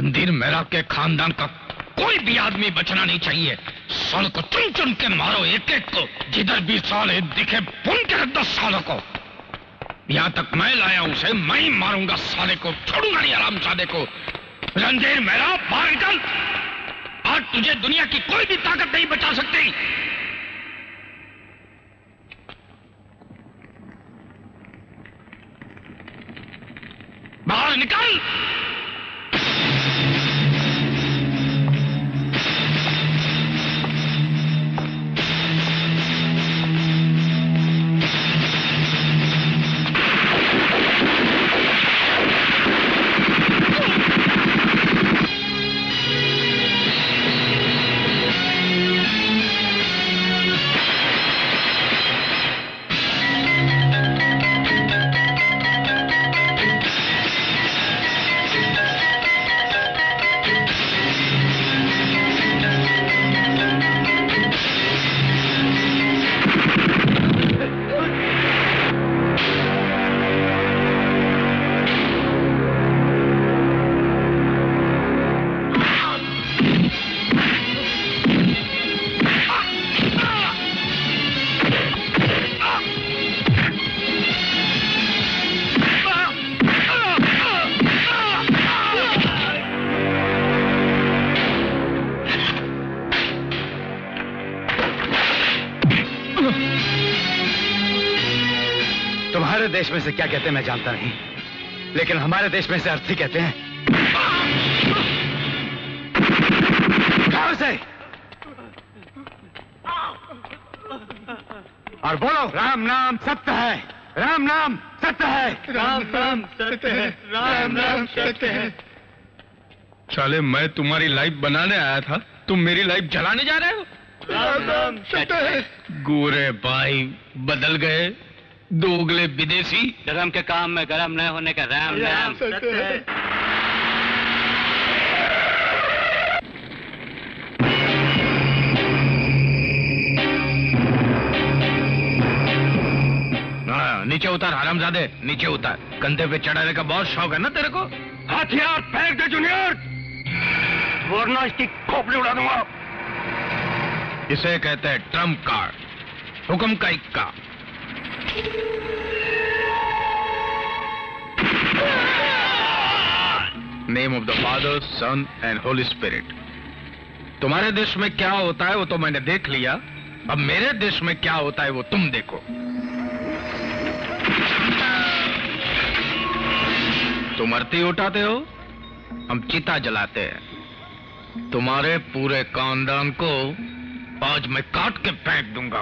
रणधीर मेहरा के खानदान का कोई भी आदमी बचना नहीं चाहिए। साल को चुन चुन के मारो, एक एक को, जिधर भी साल दिखे भून के रख दो सालों को। यहां तक मैं लाया हूं उसे, मैं ही मारूंगा साले को, छोड़ूंगा नहीं हरामजादे को। रणधीर मेहरा बाहर निकल, आज तुझे दुनिया की कोई भी ताकत नहीं बचा सकती। बाहर निकल। तुम्हारे देश में से क्या कहते हैं मैं जानता नहीं, लेकिन हमारे देश में से अर्थी कहते हैं। उठाओ इसे और बोलो, राम नाम सत्य है, राम नाम सत्य है, राम नाम सत्य है, राम नाम सत्य है। साले मैं तुम्हारी लाइफ बनाने आया था, तुम मेरी लाइफ जलाने जा रहे हो। राम नाम सत्य है। गोरे भाई बदल गए, दोगले विदेशी। धर्म के काम में गरम न होने का राम नाम सत्य है। नीचे उतार हरामजादे, नीचे उतार। कंधे पे चढ़ाने का बहुत शौक है ना तेरे को। हथियार फेंक दे जूनियर, वरना इसकी खोपड़ी उड़ा दूंगा। इसे कहते हैं ट्रम्प कार्ड, हुक्म का इक्का। Name of the father, son and holy spirit. तुम्हारे देश में क्या होता है वो तो मैंने देख लिया, अब मेरे देश में क्या होता है वो तुम देखो। तुम आरती उठाते हो, हम चिता जलाते हैं। तुम्हारे पूरे खानदान को आज मैं काट के फेंक दूंगा।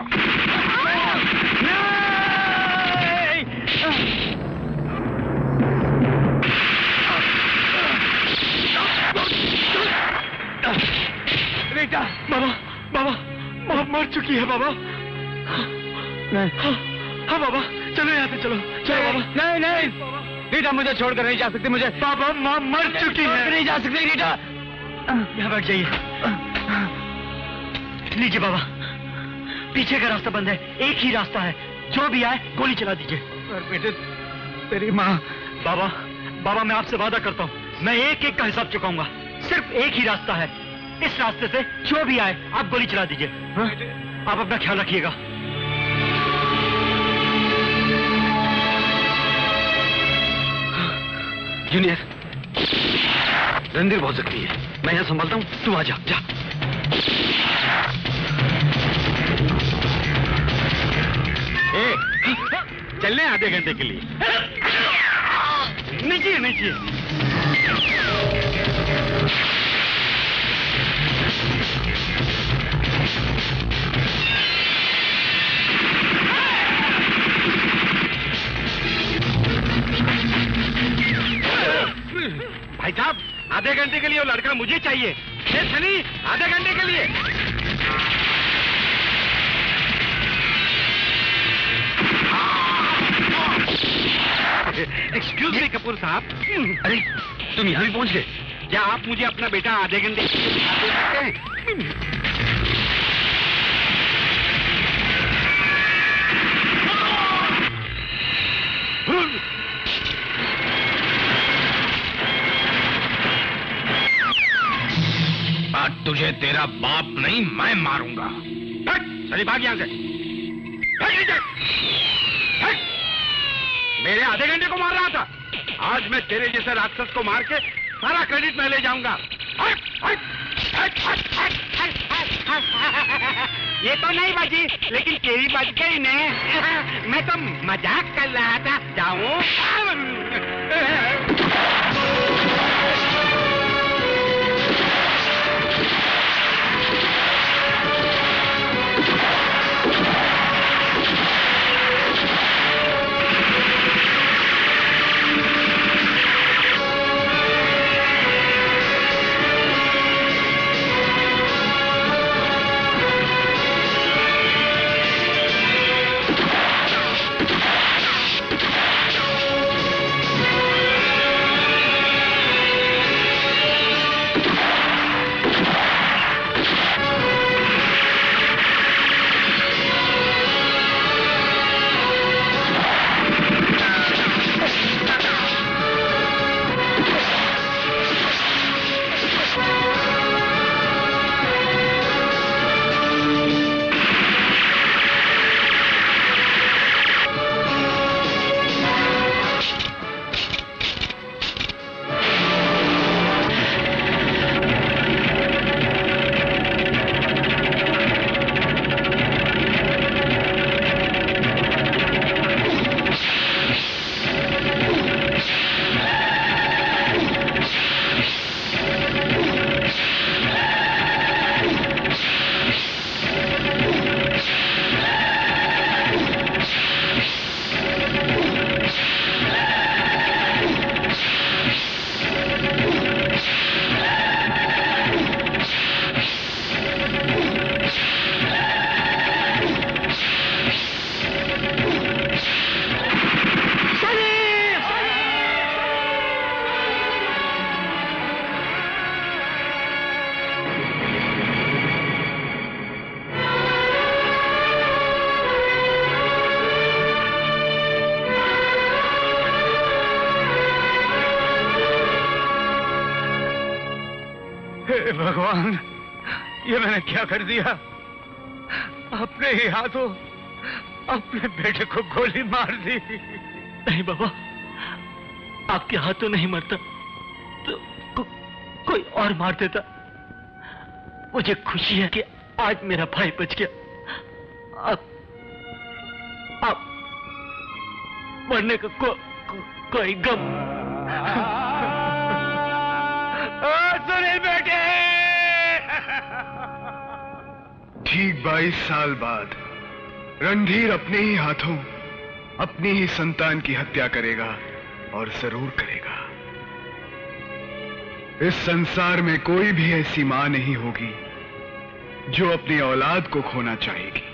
रीटा, बाबा, बाबा, बाबा मर चुकी है बाबा। नहीं। हाँ, हाँ बाबा, चलो यहाँ से चलो, चलो बाबा। नहीं नहीं, रीटा मुझे छोड़कर नहीं जा सकती, मुझे। बाबा माँ मर चुकी है, नहीं जा सकती रीटा। यहाँ बैठ जाइए। लीजिए बाबा, पीछे का रास्ता बंद है, एक ही रास्ता है, जो भी आए गोली चला दीजिए। पर बेटे तेरी माँ। बाबा, बाबा मैं आपसे वादा करता हूँ, मैं एक एक का हिसाब चुकाऊंगा। सिर्फ एक ही रास्ता है, इस रास्ते से जो भी आए आप गोली चला दीजिए। आप अपना ख्याल रखिएगा। जूनियर, रणधीर बहुत सकती है, मैं यहाँ संभालता हूँ, तू आ जा, जा। ए, चलने आधे घंटे के लिए। नीचे नीचे। भाई साहब, आधे घंटे के लिए वो लड़का मुझे चाहिए। ए सनी, आधे घंटे के लिए। एक्सक्यूज मी कपूर साहब। अरे तुम यहाँ भी पहुंच गए? क्या आप मुझे अपना बेटा आधे घंटे के लिए दे सकते हैं? तुझे तेरा बाप नहीं मैं मारूंगा। चली भाग यहां से। मेरे आधे घंटे को मार रहा था, आज मैं तेरे जैसे राक्षस को मार के सारा क्रेडिट मैं ले जाऊंगा। ये तो नहीं बजी, लेकिन तेरी बज गई ने। मैं तो मजाक कर रहा था। जाऊं? भगवान, ये मैंने क्या कर दिया? अपने ही हाथों अपने बेटे को गोली मार दी। नहीं बाबा, आपके हाथों नहीं मरता तो को, कोई और मार देता। मुझे खुशी है कि आज मेरा भाई बच गया। आप, आप मरने का को, को, कोई गम। सुनील बेटे, ठीक बाईस साल बाद रणधीर अपने ही हाथों अपनी ही संतान की हत्या करेगा, और जरूर करेगा। इस संसार में कोई भी ऐसी मां नहीं होगी जो अपनी औलाद को खोना चाहेगी,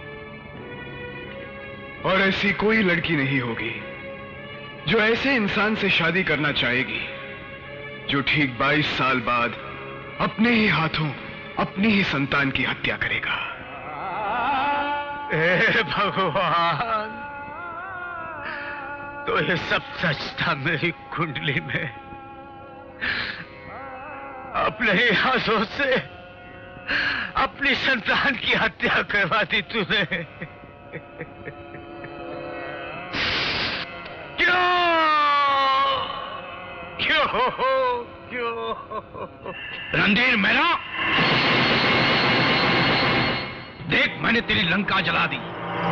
और ऐसी कोई लड़की नहीं होगी जो ऐसे इंसान से शादी करना चाहेगी जो ठीक बाईस साल बाद अपने ही हाथों अपनी ही संतान की हत्या करेगा। हे भगवान, तो ये सब सच था मेरी कुंडली में। अपने ही हाथों से अपनी संतान की हत्या करवा दी तूने। क्यों क्यों क्यों? रणधीर मेरा, देख मैंने तेरी लंका जला दी,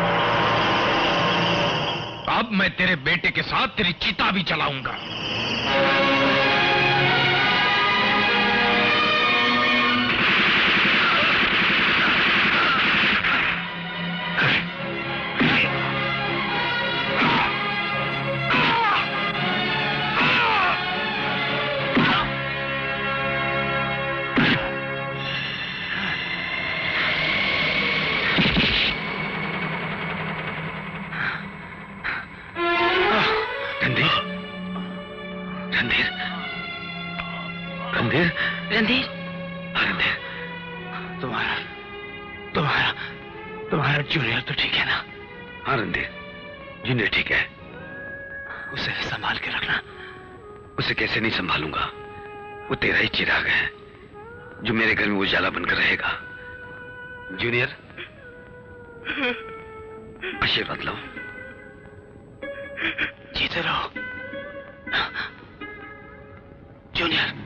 अब मैं तेरे बेटे के साथ तेरी चिता भी जलाऊंगा। रणधीर, रणधीर, रणधीर, तुम्हारा तुम्हारा तुम्हारा जूनियर तो ठीक है ना? हाँ रणधीर, जूनियर ठीक है। उसे संभाल के रखना। उसे कैसे नहीं संभालूंगा, वो तेरा ही चिराग है। जो मेरे घर में उजाला बनकर रहेगा। जूनियर, आशीर्वाद लो। जीते रहो जूनियर।